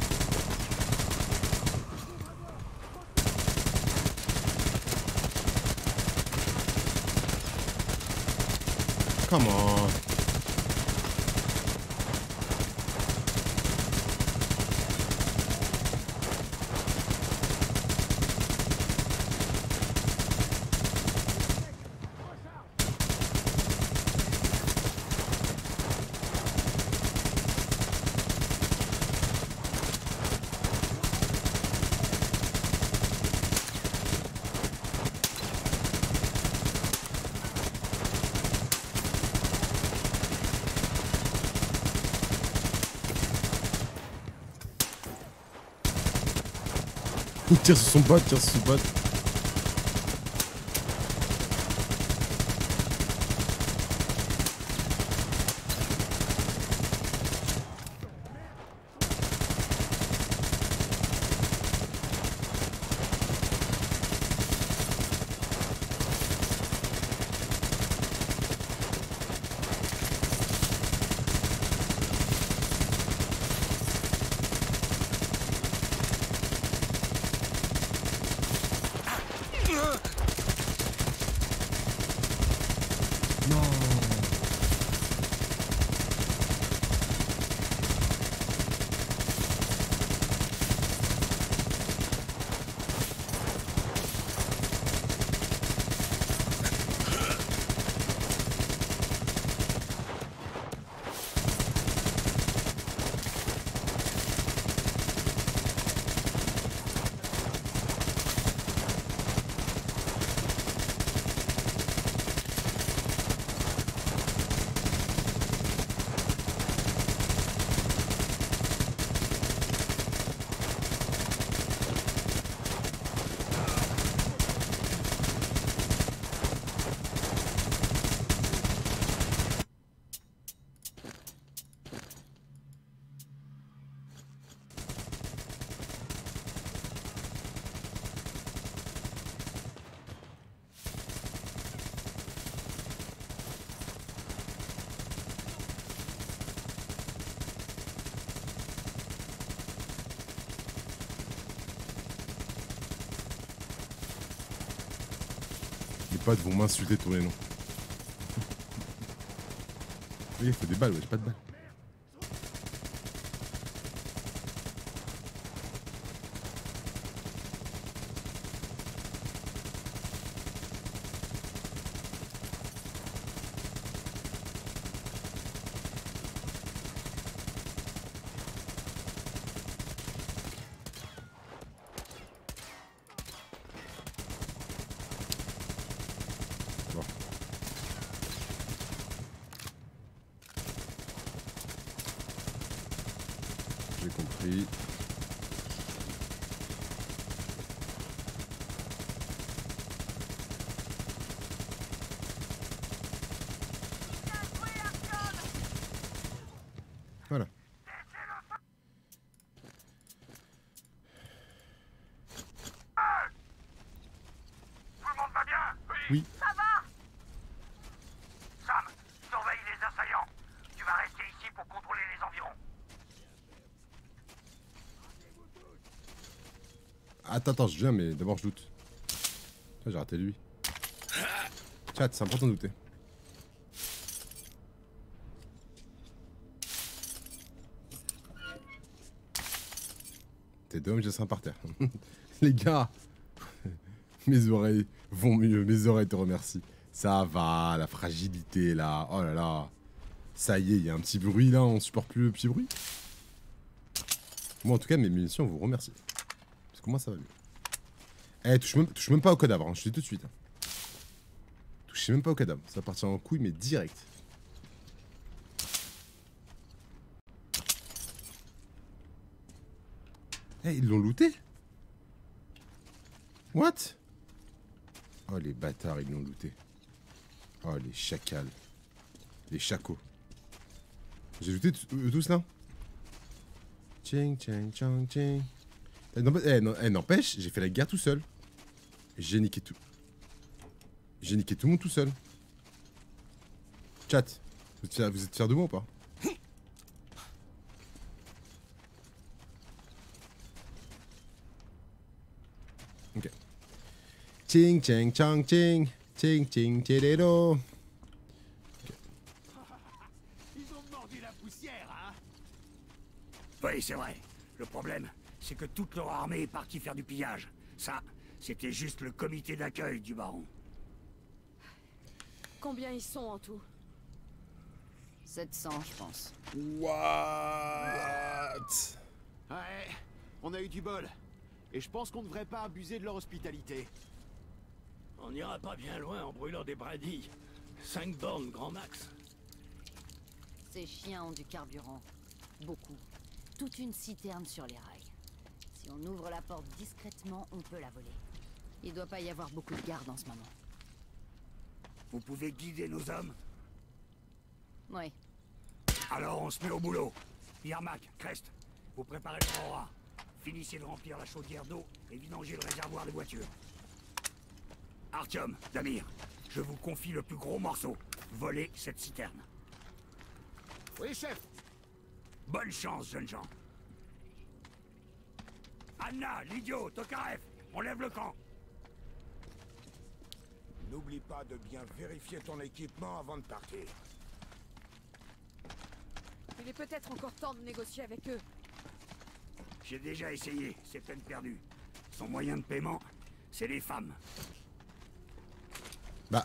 Come on. Il tire sur son pote, tire sur son pote. potes vont m'insulter de tous les noms. Oui, il faut des balles, ouais, j'ai pas de balles. J'ai compris. Voilà. Tout le monde va bien? Oui. Ça va? Sam, surveille les assaillants. Tu vas rester ici pour contrôler les environs. Attends, attends, je viens, mais d'abord je doute. Ah, j'ai raté lui. Chat, c'est important de douter. T'es dommage, j'ai ça par terre. Les gars, mes oreilles vont mieux, mes oreilles te remercient. Ça va, la fragilité là, oh là là. Ça y est, il y a un petit bruit là, on supporte plus le petit bruit. Moi en tout cas, mes munitions vous remercient. Parce que moi ça va mieux. Eh, touche même, touche même pas au cadavre, hein, je te dis tout de suite. Touchez même pas au cadavre, ça va partir en couille mais direct. Eh, ils l'ont looté? What? Oh les bâtards, ils l'ont looté. Oh les chacals. Les chacos. J'ai looté eux tous là? Tching, tching, tching, tching. Eh, n'empêche, j'ai fait la guerre tout seul. J'ai niqué tout. J'ai niqué tout le monde tout seul. Chat, vous êtes fiers, vous êtes fiers de moi ou pas? Ok. Ching, ching, chang, ching. Ching, ching, chirero. Ils ont mordu la poussière, hein? Oui, c'est vrai. Le problème, c'est que toute leur armée est partie faire du pillage. Ça, c'était juste le comité d'accueil du baron. Combien ils sont en tout? sept cents, je pense. What? Ouais, on a eu du bol. Et je pense qu'on ne devrait pas abuser de leur hospitalité. On n'ira pas bien loin en brûlant des brindilles. Cinq bornes grand max. Ces chiens ont du carburant. Beaucoup. Toute une citerne sur les rails. Si on ouvre la porte discrètement, on peut la voler. Il doit pas y avoir beaucoup de gardes en ce moment. Vous pouvez guider nos hommes? Oui. Alors on se met au boulot. Yarmak, Crest, vous préparez le Aurora. Finissez de remplir la chaudière d'eau et vidanger le réservoir de voitures. Artyom, Damir, je vous confie le plus gros morceau. Volez cette citerne. Oui, chef. Bonne chance, jeunes gens. Anna, l'idiot, Tokarev, on lève le camp. N'oublie pas de bien vérifier ton équipement avant de partir. Il est peut-être encore temps de négocier avec eux. J'ai déjà essayé, c'est peine perdue. Son moyen de paiement, c'est les femmes. Bah.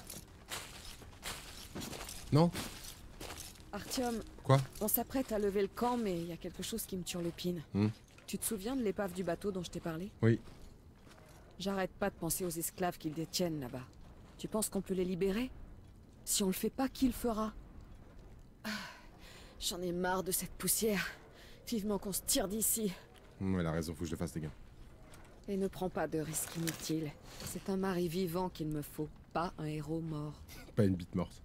Non. Artyom. Quoi? On s'apprête à lever le camp, mais il y a quelque chose qui me turlupine. Hmm. Tu te souviens de l'épave du bateau dont je t'ai parlé? Oui. J'arrête pas de penser aux esclaves qu'ils détiennent là-bas. Tu penses qu'on peut les libérer? Si on le fait pas, qui le fera? ah, J'en ai marre de cette poussière. Vivement qu'on se tire d'ici. Ouais, elle a raison, faut que je le fasse, les gars. Et ne prends pas de risques inutiles. C'est un mari vivant qu'il me faut, pas un héros mort. Pas une bite morte.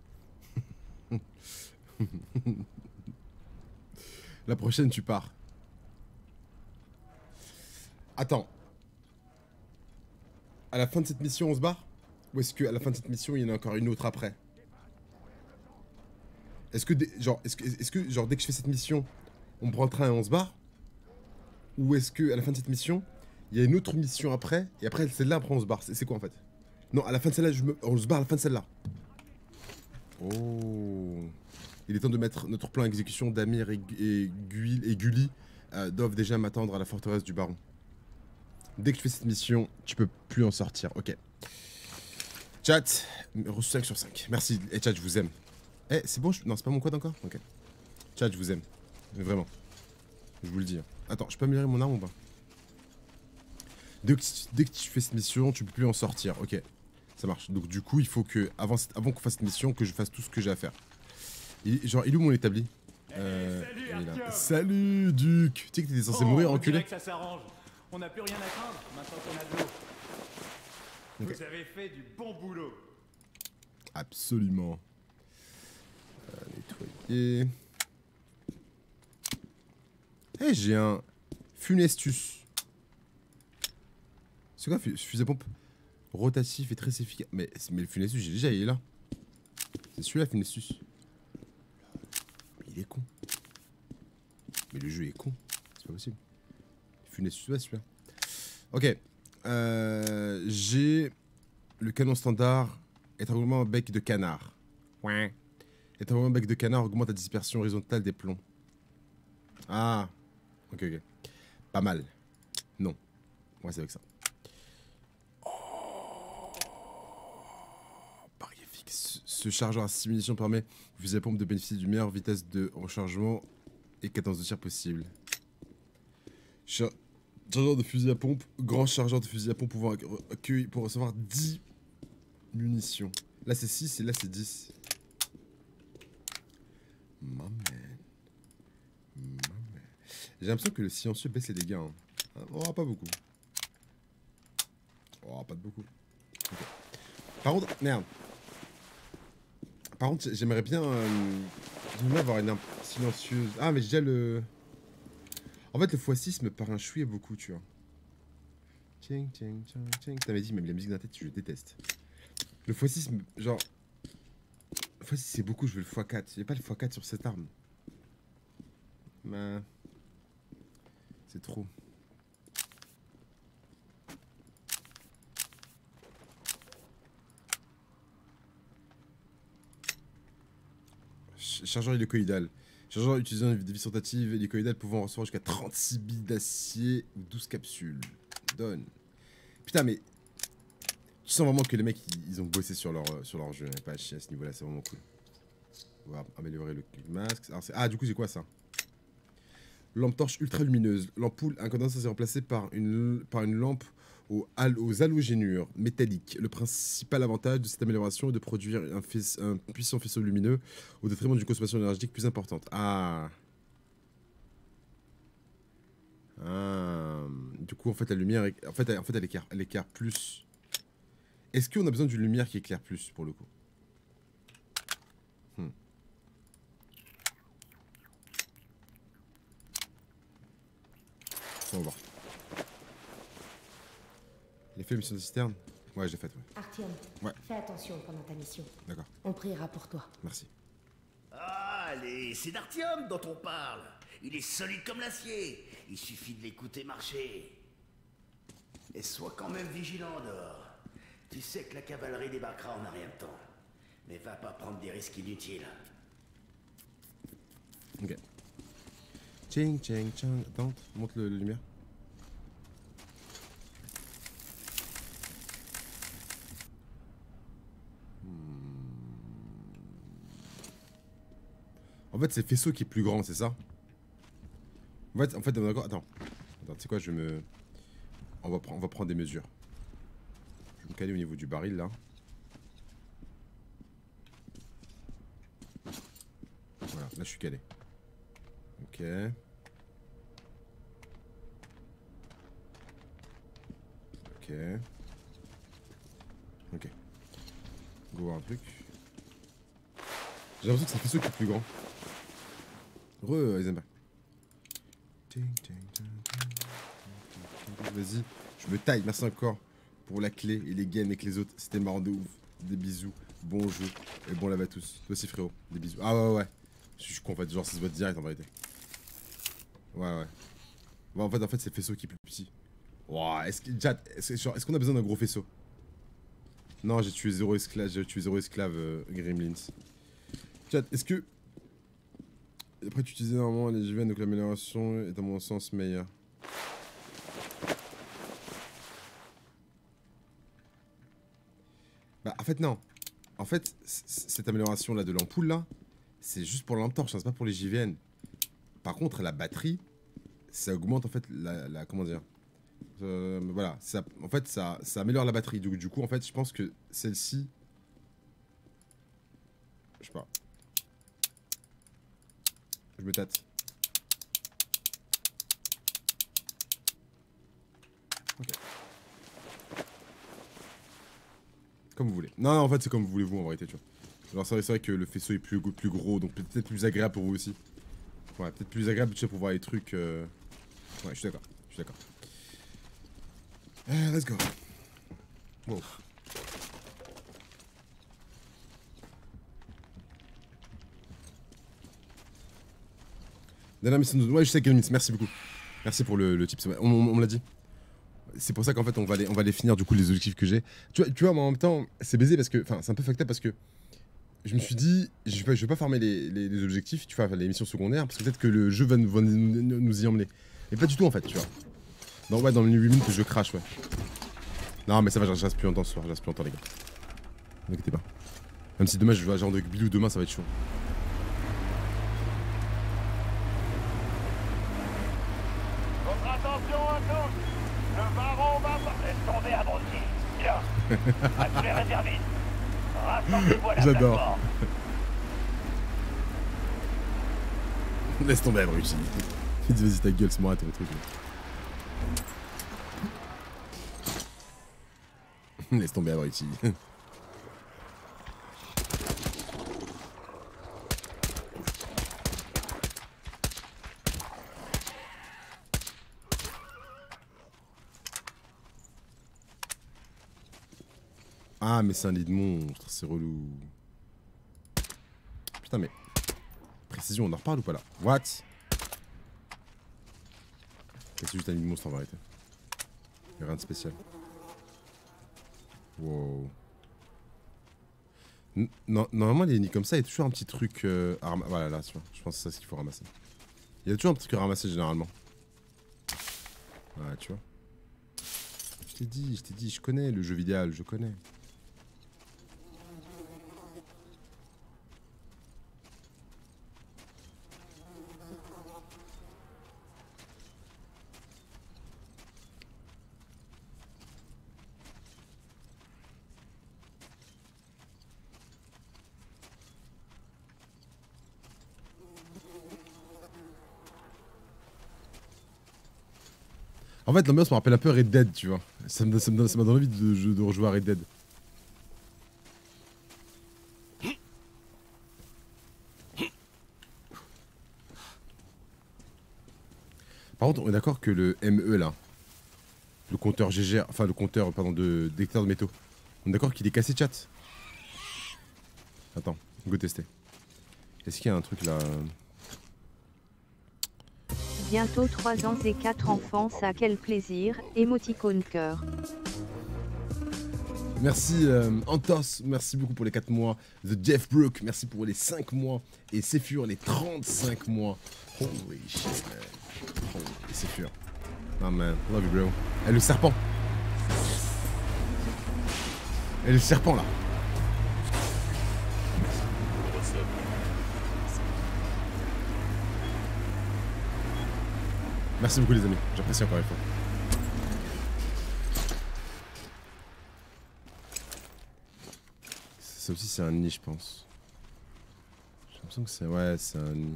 La prochaine, tu pars. Attends. À la fin de cette mission, on se barre? Ou est-ce qu'à la fin de cette mission, il y en a encore une autre après? Est-ce que, genre, est-ce que, est-ce que, genre, dès que je fais cette mission, on prend le train et on se barre? Ou est-ce que à la fin de cette mission, il y a une autre mission après, et après celle-là, après on se barre? C'est quoi en fait? Non, à la fin de celle-là, je me... on se barre à la fin de celle-là. Oh. Il est temps de mettre notre plan à exécution. Damir et, et, Guil, et Gulli euh, doivent déjà m'attendre à la forteresse du baron. Dès que je fais cette mission, tu peux plus en sortir. Ok. Chat, reçu cinq sur cinq. Merci. Et chat, je vous aime. Eh, c'est bon je... Non, c'est pas mon code encore. Ok. Chat, je vous aime. Mais vraiment. Je vous le dis. Attends, je peux améliorer mon arme ou pas? Dès que, dès que tu fais cette mission, tu peux plus en sortir. Ok. Ça marche. Donc du coup, il faut que, avant, avant qu'on fasse cette mission, que je fasse tout ce que j'ai à faire. Il, genre, il est où mon établi? euh, Salut, il est là. Artyom. Salut, Duc. Tu sais que t'étais censé Bon, mourir, on enculé. dirait que ça s'arrange. On n'a plus rien à craindre maintenant qu'on a de l'eau. Ok. Vous avez fait du bon boulot. Absolument. Euh, nettoyer. Eh, hey, j'ai un Funestus. C'est quoi, fusil à pompe rotatif et très efficace. Mais, mais le Funestus, j'ai déjà, il est là. C'est celui-là, Funestus. Mais il est con. Mais le jeu est con. C'est pas possible. Funestus, ouais, celui-là. Ok. Euh, j'ai le canon standard. Étranglement bec de canard. Ouais. Étranglement bec de canard augmente la dispersion horizontale des plombs. Ah. Ok, ok. Pas mal. Non. Ouais, c'est avec ça. Ce chargeur à six munitions permet au fusil à pompe de bénéficier d'une meilleure vitesse de rechargement et cadence de tir possible. Char chargeur de fusil à pompe, grand chargeur de fusil à pompe pouvant accueillir pour recevoir dix munitions. Là c'est six et là c'est dix. My man. My man. J'ai l'impression que le silencieux baisse les dégâts. Hein. On aura pas beaucoup. On aura pas de beaucoup. Okay. Par contre, merde. Par contre, j'aimerais bien, euh, j'aimerais avoir une arme silencieuse. Ah, mais j'ai déjà le... En fait, le fois six me paraît un chouïa beaucoup, tu vois. Tiens, tiens, tiens, tiens. T'avais dit, même la musique dans la tête, je déteste. Le fois six, me... genre... Le fois six, c'est beaucoup, je veux le fois quatre. Il n'y a pas le fois quatre sur cette arme. Mais... C'est trop. Chargeur hélicoïdal. Chargeur utilisant des vis rotatives hélicoïdales pouvant recevoir jusqu'à trente-six billes d'acier ou douze capsules. Donne. Putain, mais. Tu sens vraiment que les mecs ils, ils ont bossé sur leur, sur leur jeu. Pas à chier à ce niveau là, c'est vraiment cool. On va améliorer le masque. Alors, ah, du coup, j'ai quoi ça? Lampe torche ultra lumineuse. L'ampoule incandescente est remplacée par une, par une lampe aux, hal aux halogénures métalliques. Le principal avantage de cette amélioration est de produire un, fais un puissant faisceau lumineux au détriment d'une consommation énergétique plus importante. Ah. Ah. Du coup, en fait, la lumière, est... en fait, elle, en fait, elle éclaire, elle éclaire plus. Est-ce qu'on a besoin d'une lumière qui éclaire plus pour le coup? hmm. On va voir. Il a fait la mission de cisterne? Ouais, j'ai fait, ouais. Artyom, ouais. Fais attention pendant ta mission. D'accord. On priera pour toi. Merci. Ah, allez, c'est d'Artyom dont on parle. Il est solide comme l'acier. Il suffit de l'écouter marcher. Et sois quand même vigilant dehors. Tu sais que la cavalerie débarquera en un rien de temps. Mais va pas prendre des risques inutiles. Ok. Ching, ching, ching. Attends, monte le, le lumière. En fait, c'est le faisceau qui est plus grand, c'est ça? En fait, en fait, d'accord. Attends. Attends, tu sais quoi, je vais me. On va, on va prendre des mesures. Je vais me caler au niveau du baril là. Voilà, là je suis calé. Ok. Ok. Ok. On va voir un truc. J'ai l'impression que c'est le faisceau qui est plus grand. Re, Eisenberg. Vas-y, je me taille. Merci encore pour la clé et les games avec les autres. C'était marrant de ouf. Des bisous. Bon jeu. Et bon lave à tous. Toi aussi, frérot. Des bisous. Ah ouais, ouais. Je suis con en fait. Genre, ça se voit direct en vérité. Ouais, ouais. Bon, en fait, en fait c'est le faisceau qui est plus petit. Wow, est-ce qu'on est qu est qu a besoin d'un gros faisceau? Non, j'ai tué zéro esclave, j'ai tué zéro esclave, euh, Gremlins. Chat, est-ce que... Après, tu utilisais normalement les G V N, donc l'amélioration est à mon sens meilleure. Bah, en fait, non. En fait, cette amélioration-là de l'ampoule-là, c'est juste pour la lampe torche, hein, c'est pas pour les J V N. Par contre, la batterie, ça augmente en fait la... la comment dire euh, Voilà, ça, en fait, ça, ça améliore la batterie. Du, du coup, en fait, je pense que celle-ci... Je sais pas. Je me tâte. Ok. Comme vous voulez. Non, non, en fait, c'est comme vous voulez vous en vérité, tu vois. Alors, c'est vrai, vrai que le faisceau est plus, plus gros, donc peut-être plus agréable pour vous aussi. Ouais, peut-être plus agréable, tu sais, pour voir les trucs. Euh... Ouais, je suis d'accord. Je suis d'accord. Euh, let's go. Wow. Dana, ouais, je sais, Kevin, merci beaucoup. Merci pour le, le tip, on, on, on me l'a dit. C'est pour ça qu'en fait, on va, les, on va les finir, du coup, les objectifs que j'ai. Tu vois, tu vois, mais en même temps, c'est baisé parce que. Enfin, c'est un peu fucked up parce que. Je me suis dit, je vais pas, je vais pas farmer les, les, les objectifs, tu vois, les missions secondaires, parce que peut-être que le jeu va nous, va nous, nous y emmener. Mais pas du tout, en fait, tu vois. Non, ouais, dans les huit minutes, je crache, ouais. Non, mais ça va, je reste plus longtemps ce soir, je reste plus longtemps, les gars. Ne vous inquiétez pas. Même si demain, je vais à genre de Bilou, demain, ça va être chaud. Attention à tous, le baron va... Laisse tomber, abruti. Tiens, à tous les réservistes, rassemblez-vous à la J'adore. Laisse tomber, abruti. Vas-y, ta gueule, c'est moi, ton truc. Laisse tomber, abruti. Ah, mais c'est un lit de monstre, c'est relou. Putain, mais... Précision, on en reparle ou pas là? What? C'est juste un lit de monstre en vérité. Y'a rien de spécial. Wow. Non, normalement, les nids comme ça, il y a toujours un petit truc euh, à ramasser. Voilà, là, tu vois. Je pense que c'est ça ce qu'il faut ramasser. Il y a toujours un petit truc à ramasser généralement. Ouais, tu vois. Je t'ai dit, je t'ai dit, je connais le jeu vidéo, je connais. En fait, l'ambiance me rappelle un peu Red Dead, tu vois. Ça me, ça me, ça m'a donné envie de, de rejouer à Red Dead. Par contre, on est d'accord que le M E là, le compteur G G, enfin le compteur, pardon, de détecteur de métaux, on est d'accord qu'il est cassé, chat? Attends, go tester. Est-ce qu'il y a un truc là? Bientôt trois ans et quatre enfants, ça quel plaisir, émoticône cœur. Merci euh, Antos, merci beaucoup pour les quatre mois. The Jeff Brook, merci pour les cinq mois. Et Sephur, les trente-cinq mois. Holy shit, man. Holy Sephur. Oh man, love you bro. Et le serpent. Et le serpent là. Merci beaucoup les amis, j'apprécie encore une fois. Ça aussi c'est un nid je pense. J'ai l'impression que c'est... Ouais c'est un nid.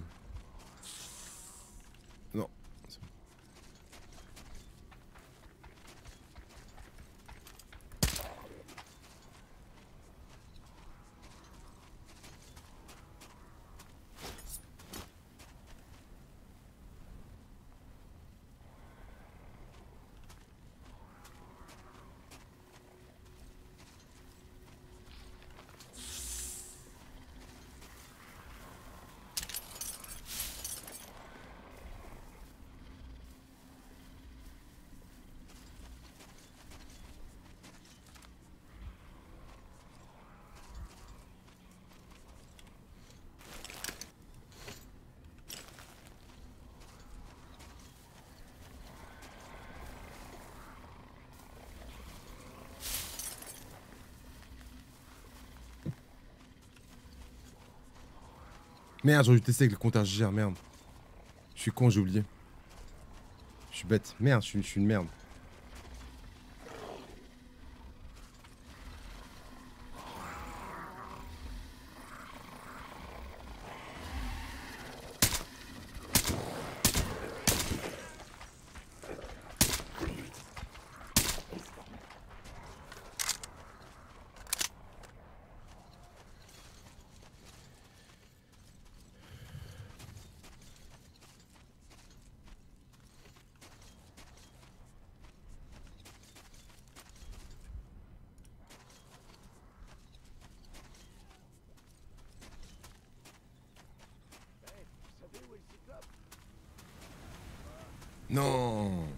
Non. Merde, j'aurais dû tester avec le compteur G R, merde. Je suis con, j'ai oublié. Je suis bête. Merde, je suis, je suis une merde. Non.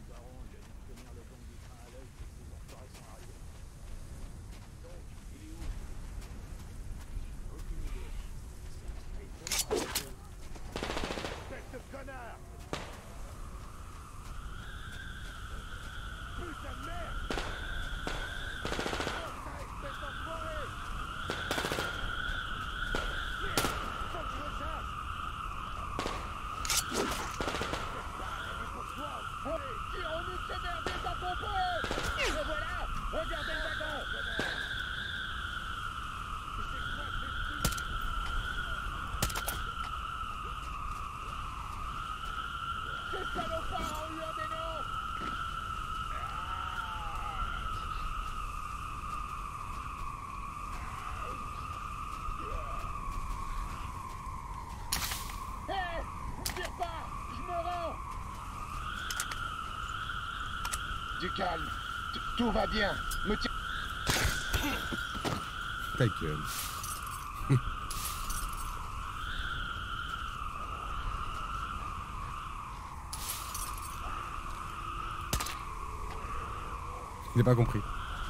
Du calme. T- Tout va bien. Me tiens. Ta gueule. Il n'a pas compris.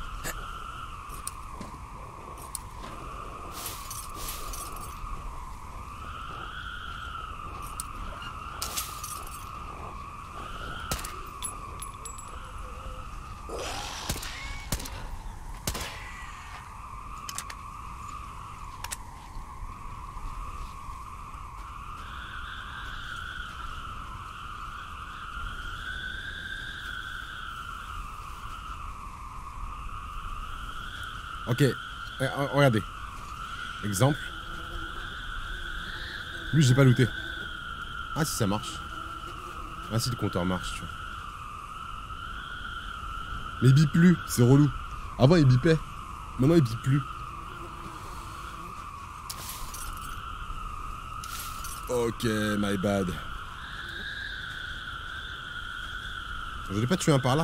Ok, eh, regardez. Exemple. Lui, j'ai pas looté. Ah, si ça marche. Ah, si le compteur marche, tu vois. Mais il bip plus, c'est relou. Avant, il bipait. Maintenant, il bip plus. Ok, my bad. Je l'ai pas tué un par là?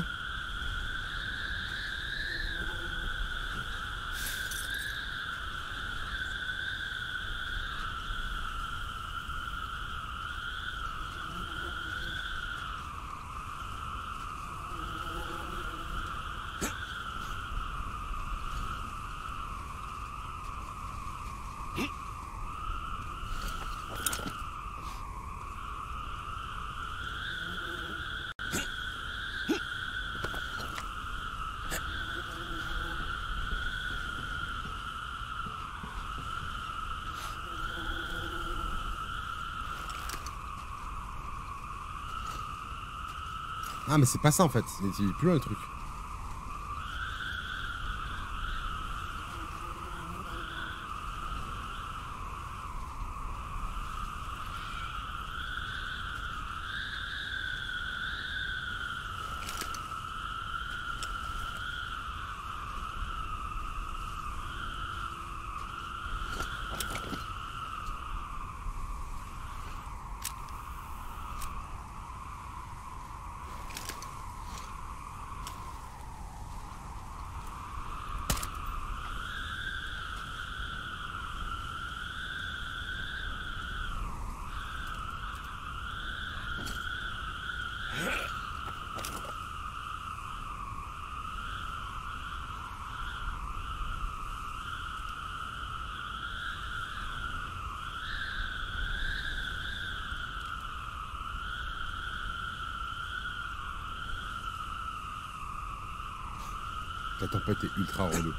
Ah mais c'est pas ça en fait, il est plus loin le truc. La tempête est ultra relou.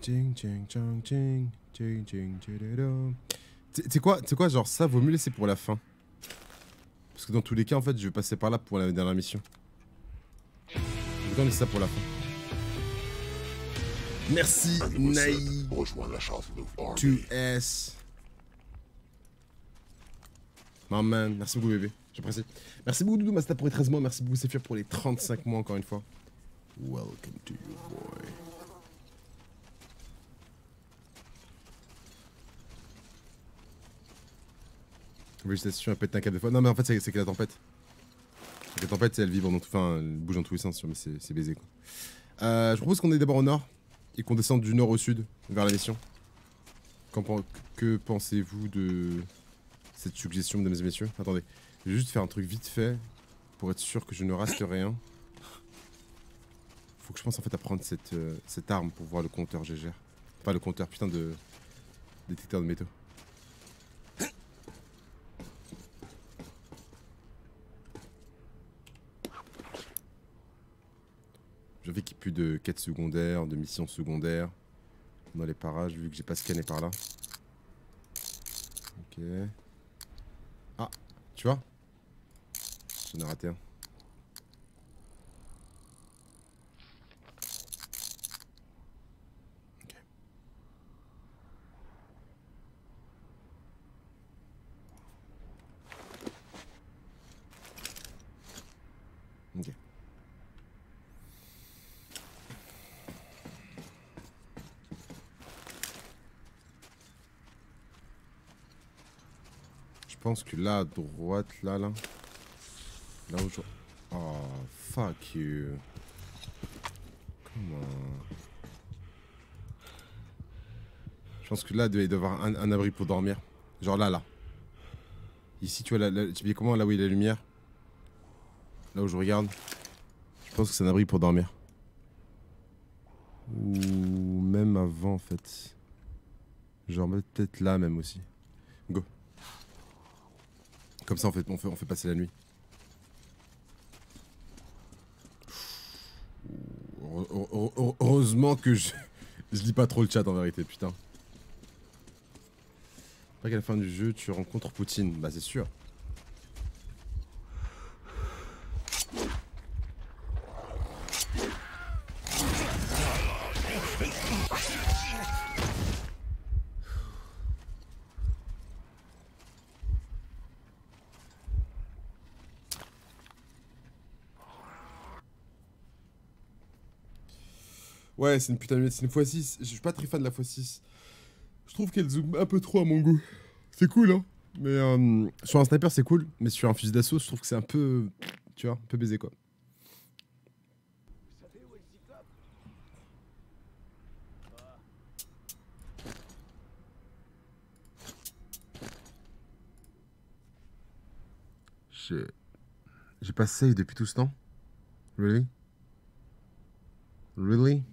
Ching, ching, ching, ching, ching, ching, ching. Tu sais quoi, tu sais quoi, genre ça vaut mieux laisser pour la fin. Parce que dans tous les cas, en fait, je vais passer par là pour la dernière mission. Autant laisser ça pour la fin. Merci, Naï. deux S. My man, merci beaucoup, bébé. J'apprécie. Merci beaucoup, Doudou Masta pour les treize mois. Merci beaucoup, Sephir pour les trente-cinq mois, encore une fois. Welcome to you, boy. Végétation, elle pète un câble de fois. Non, mais en fait, c'est que la tempête. La tempête, elle vibre dans tout. Enfin, elle bouge dans tous les sens, mais c'est baisé, quoi. Euh, je propose qu'on aille d'abord au nord et qu'on descende du nord au sud vers la mission. Qu'en, que pensez-vous de cette suggestion, mesdames et messieurs? Attendez, je vais juste faire un truc vite fait pour être sûr que je ne reste rien. Faut que je pense en fait à prendre cette, euh, cette arme pour voir le compteur G G R. Enfin, le compteur, putain, de détecteur de métaux. Je veux qu'il n'y ait plus de quêtes secondaires, de missions secondaires dans les parages, vu que j'ai pas scanné par là. Ok. Ah, tu vois? J'en ai raté un. Ok. Ok. Je pense que là, à droite, là, là. Là où je... Oh, fuck you. Come on. Je pense que là, il doit y avoir un, un abri pour dormir. Genre là, là. Ici, tu vois, là, là, tu dis comment, là où il y a la lumière? Là où je regarde. Je pense que c'est un abri pour dormir. Ou même avant, en fait. Genre peut-être là, même aussi. Go. Comme ça, en fait, on fait, on fait passer la nuit. Heureusement que je, je lis pas trop le chat en vérité, putain. Après qu'à la fin du jeu, tu rencontres Poutine. Bah c'est sûr. Ouais, c'est une putain de c'est une fois six. Je suis pas très fan de la fois six. Je trouve qu'elle zoome un peu trop à mon goût. C'est cool, hein. Mais euh, sur un sniper, c'est cool. Mais sur un fusil d'assaut, je trouve que c'est un peu. Tu vois, un peu baisé, quoi. J'ai. J'ai pas save depuis tout ce temps? Really? Really?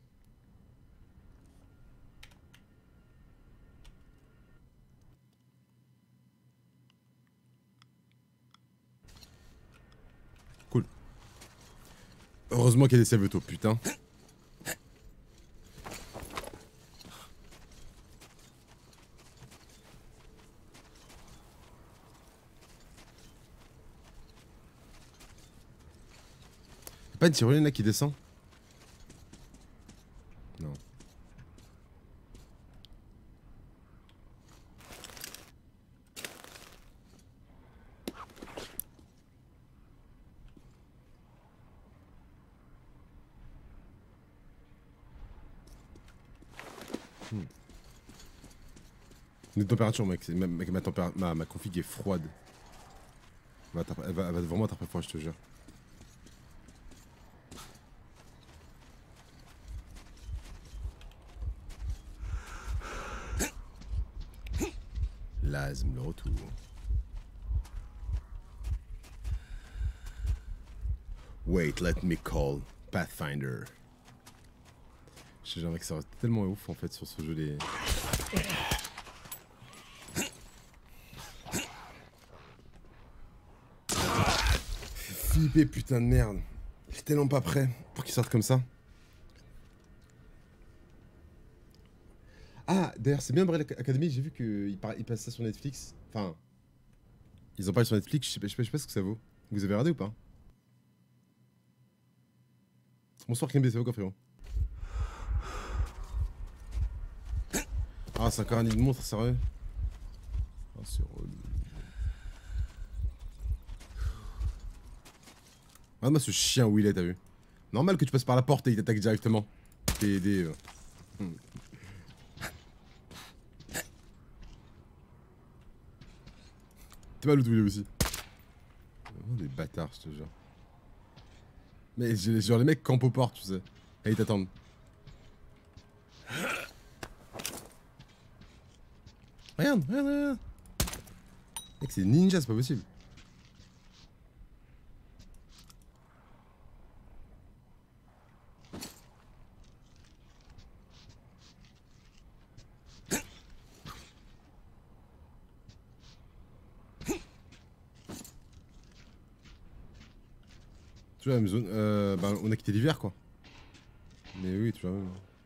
Cool. Heureusement qu'il y a des save auto, putain. Y'a pas une tyrolienne là qui descend? Non. Hmm. Une température, mec, ma, ma, ma, tempéra ma, ma config est froide. Elle va, elle va, elle va vraiment attraper froid, je te jure. L'asthme, le retour. Wait, let me call Pathfinder. J'ai l'impression que ça aurait été tellement ouf en fait sur ce jeu les. Flipper, putain de merde. J'étais tellement pas prêt pour qu'il sorte comme ça. Ah, d'ailleurs, c'est bien Umbrella Academy, j'ai vu qu'ils il passent ça sur Netflix. Enfin, ils en parlent sur Netflix, je sais pas, je sais pas, je sais pas ce que ça vaut. Vous avez regardé ou pas? Bonsoir Kimbe, ça va quoi frérot? Ah, c'est encore un nid de monstre, sérieux? Ah, c'est relou. Regarde-moi ce chien où il est, t'as vu? Normal que tu passes par la porte et il t'attaque directement. T'es aidé. Euh. Hmm. T'es mal où il est aussi. Oh, des bâtards, je te jure. Mais genre les mecs campent aux portes, tu sais. Et ils t'attendent. Regarde, regarde, regarde. Mec, c'est ninja, c'est pas possible. Tu vois, la même zone. Euh, bah, on a quitté l'hiver, quoi. Mais oui, tu vois.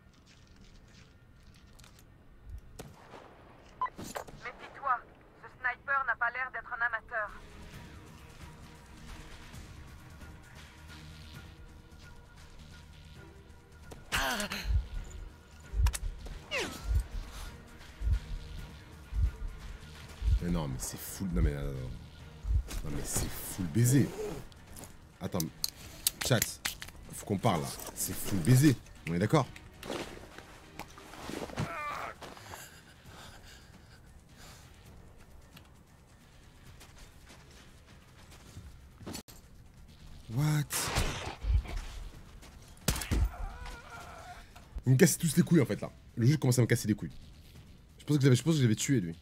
Méfie-toi, ce sniper n'a pas l'air d'être un amateur. Ah. Mais non, mais c'est full. Non, mais. Non, non, non. Non, mais c'est full baiser. Attends, chat. Faut qu'on parle là. C'est full baiser. On est d'accord? What? Vous me cassez tous les couilles en fait là. Le jeu commence à me casser les couilles. Je pense que j'avais, je pense que j'avais tué lui.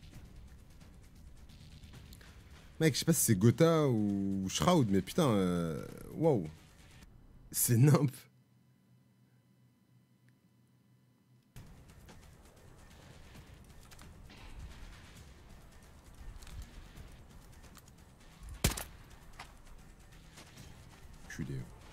Mec, je sais pas si c'est Gotha ou Shroud, mais putain, euh... waouh. C'est nimp. Culé.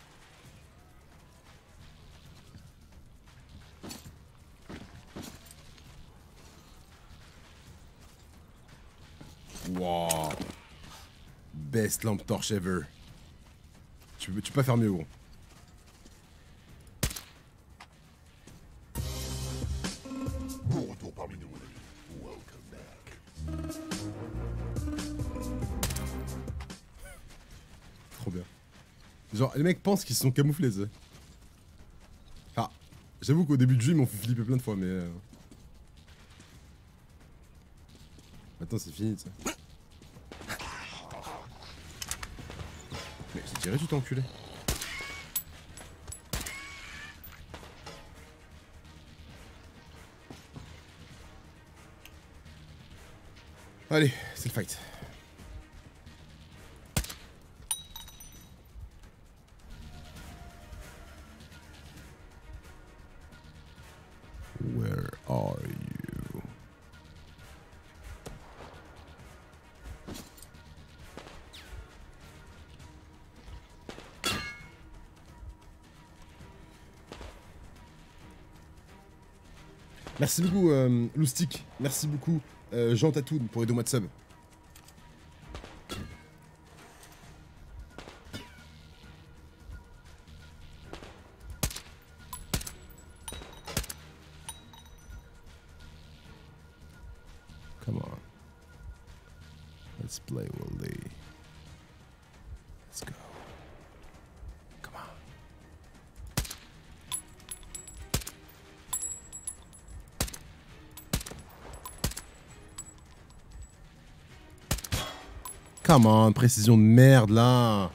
Wow. Best lampe torche ever. Tu peux, tu peux pas faire mieux, gros. Bon retour parmi nous. Welcome back. Trop bien. Genre, les mecs pensent qu'ils se sont camouflés, tu sais. Ah, j'avoue qu'au début du jeu, ils m'ont fait flipper plein de fois, mais... Euh... Maintenant, c'est fini, tu sais. Mais j'ai tiré tout enculé. Allez, c'est le fight. Where are you? Merci beaucoup, euh, Loustic. Merci beaucoup, euh, Jean Tatoun, pour les deux mois de sub. Come on. Let's play, Wildy. Let's go. Come on. Come on, précision de merde là.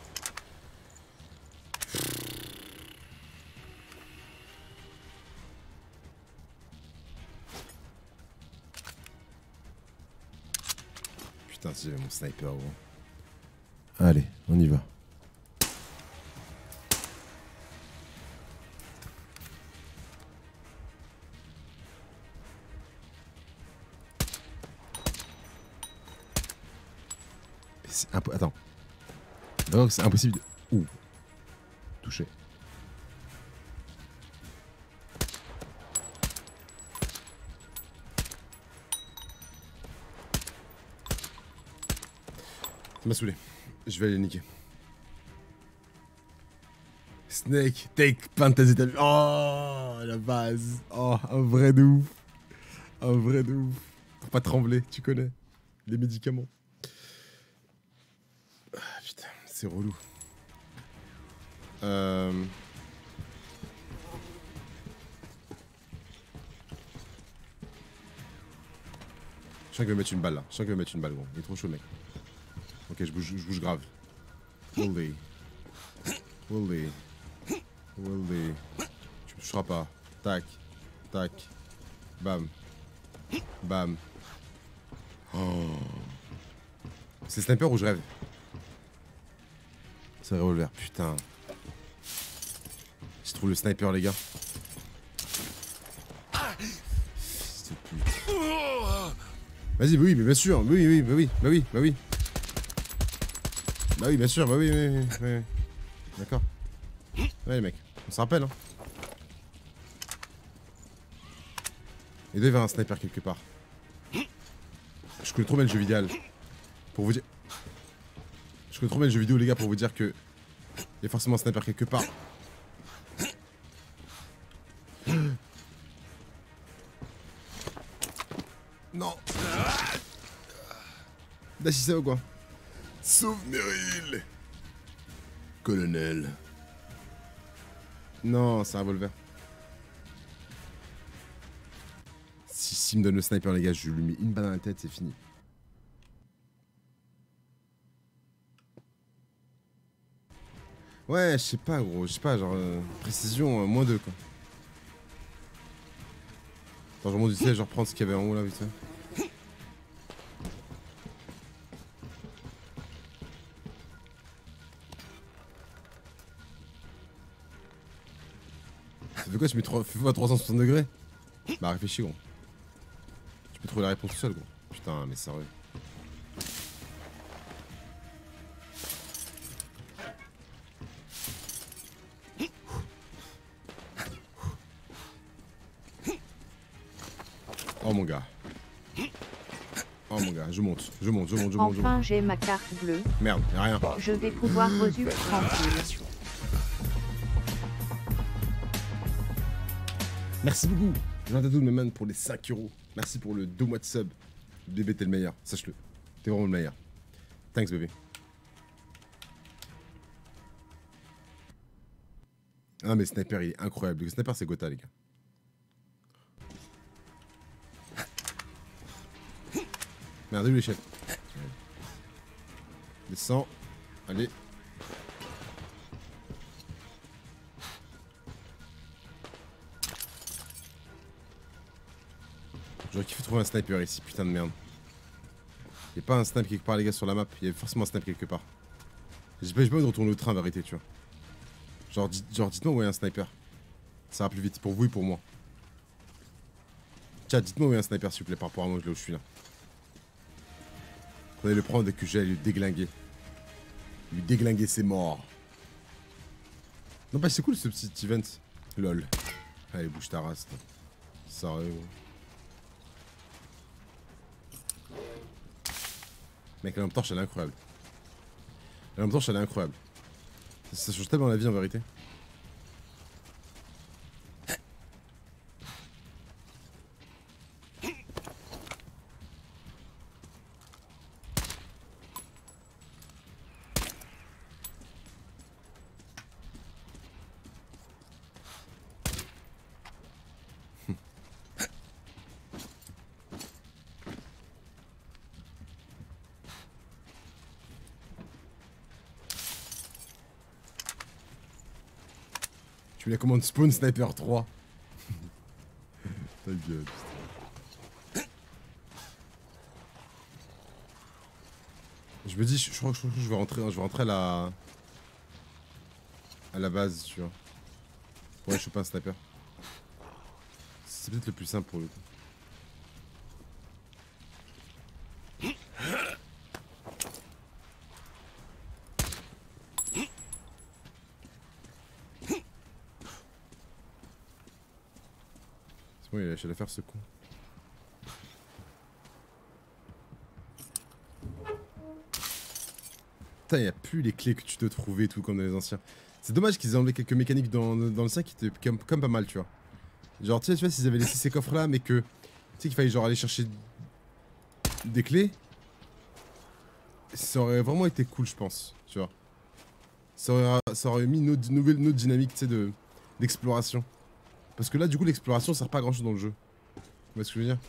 Putain, si j'avais mon sniper, gros. Allez, on y va. C'est impo... Attends. D'abord, c'est impossible de... Ouh. Touché. m'a saoulé. Je vais aller niquer. Snake, take plein de tes états. Oh, la base. Oh, un vrai de ouf. Un vrai de ouf. Faut pas trembler, tu connais. Les médicaments. Ah, putain, c'est relou. Euh... Je sens qu'il va mettre une balle là. Je sens qu'il va mettre une balle, gros. Il est trop chaud, mec. Ok, je bouge, je bouge grave. Willy. Willy. Willy. Tu me toucheras pas. Tac. Tac. Bam. Bam. Oh. C'est sniper ou je rêve? C'est revolver, putain. Je trouve le sniper, les gars. Vas-y, bah oui, mais bien sûr, oui, oui, bah oui, bah oui, bah oui. Bah oui, bien sûr, bah oui, oui, oui, oui, oui. D'accord. Ouais, les mecs, on se rappelle, hein. Il doit y avoir un sniper quelque part. Je connais trop bien le jeu vidéo. Pour vous dire... Je connais trop bien le jeu vidéo, les gars, pour vous dire que... Il y a forcément un sniper quelque part. Non. D'Achissa ou quoi? Souveniril. Colonel. Non, c'est un revolver. Si s'il me donne le sniper, les gars, je lui mets une balle dans la tête, c'est fini. Ouais, je sais pas, gros, je sais pas, genre, euh, précision, euh, moins deux, quoi. Attends, je remonte du ciel, je reprends ce qu'il y avait en haut, là, vite fait. Ça fait quoi, tu mets trois fois trois cent soixante degrés? Bah, réfléchis, gros. Tu peux trouver la réponse tout seul, gros. Putain, mais sérieux. Oh mon gars. Oh mon gars, je monte, je monte, je monte, je monte, je Enfin, monte. j'ai ma carte bleue. Merde, y'a rien. Je vais pouvoir resup tranquille. Merci beaucoup, Jean Tatou de Meman pour les cinq euros. Merci pour le deux mois de sub. Bébé, t'es le meilleur, sache-le. T'es vraiment le meilleur. Thanks, bébé. Ah, mais Sniper, il est incroyable. Le Sniper, c'est Gotha, les gars. Merde, où l'échelle? Descends. Allez. J'aurais kiffé trouver un sniper ici, putain de merde. Y'a pas un sniper quelque part, les gars, sur la map. Y'a forcément un sniper quelque part. J'ai pas, j'ai pas envie de retourner au train, en vérité, tu vois. Genre, dites, genre dites-moi où est un sniper. Ça va plus vite pour vous et pour moi. Tiens, dites-moi où est un sniper, s'il vous plaît, par rapport à moi, là où je suis là. Vous allez le prendre et que j'aille le déglinguer. Lui déglinguer ses morts. Non, bah c'est cool ce petit event. Lol. Allez, bouge ta race. Sérieux, gros. Mec, la lampe torche, elle est incroyable. La lampe torche, elle est incroyable. Ça, ça change tellement la vie en vérité. Tu la commandes Spawn Sniper trois. Ta gueule. Je me dis, je, je crois que je, je vais rentrer, je vais rentrer à la à la base, tu vois. Ouais, je suis pas un sniper. C'est peut-être le plus simple pour le coup. C'est bon, il a lâché l'affaire ce con. Putain, y a plus les clés que tu te trouvais et tout comme dans les anciens. C'est dommage qu'ils aient enlevé quelques mécaniques dans, dans le cinq qui étaient comme, comme pas mal, tu vois. Genre, tu sais, tu vois, s'ils avaient laissé ces coffres là, mais que. Tu sais qu'il fallait genre aller chercher des clés. Ça aurait vraiment été cool, je pense, tu vois. Ça aurait, ça aurait mis une autre, nouvelle, une autre dynamique, tu sais, de, d'exploration. Parce que là, du coup, l'exploration sert pas à grand chose dans le jeu. Tu vois ce que je veux dire?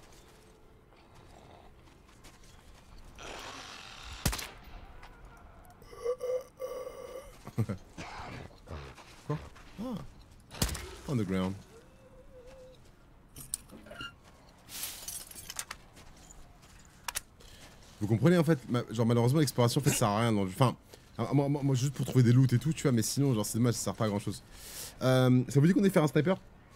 Quoi? Ah. On the ground. Vous comprenez en fait, ma- genre malheureusement l'exploration en fait ça sert à rien dans le jeu. Enfin, à- moi, moi, moi, juste pour trouver des loots et tout, tu vois, mais sinon genre c'est dommage, ça sert pas à grand chose. Euh, ça vous dit qu'on ait fait un sniper?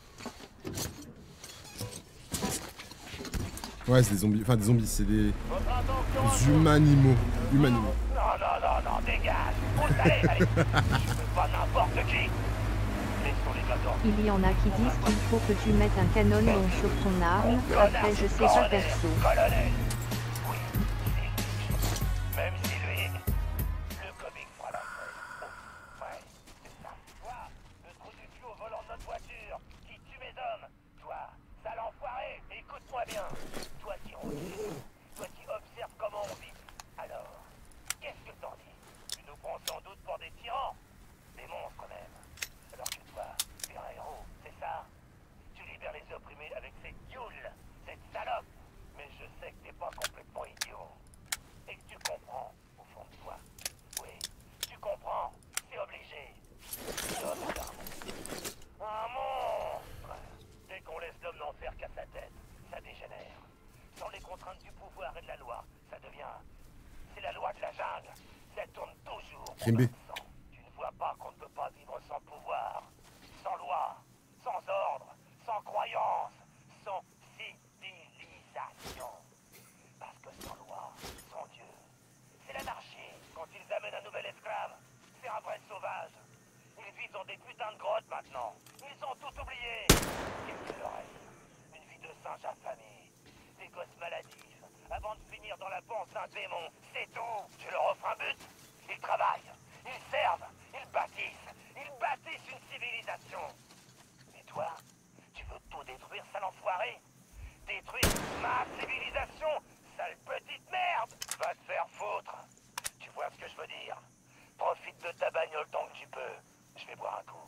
Ouais, c'est des zombies, enfin des zombies, c'est des, des humanimaux, humanimaux. Non, non, non, non, dégage. Pousse, allez, allez. Je veux pas n'importe qui. Laissons les gars dormir. Il y en a qui disent qu'il faut que tu mettes un canon long sur ton arme, après je sais pas perso. Colonel. Oui, c'est même si lui, le comique fera l'affaire. Ouais, c'est ça. Toi, le trou du cul au volant de notre voiture, qui tue mes hommes. Toi, sale enfoiré, écoute-moi bien. Toi qui roules, toi qui observes comment on vit. Alors, qu'est-ce que t'en dis? Tu nous prends sans doute pour des tyrans, des monstres même. Alors que toi, t'es un héros, c'est ça? Tu libères les opprimés avec cette gueule, cette salope. Mais je sais que t'es pas complètement idiot. Et que tu comprends, au fond de toi. Oui, tu comprends, c'est obligé. L'homme est un monstre. Un monstre. Dès qu'on laisse l'homme n'en faire qu'à sa tête, ça dégénère. Sans les contraintes du pouvoir et de la loi, ça devient... C'est la loi de la jungle. Ça tourne toujours. Crimbé. Tu ne vois pas qu'on ne peut pas vivre sans pouvoir, sans loi, sans ordre, sans croyance, sans civilisation. Parce que sans loi, sans Dieu, c'est l'anarchie. Quand ils amènent un nouvel esclave, c'est un vrai sauvage. Ils vivent dans des putains de grottes maintenant. Ils ont tout oublié. Qu'est-ce qu'il leur reste? Une vie de singe affamé, des gosses maladifs, avant de finir dans la panse d'un démon. C'est tout. Tu leur offres un but, ils travaillent, ils servent, ils bâtissent, ils bâtissent une civilisation. Et toi, tu veux tout détruire, sale enfoiré? Détruire ma civilisation, sale petite merde. Va te faire foutre. Tu vois ce que je veux dire? Profite de ta bagnole tant que tu peux. Je vais boire un coup.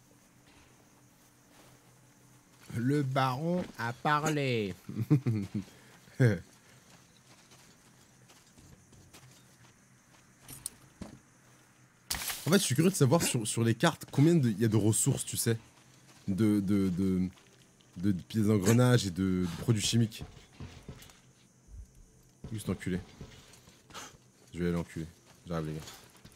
Le baron a parlé. En fait, je suis curieux de savoir sur, sur les cartes combien il y a de ressources, tu sais, de, de, de, de, de pièces d'engrenage et de, de produits chimiques. Juste enculé. Je vais aller enculer. J'arrive, les gars.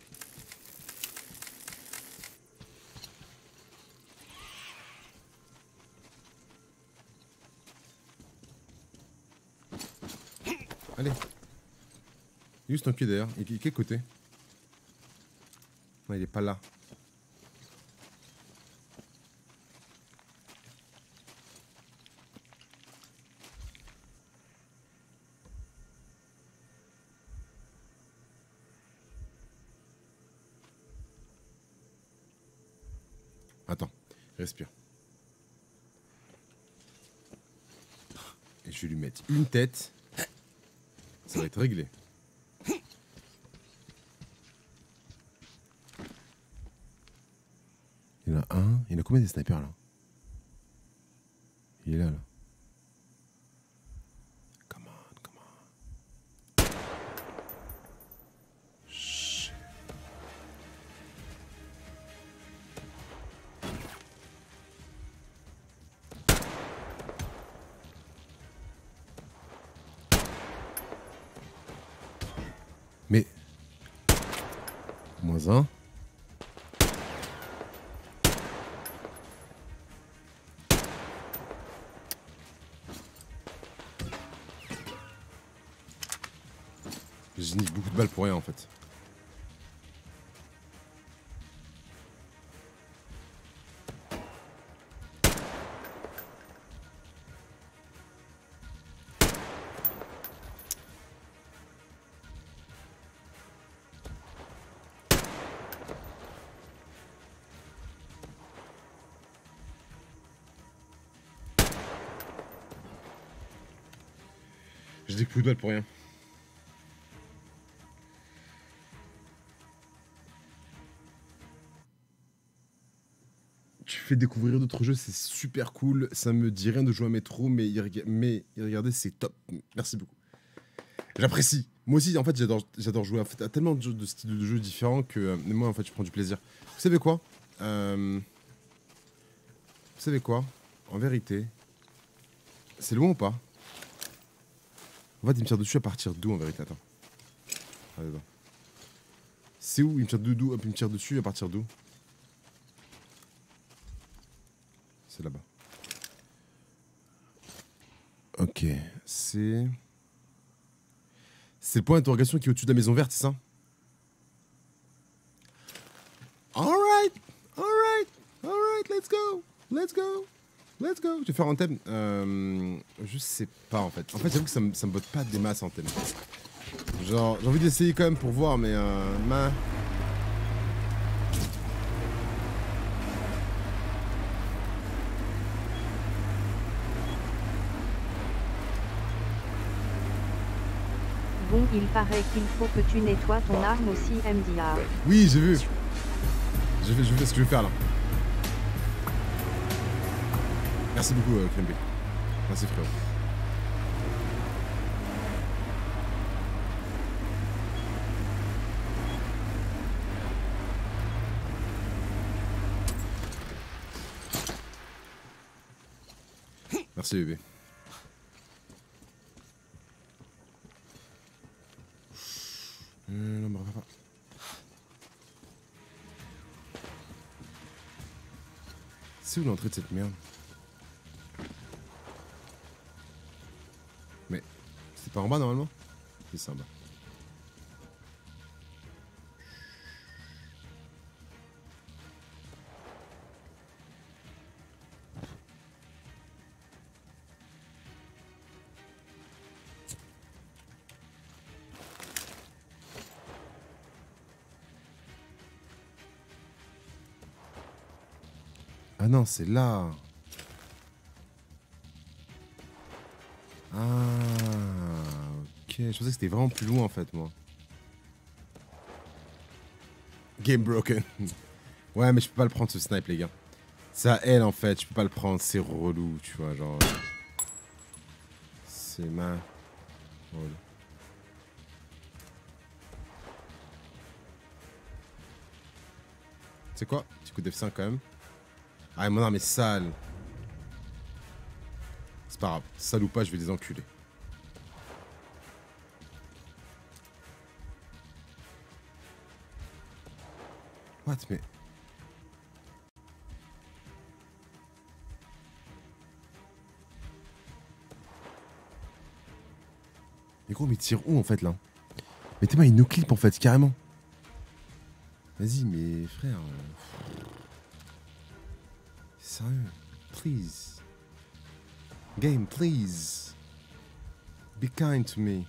Allez. Juste enculé d'ailleurs. Et quel côté? Non, il est pas là. Attends, respire. Et je vais lui mettre une tête. Ça va être réglé. Il y en a un. Il y en a combien des snipers là? Il est là, là. Come on, come on. Chut. Mais... Moins un. J'ai nique beaucoup de balles pour rien en fait. dis que plus de balles pour rien. Tu fais découvrir d'autres jeux, c'est super cool. Ça me dit rien de jouer à Metro, mais y, rega mais y regarder, c'est top. Merci beaucoup. J'apprécie. Moi aussi, en fait, j'adore j'adore jouer à, à tellement de, jeux, de styles de jeux différents que euh, moi, en fait, je prends du plaisir. Vous savez quoi euh, Vous savez quoi En vérité, c'est loin ou pas? En fait, il me tire dessus à partir d'où, en vérité? Attends. Attends. C'est où? Il me tire de d'où? Il me tire dessus à partir d'où? C'est là-bas. Ok, c'est... C'est le point d'interrogation qui est au-dessus de la maison verte, c'est ça? Alright, alright, alright, let's go, let's go, let's go. Je vais faire un thème. Euh, je sais pas en fait. En fait, j'avoue que ça me, ça me botte pas des masses en thème. Genre, j'ai envie d'essayer quand même pour voir, mais euh, ma... Bon, il paraît qu'il faut que tu nettoies ton arme aussi, M D R. Oui, j'ai vu. J'ai vu, j'ai vu ce que je vais faire là. Merci beaucoup, euh, Krembe. Merci frérot. Merci bébé. Euh, non, mais pas. C'est où l'entrée de cette merde? Mais c'est pas en bas normalement? C'est ça en bas. Ah non, c'est là. Ah, ok. Je pensais que c'était vraiment plus loin en fait, moi. Game broken. Ouais, mais je peux pas le prendre ce snipe, les gars. C'est à elle en fait, je peux pas le prendre. C'est relou, tu vois, genre. C'est ma. Relou. C'est quoi? Petit coup d'F cinq quand même. Ah, mon arme est sale. C'est pas grave. Sale ou pas, je vais les enculer. What, mais... Mais gros, mais tire où en fait là? Mettez-moi une no-clip en fait, carrément. Vas-y, mais frère... Euh... Sérieux, please. Game, please. Be kind to me.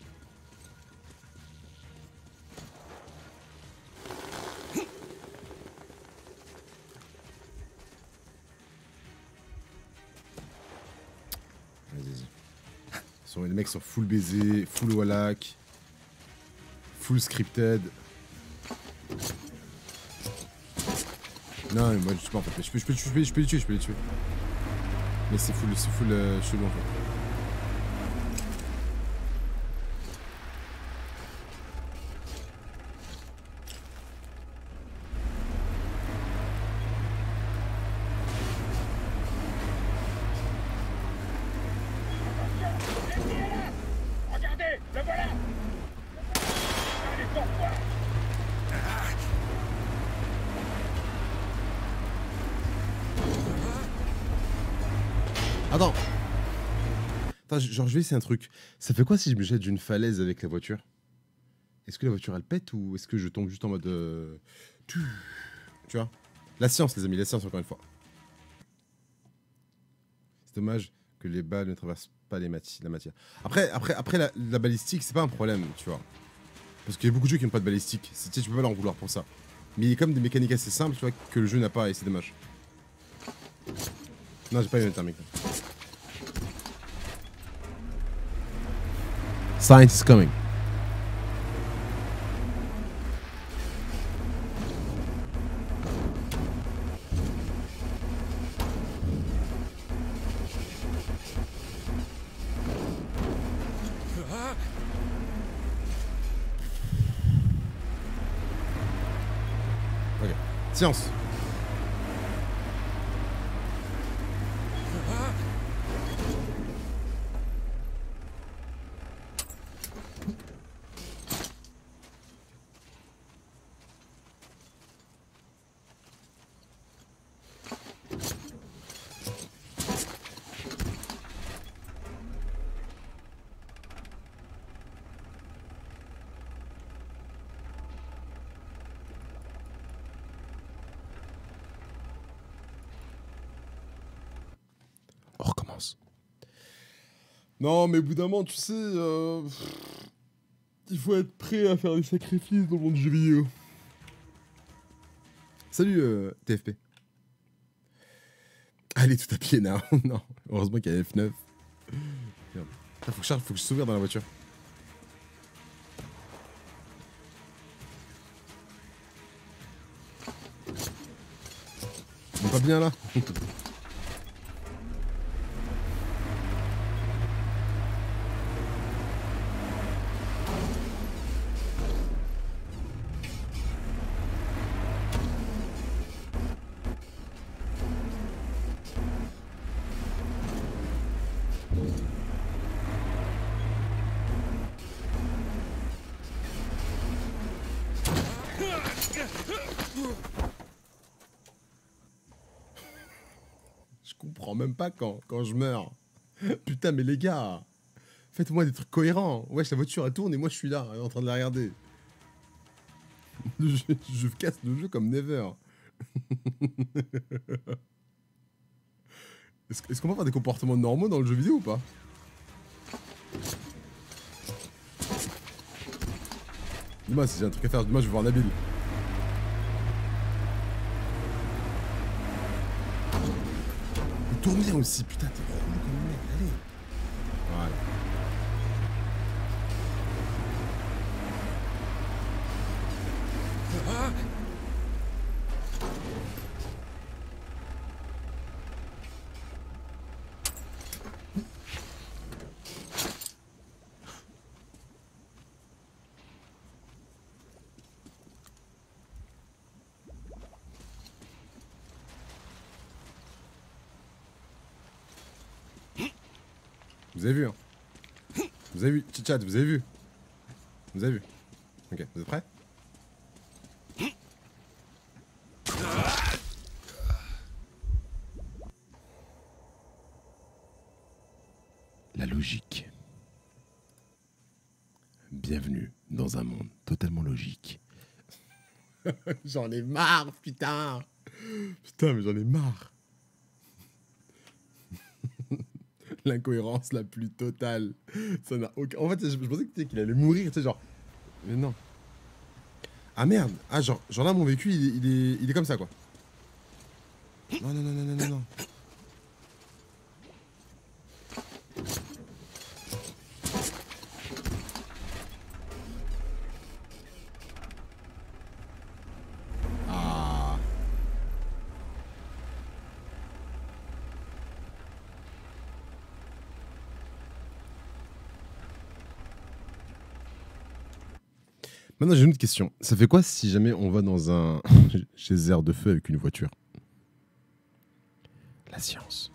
Vas-y. Les mecs sont full baiser, full wallach, full scripted. Non, mais moi je sais pas en fait, je peux, je peux, je peux, je peux les tuer, je peux les tuer. Mais c'est full, c'est full euh, chelou en fait. Regardez, le voilà. Allez, pourquoi? Attends. Attends, genre je vais essayer un truc. Ça fait quoi si je me jette d'une falaise avec la voiture? Est-ce que la voiture elle pète ou est-ce que je tombe juste en mode... Euh... Tu vois? La science les amis, la science encore une fois. C'est dommage que les balles ne traversent pas les mati la matière. Après, après, après la, la balistique c'est pas un problème, tu vois. Parce qu'il y a beaucoup de jeux qui n'ont pas de balistique. Tu sais, tu peux pas leur en vouloir pour ça. Mais il y a comme des mécaniques assez simples, tu vois, que le jeu n'a pas et c'est dommage. Non, j'ai pas eu une thermique. science is coming. Ok, science. On recommence. Non, mais au bout d'un moment, tu sais, euh, il faut être prêt à faire des sacrifices dans le monde du jeu vidéo. Salut, euh, T F P. Allez, tout à pied, non. Non, heureusement qu'il y a F neuf. Merde. Ah, faut que je charge, faut que je sauvegarde dans la voiture. On est pas bien là. Je comprends même pas quand, quand je meurs. Putain, mais les gars, faites-moi des trucs cohérents. Wesh, la voiture elle tourne et moi je suis là, en train de la regarder. Je, je casse le jeu comme never. Est-ce est-ce qu'on peut avoir des comportements normaux dans le jeu vidéo ou pas? Dis-moi si j'ai un truc à faire, dis-moi je vais voir Nabil. Il tourne bien aussi, putain, t'es relou comme mec, allez. Voilà. Vous avez vu, hein? Vous avez vu, chat, vous avez vu? Vous avez vu? Ok, vous êtes prêts? La logique. Bienvenue dans un monde totalement logique. J'en ai marre, putain! Putain, mais j'en ai marre! L'incohérence la plus totale. Ça n'a aucun... En fait, je, je pensais que, qu'il allait mourir, tu sais, genre... Mais non. Ah merde. Ah, genre, genre là, mon véhicule, il est, il est, il est comme ça, quoi. Non, non, non, non, non, non, non. Ah. Maintenant, j'ai une autre question. Ça fait quoi si jamais on va dans un geyser de feu avec une voiture? La science.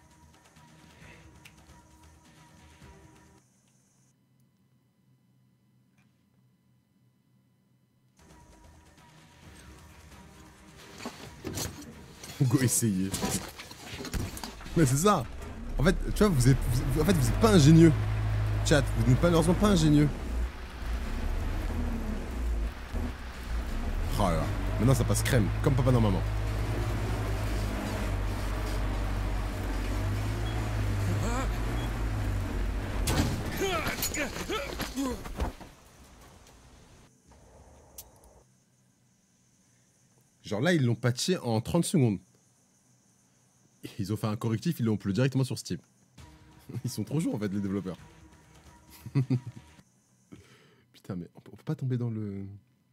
Go essayer. Mais c'est ça. En fait, tu vois, vous êtes, vous, en fait, vous êtes pas ingénieux. Chat, vous n'êtes pas, malheureusement pas ingénieux. Oh là là. Maintenant ça passe crème, comme papa dans maman. Genre là, ils l'ont patché en trente secondes. Ils ont fait un correctif, ils l'ont uploadé directement sur Steam. Ils sont trop chauds en fait, les développeurs. Putain, mais on peut, on peut pas tomber dans le...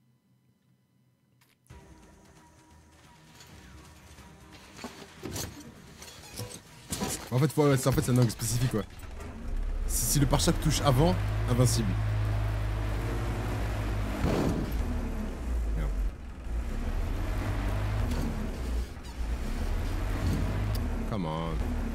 En fait, faut, ouais, c'est en fait, c'est un angle spécifique, quoi. Si, si le pare-choc touche avant, invincible. Merde. Come on.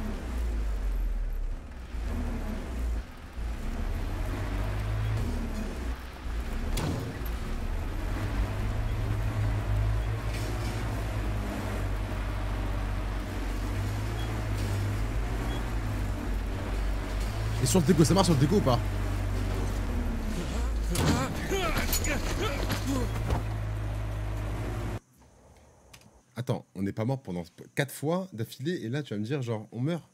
Et sur le déco, ça marche sur le déco ou pas? Attends, on n'est pas mort pendant quatre fois d'affilée et là tu vas me dire genre on meurt.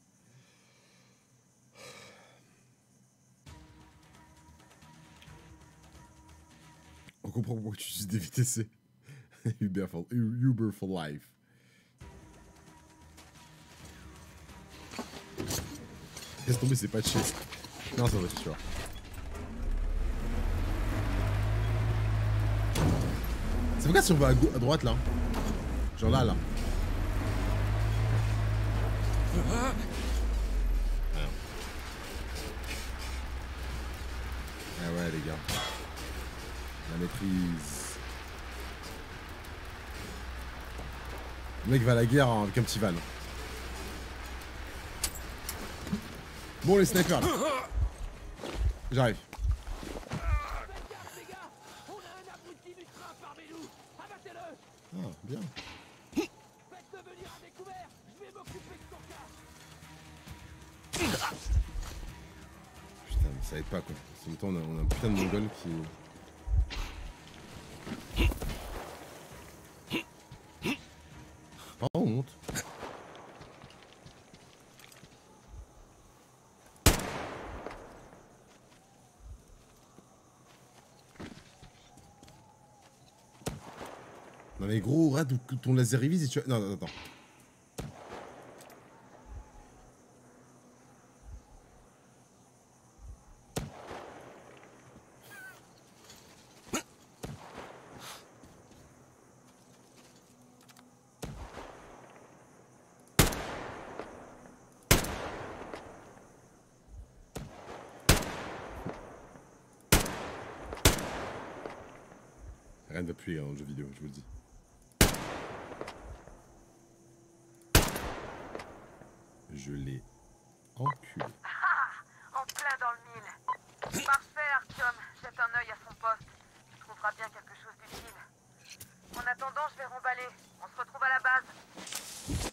On comprend pourquoi tu utilises des V T C. Uber for, Uber for life. Laisse tomber, c'est pas de shit. Non, ça va, c'est sûr. C'est pourquoi si on va à, à droite là? Genre là, là. Ah. Ah ouais, les gars. La maîtrise. Le mec va à la guerre avec un petit van. Bon les snipers là. J'arrive. Ah, bien. Putain, mais ça aide pas quoi. En même temps, on a, on a un putain de mongol qui. Par où on monte? Non mais gros, rate ton laser vise et tu... Non, non, attends. Rien d'appuyer dans le jeu vidéo, je vous le dis. Je l'ai enculé. Ah, en plein dans le mille. Parfait, Artyom. Jette un œil à son poste. Tu trouveras bien quelque chose d'utile. En attendant, je vais remballer. On se retrouve à la base.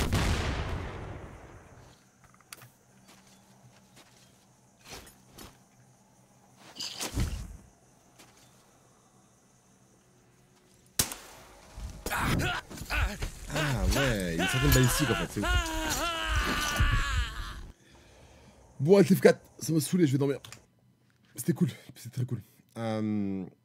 Ah ouais, il y a une certaine balistique en fait, c'est ouf. Bon, F quatre, ça m'a saoulé, je vais dormir. C'était cool, c'était très cool. Euh...